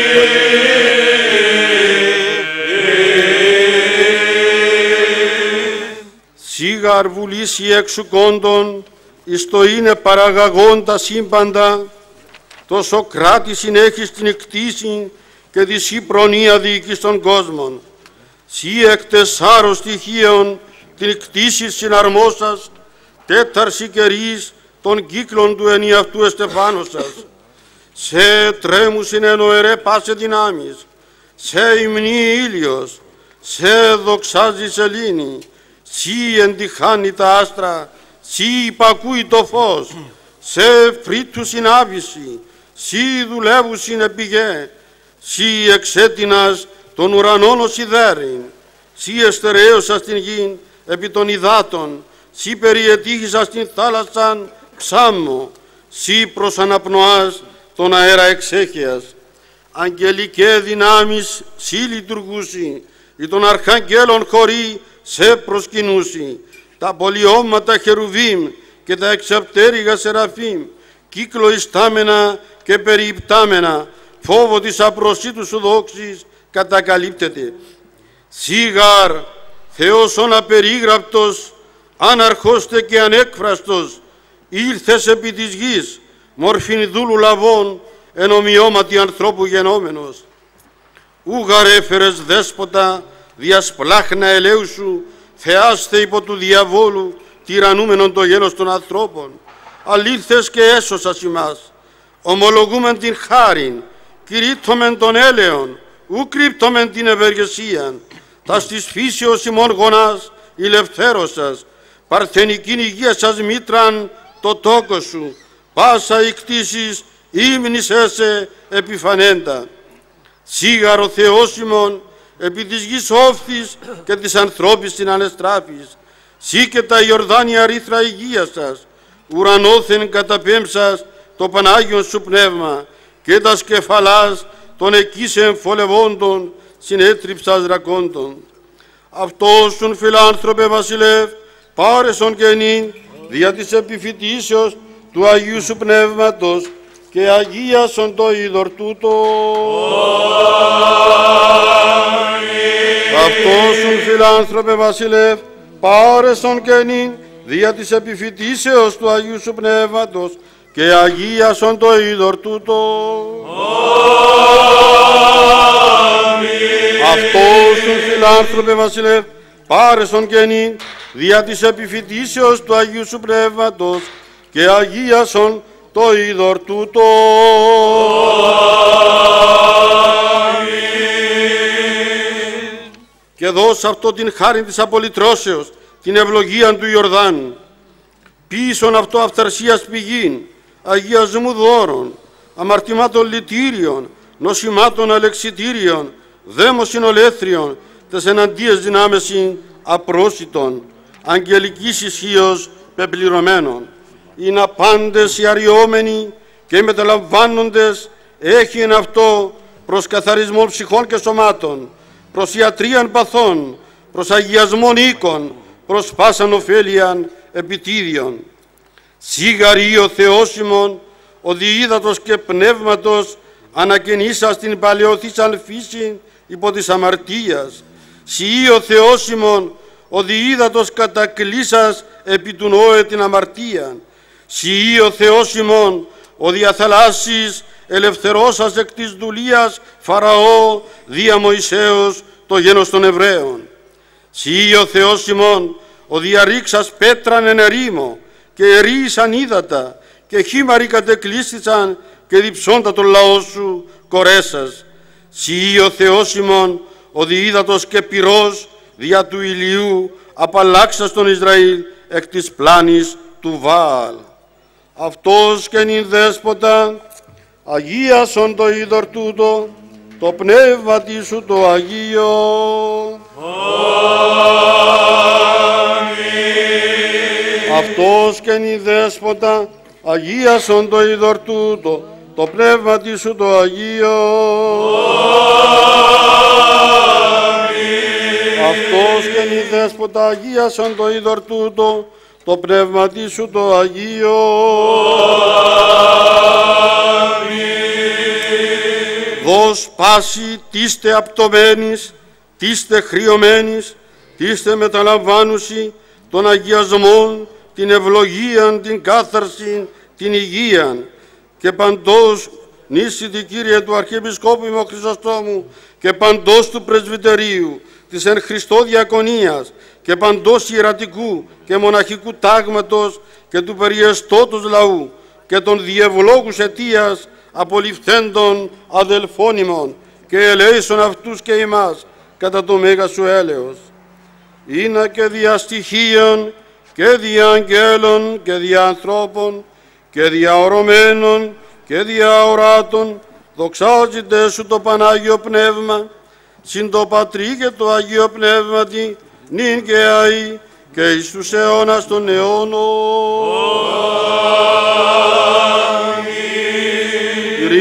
Σίγαρ βουλήσει εξουκόντων εις το είναι παραγαγόντα σύμπαντα, τόσο κράτη συνέχεις την εκτίση και τη σύ προνοία διοικείς των κόσμων. Σύ εκ τεσσάρων στοιχείων την εκτίση συναρμόσας, τέταρση καιρής των κύκλων του ενιαυτού εστεφάνωσας. Σε τρέμουσιν εν οερέ πάσε δυνάμεις, σε υμνεί ήλιος, σε δοξάζει σελήνη, σύ εντυχάνει τα άστρα, σύ υπακούει το φως, σε φρύτου συνάβηση, σύ δουλεύουσιν επιγέ, σύ εξέτεινας των ουρανών ως ιδέριν, σύ εστερέωσας την γην επί των υδάτων, σύ περιετύχησας την θάλασσαν ξάμμο, σύ προσαναπνοάς τον αέρα εξέχειας. Αγγελικέ δυνάμεις σύ λειτουργούσι, ή των αρχαγγέλων χωρί σε προσκυνούσι. Τα πολιώματα χερουβίμ και τα εξαπτέρυγα σεραφίμ, κύκλο ιστάμενα και περιυπτάμενα, φόβο της απροσίτου σου δόξης κατακαλύπτεται. Σίγαρ, Θεός ον απερίγραπτος, αναρχώστε και ανέκφραστος, ήλθες επί της γης, μορφήν δούλου λαβών, εν ομοιώματι ανθρώπου γενόμενος. Ούγαρ έφερες δέσποτα, διασπλάχνα ελέου σου, θεάστε υπό του διαβόλου, τυραννούμενον το γέλος των ανθρώπων. Αλήθες και έσωσας ημάς, ομολογούμεν την χάριν, κηρύττωμεν τον έλεον, ου κρύπτωμεν την ευεργεσίαν. Τας της φύσεως ημών γονάς ηλευθέρωσας, παρθενικήν υγεία σας μήτραν το τόκο σου, πάσα οι κτήσεις ύμνησέσαι επιφανέντα. Σίγαρο Θεός ημών, επί της γης όφθης και της ανθρώπης την ανεστράφης, σύ και τα Ιορδάνια ρήθρα υγεία σας, ουρανόθεν καταπέμψας το Πανάγιον σου πνεύμα, και τα σκεφαλάς των εκείσεν φολευόντων συνέτριψας ρακόντων. Αυτός τον φιλάνθρωπε βασιλεύ, πάρεσον και νυν, δια της επιφυτίσεως του Αγίου σου Πνεύματος, και αγίασον το είδωρ τούτο. Αυτός τον φιλάνθρωπε βασιλεύ, πάρεσον και νυν, δια της επιφυτίσεως του Αγίου σου Πνεύματος, και αγίασον το είδωρ τούτο. Αυτός τον φιλάνθρωπε βασιλεύ, πάρεσον και νυν, δια της επιφυτίσεως του Αγίου σου Πνεύματος, και αγίασον το είδωρ τούτο. Και δώσ' αυτό την χάριν της απολυτρώσεως, την ευλογία του Ιορδάνου. Πίσον αυτό αυθαρσίας πηγήν, αγιασμού δώρων, αμαρτημάτων λυτήριων, νοσημάτων αλεξιτήριων, δαίμωσιν ολέθριων, τες εναντίες δυνάμεσιν απρόσιτων, αγγελικής ισχύος πεπληρωμένων. Είναι απάντες οι αριόμενοι και μεταλαμβάνοντες, έχει εν αυτό προς καθαρισμό ψυχών και σωμάτων, προς ιατρίαν παθών, προς αγιασμόν οίκων, προς πάσαν ωφέλιαν επιτίδιον. Σίγαρη ο Θεός ημών, ο διείδατος και πνεύματος, ανακαινήσας την παλαιοθήσαν φύση υπό της αμαρτίας. Σιή ο Θεός ημών, ο διείδατος κατακλείσας επί του Νόε την αμαρτία. Σιή ο Θεός ημών, ο διαθαλάσσης ελευθερώσας εκ της δουλείας Φαραώ δια Μωυσέως το γένος των Εβραίων. Σιή ο Θεός ημών, ο διαρρήξας πέτραν εν ερήμο και ερείσαν ύδατα και χήμαροι κατεκλείστησαν και διψώντα τον λαό σου κορέσας. Σιή ο Θεός ημών, ο διείδατος και πυρός δια του ηλιού απαλλάξας τον Ισραήλ εκ της πλάνης του Βάαλ. Αυτός και νυν δέσποτα, αγίασον το είδωρ τούτο, το πνεύμα της σου το Αγίο. Αμήν. Αυτός και νυν δέσποτα, αγίασον το είδωρ τούτο, το πνεύμα της σου το Αγίο. Αμήν. Αυτός και νυν δέσποτα, αγίασον το είδωρ τούτο, το πνεύμα της σου το Αγίο. Δώσ' πάση τίστε απτωμένης, τίστε χρειωμένης, τίστε μεταλαμβάνουσι των αγιασμών, την ευλογίαν, την κάθαρση, την υγείαν, και παντός νήσιτη Κύριε του Αρχιεπισκόπου ημών Χρυσοστόμου και παντός του Πρεσβυτερίου της εν Χριστώ διακονίας και παντός ιερατικού και μοναχικού τάγματος και του περιεστώτος λαού και των διευλόγους αιτίας απολυφθέντων αδελφών ημών και ελέησον αυτούς και ημάς κατά το μέγα σου έλεος. Είναι και δια στοιχείων και δια αγγέλων και δια ανθρώπων και δια ορωμένων και δια οράτων δοξάζεται σου το Πανάγιο Πνεύμα, συν το Πατρί και το Αγίο Πνεύματι, νυν και αεί και εις τους αιώνας των αιώνων.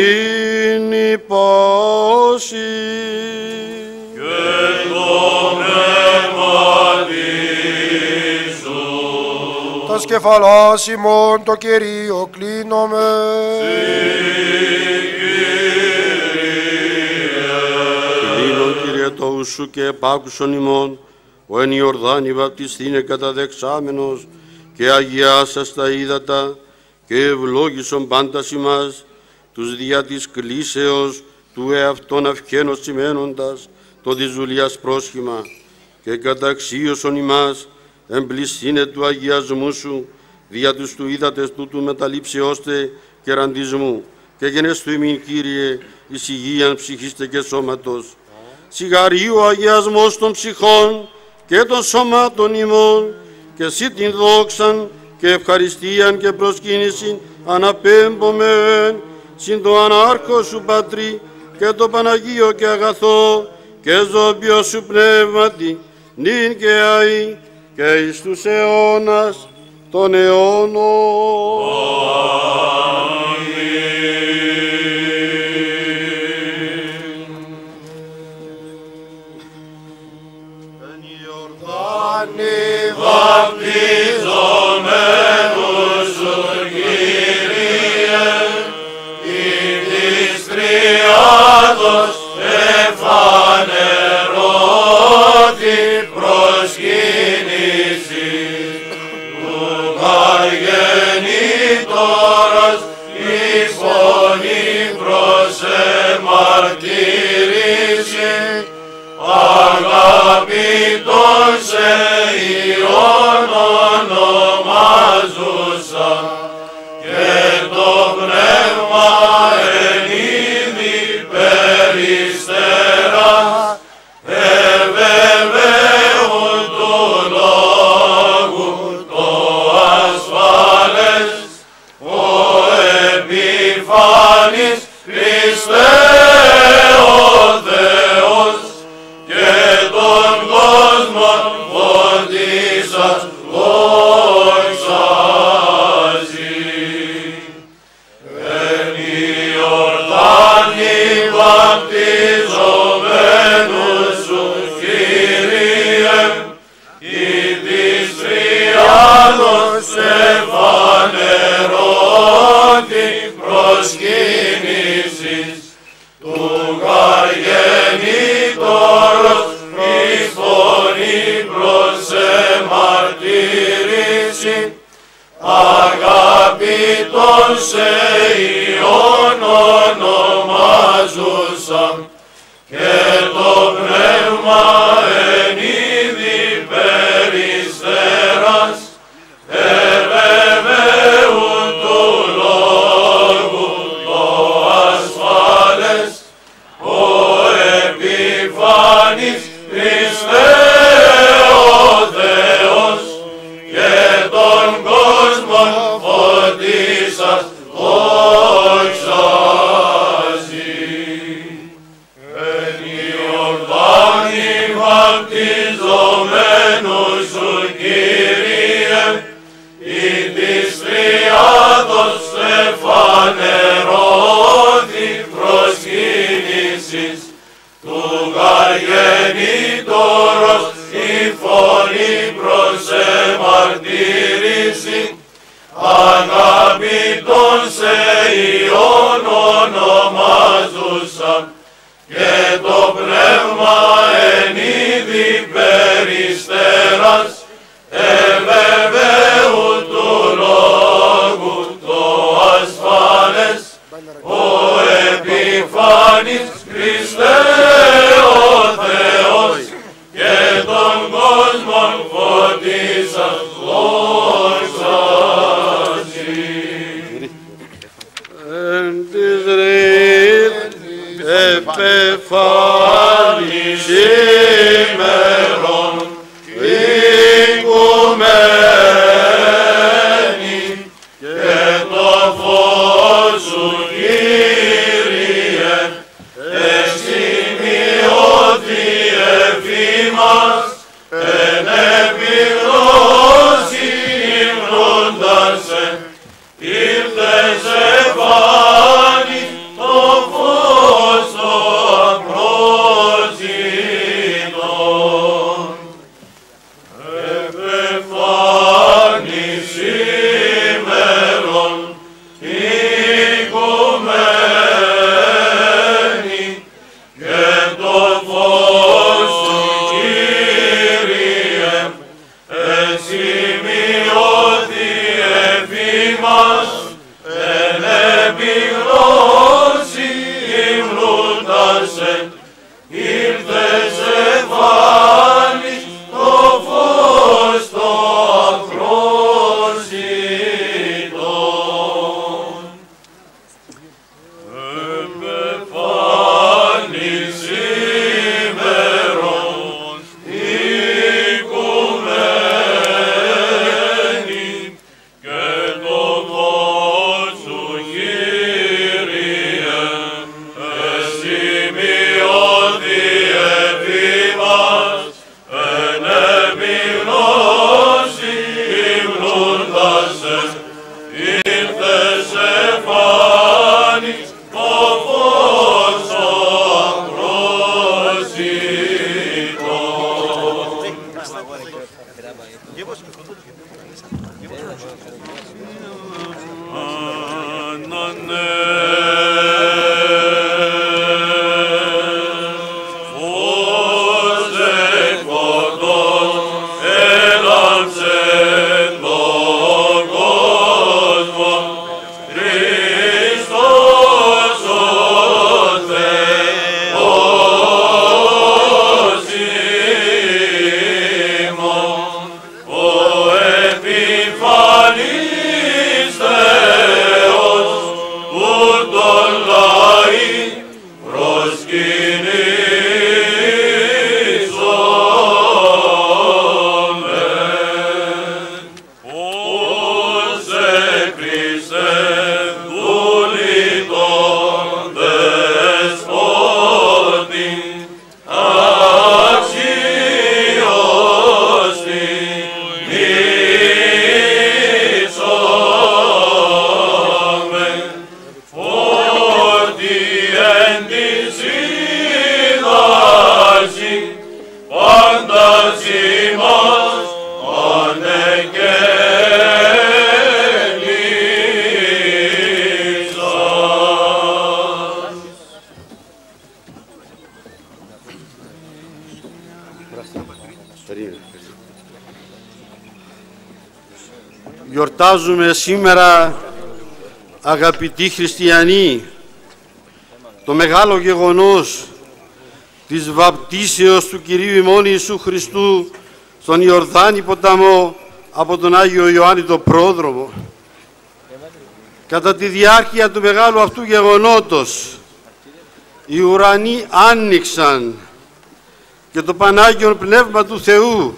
τας κεφαλάς ημών το Κυρίο κλείνομαι. Κλείνον, Κύριε, το ουσού και επάκουσον ημών, ο εν Ιορδάνη βαπτιστήνε καταδεξάμενος και αγιάσας τα ύδατα και ευλόγησον πάντας ημάς, τους δια της κλήσεως του εαυτόν αυχένος σημαίνοντας το της δουλειάς πρόσχημα και καταξίωσον ημάς εμπλησίνε του αγιασμού σου δια τους του ύδατες τούτου μεταλήψεώστε και ραντισμού και γενέστου ημίν, Κύριε, εις υγείαν ψυχίστε και σώματος. Σιγαρίου ο αγιασμός των ψυχών και των σωμάτων ημών και εσύ την δόξαν και ευχαριστίαν και προσκύνησιν αναπέμπομεν συν το ανάρχο σου Πατρί και το Παναγίο και αγαθό και ζώμπιο σου πνεύματι νυν και αεί και εις τους αιώνας των αιώνων. Εν Ιορδάνη βαπτιζομένους σου, Κύριε, ει της Τριάδος εφανερώτη προσκύνηση του Καργεννήτωρας η φωνή προς εμαρτύρηση αγαπητών σε Υιόν ονομάζουσα και το πνεύμα εν είδη περιστέρα εβεβαίουν του λόγου το ασφάλες ο επιφάνης Χριστέ ο Θεός και τον κόσμο φωτίσας δόξαζει. Εν Ιορδάνη βαπτιζομένους σου, Κύριε, ει της Τριάδος εφανερώτη προσκύνησης του Καργεννήτωρος η φωνή προς εμαρτύρηση αγαπητών σε Υιόν ονομάζουσα και το πνεύμα εν είδη περιστέρας εβεβαίουν του λόγου το ασφάλες ο επιφάνης Χριστέ ο Θεός και τον κόσμο φωτίσας δόξαζει. Εν Ιορδάνη βαπτιζομένους σου, Κύριε, ει της Τριάδος εφανερώθη προσκύνησης του Καργεννήτωρος η φωνή προς εμαρτύρηση αγαπητών σε Υιόν ονομάζουσα και το πνεύμα εν είδη περιστέρας εβεβαίουν του λόγου το ασφάλες ο επιφάνης Χριστέ ο Θεός και τον κόσμο φωτίσας δόξαζει. Εν της ρήτ επεφάνης ημερών οικουμένη και το φως σου, Κύριε, εξημειώθη εφήμας εν επιγνώση Γιορτάζουμε σήμερα, αγαπητοί χριστιανοί, το μεγάλο γεγονός της βαπτίσεως του Κυρίου ημών Ιησού Χριστού στον Ιορδάνη ποταμό από τον Άγιο Ιωάννη τον Πρόδρομο. Κατά τη διάρκεια του μεγάλου αυτού γεγονότος οι ουρανοί άνοιξαν και το Πανάγιον Πνεύμα του Θεού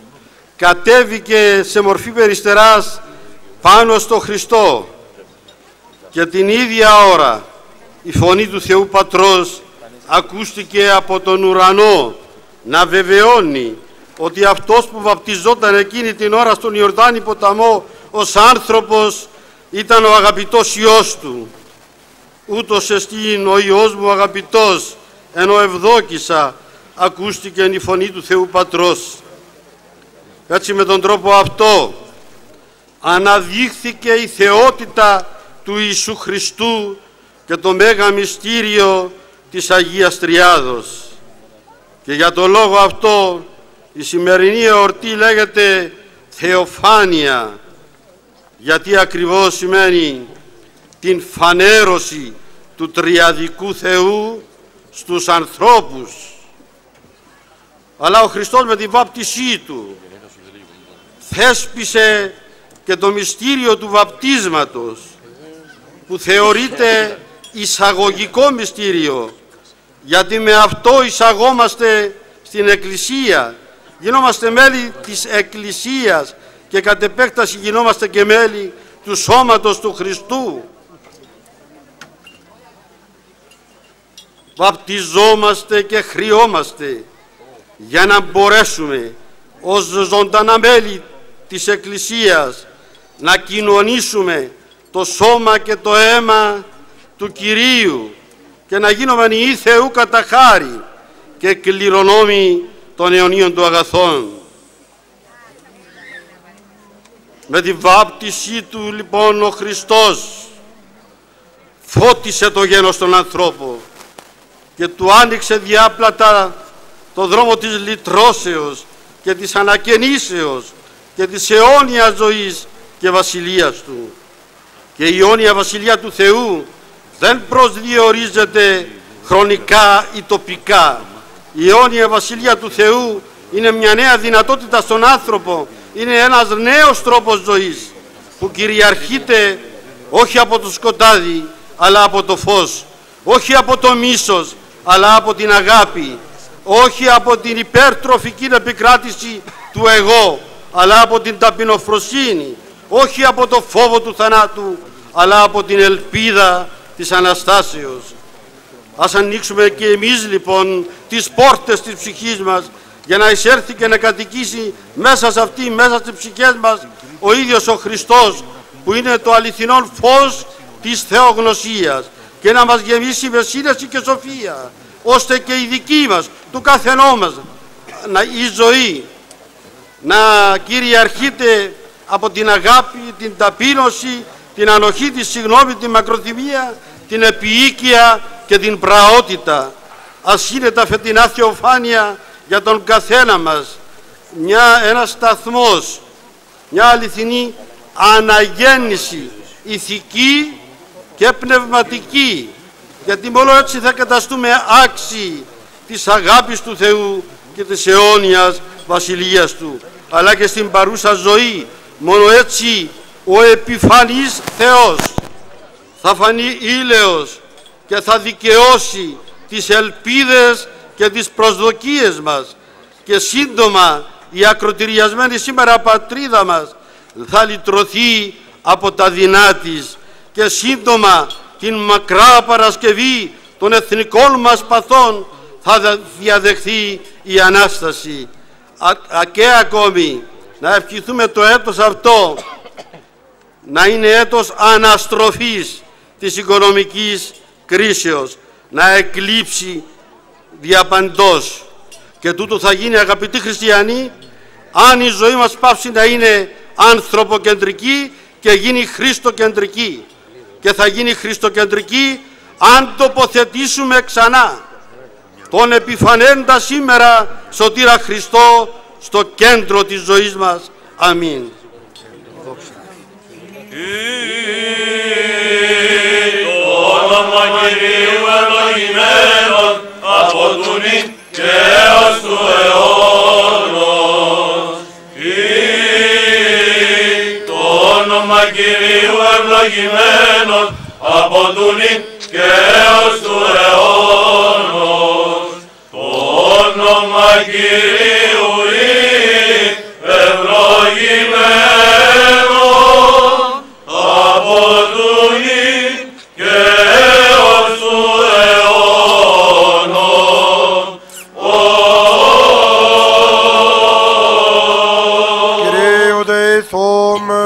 κατέβηκε σε μορφή περιστεράς πάνω στο Χριστό και την ίδια ώρα η φωνή του Θεού Πατρός ακούστηκε από τον ουρανό να βεβαιώνει ότι αυτός που βαπτιζόταν εκείνη την ώρα στον Ιορδάνη ποταμό ως άνθρωπος ήταν ο αγαπητός Υιός του. Ούτως εστίν ο Υιός μου αγαπητός, ενώ ευδόκησα, ακούστηκε η φωνή του Θεού Πατρός. Έτσι με τον τρόπο αυτό αναδείχθηκε η θεότητα του Ιησού Χριστού και το μέγα μυστήριο της Αγίας Τριάδος. Και για το λόγο αυτό η σημερινή εορτή λέγεται Θεοφάνεια, γιατί ακριβώς σημαίνει την φανέρωση του τριαδικού Θεού στους ανθρώπους. Αλλά ο Χριστός με τη βάπτισή του θέσπισε και το μυστήριο του βαπτίσματος, που θεωρείται εισαγωγικό μυστήριο, γιατί με αυτό εισαγόμαστε στην Εκκλησία, γινόμαστε μέλη της Εκκλησίας και κατ' επέκταση γινόμαστε και μέλη του σώματος του Χριστού. Βαπτιζόμαστε και χρειόμαστε για να μπορέσουμε ως ζωντανά μέλη της Εκκλησίας να κοινωνήσουμε το σώμα και το αίμα του Κυρίου και να γίνουμε ιοί Θεού κατά χάρη και κληρονόμοι των αιωνίων του αγαθών. Με τη βάπτισή του λοιπόν ο Χριστός φώτισε το γένος των ανθρώπων και του άνοιξε διάπλατα το δρόμο της λυτρώσεως και της ανακαινήσεως και της αιώνιας ζωής και βασιλείας του. Και η αιώνια βασιλεία του Θεού δεν προσδιορίζεται χρονικά ή τοπικά. Η αιώνια βασιλεία του Θεού είναι μια νέα δυνατότητα στον άνθρωπο, είναι ένας νέος τρόπος ζωής που κυριαρχείται όχι από το σκοτάδι αλλά από το φως, όχι από το μίσος αλλά από την αγάπη, όχι από την υπερτροφική επικράτηση του εγώ αλλά από την ταπεινοφροσύνη, όχι από το φόβο του θανάτου αλλά από την ελπίδα της Αναστάσεως. Ας ανοίξουμε και εμείς λοιπόν τις πόρτες της ψυχής μας για να εισέρθει και να κατοικήσει μέσα σε αυτή, μέσα στις ψυχές μας, ο ίδιος ο Χριστός που είναι το αληθινό φως της θεογνωσίας και να μας γεμίσει με σύνεση και σοφία, ώστε και η δική μας, του καθενό μας, η ζωή να κυριαρχείτε από την αγάπη, την ταπείνωση, την ανοχή, τη συγγνώμη, την μακροθυμία, την επιοίκεια και την πραότητα. Ας είναι τα φετινά θεοφάνεια για τον καθένα μας μια, ένας σταθμός, μια αληθινή αναγέννηση ηθική και πνευματική, γιατί μόνο έτσι θα καταστούμε άξιοι της αγάπης του Θεού και της αιώνιας βασιλείας Του, αλλά και στην παρούσα ζωή. Μόνο έτσι ο επιφανής Θεός θα φανεί ήλαιος και θα δικαιώσει τις ελπίδες και τις προσδοκίες μας, και σύντομα η ακροτηριασμένη σήμερα πατρίδα μας θα λυτρωθεί από τα δεινά της, και σύντομα την μακρά Παρασκευή των εθνικών μας παθών θα διαδεχθεί η Ανάσταση. Α, α, και ακόμη να ευχηθούμε το έτος αυτό να είναι έτος αναστροφής της οικονομικής κρίσεως, να εκλείψει διαπαντός. Και τούτο θα γίνει, αγαπητοί χριστιανοί, αν η ζωή μας πάψει να είναι ανθρωποκεντρική και γίνει χριστοκεντρική. Και θα γίνει χριστοκεντρική αν τοποθετήσουμε ξανά τον επιφανέντα σήμερα σωτήρα Χριστό στο κέντρο της ζωής μας. Αμήν. Το όνομα Κυρίου ευλογημένον από του νυν και έως του αιώνος. Το όνομα Κυρίου ευλογημένον από του νυν και έως του αιώνος. Το όνομα Κυρίου ευλογημένον από του νυν και έως του αιώνος. Κυρίου δεηθούμε.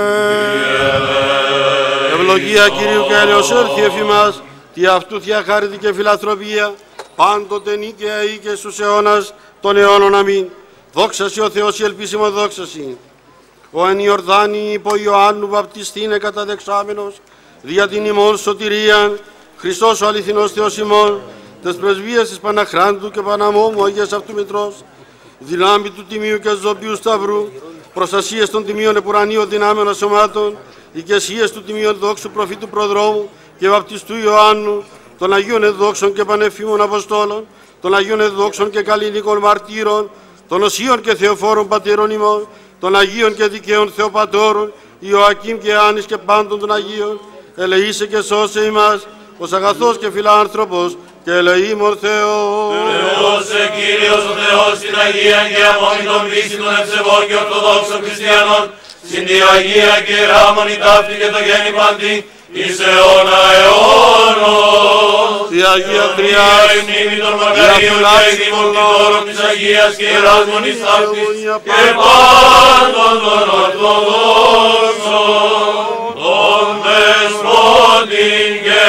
Ευλογία Κυρίου και έλεος έρθει εφ' μας, τι αυτού θεία χάρητη και φιλανθρωπία, πάντοτε νίκαια ή και στους αιώνας των αιώνων. Αμήν. Δόξα σοι ο Θεός η ελπίσιμο δόξα σοι. Ο εν Ιορδάνη υπό Ιωάννου βαπτιστήνε καταδεξάμενος, δια την ημών σωτηρίαν, Χριστός ο αληθινός Θεός ημών, τες πρεσβείες της Παναχράντου και Παναμόμου Αγίας αυτού Μητρός, δυνάμει του Τιμίου και Ζωπίου Σταυρού, προστασίες των Τιμίων Επουρανίων δυνάμεων σωμάτων, οικεσίες του Τιμίων Δόξου Προφήτου Προδρόμου και Βαπτιστού Ιωάννου, των Αγίων Εδόξων και Πανεφήμων Αποστόλων, των Αγίων Εδόξων και Καλλινικών Μαρτύρων, των Οσίων και Θεοφόρων Πατέρων ημών, των Αγίων και Δικαίων Θεοπατώρων, Ιωακήμ και Άνης και πάντων των Αγίων, ελεήσε και σώσε ημάς, ως αγαθός και φιλάνθρωπος και ελεήμων Θεός. Θεώσε Κύριος ο Θεός την Αγία και αμόνητον πίστη των ευσεβών και ορθοδόξων χριστιανών, συν τη Αγία και ράμονη ταύτη και το γέννη παντή, εις αιώνα αιώνος. Τη Αγία Τριάς, η μνήμη των Μακαρίων και η δημορτητόρων της Αγίας και Ιεράς Μονής Ταύτης και πάντων των Ορθοδόξων, των Δεσπότην και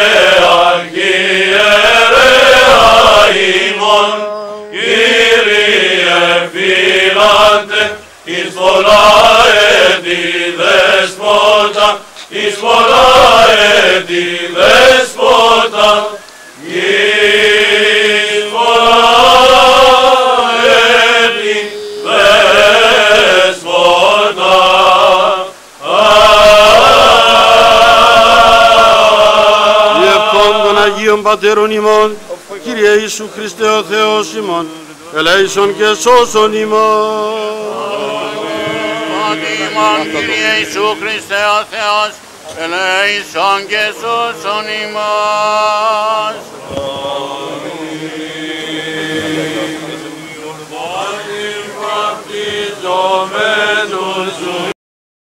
Αρχιερέα ημών, Κύριε φύλατε, εις πολλά έτη Δεσπότα, εις πολλά έτη Δεσπότα, εις πολλά έτη Δεσπότα. Διευκόν των Αγίων Πατέρων ημών, Κύριε Ιησού Χριστέ ο Θεός ημών, ελέησον και σώσον ημών. Ημών, Κύριε Ιησού Χριστέ ο Θεός, ελέησον και σώσον ημάς.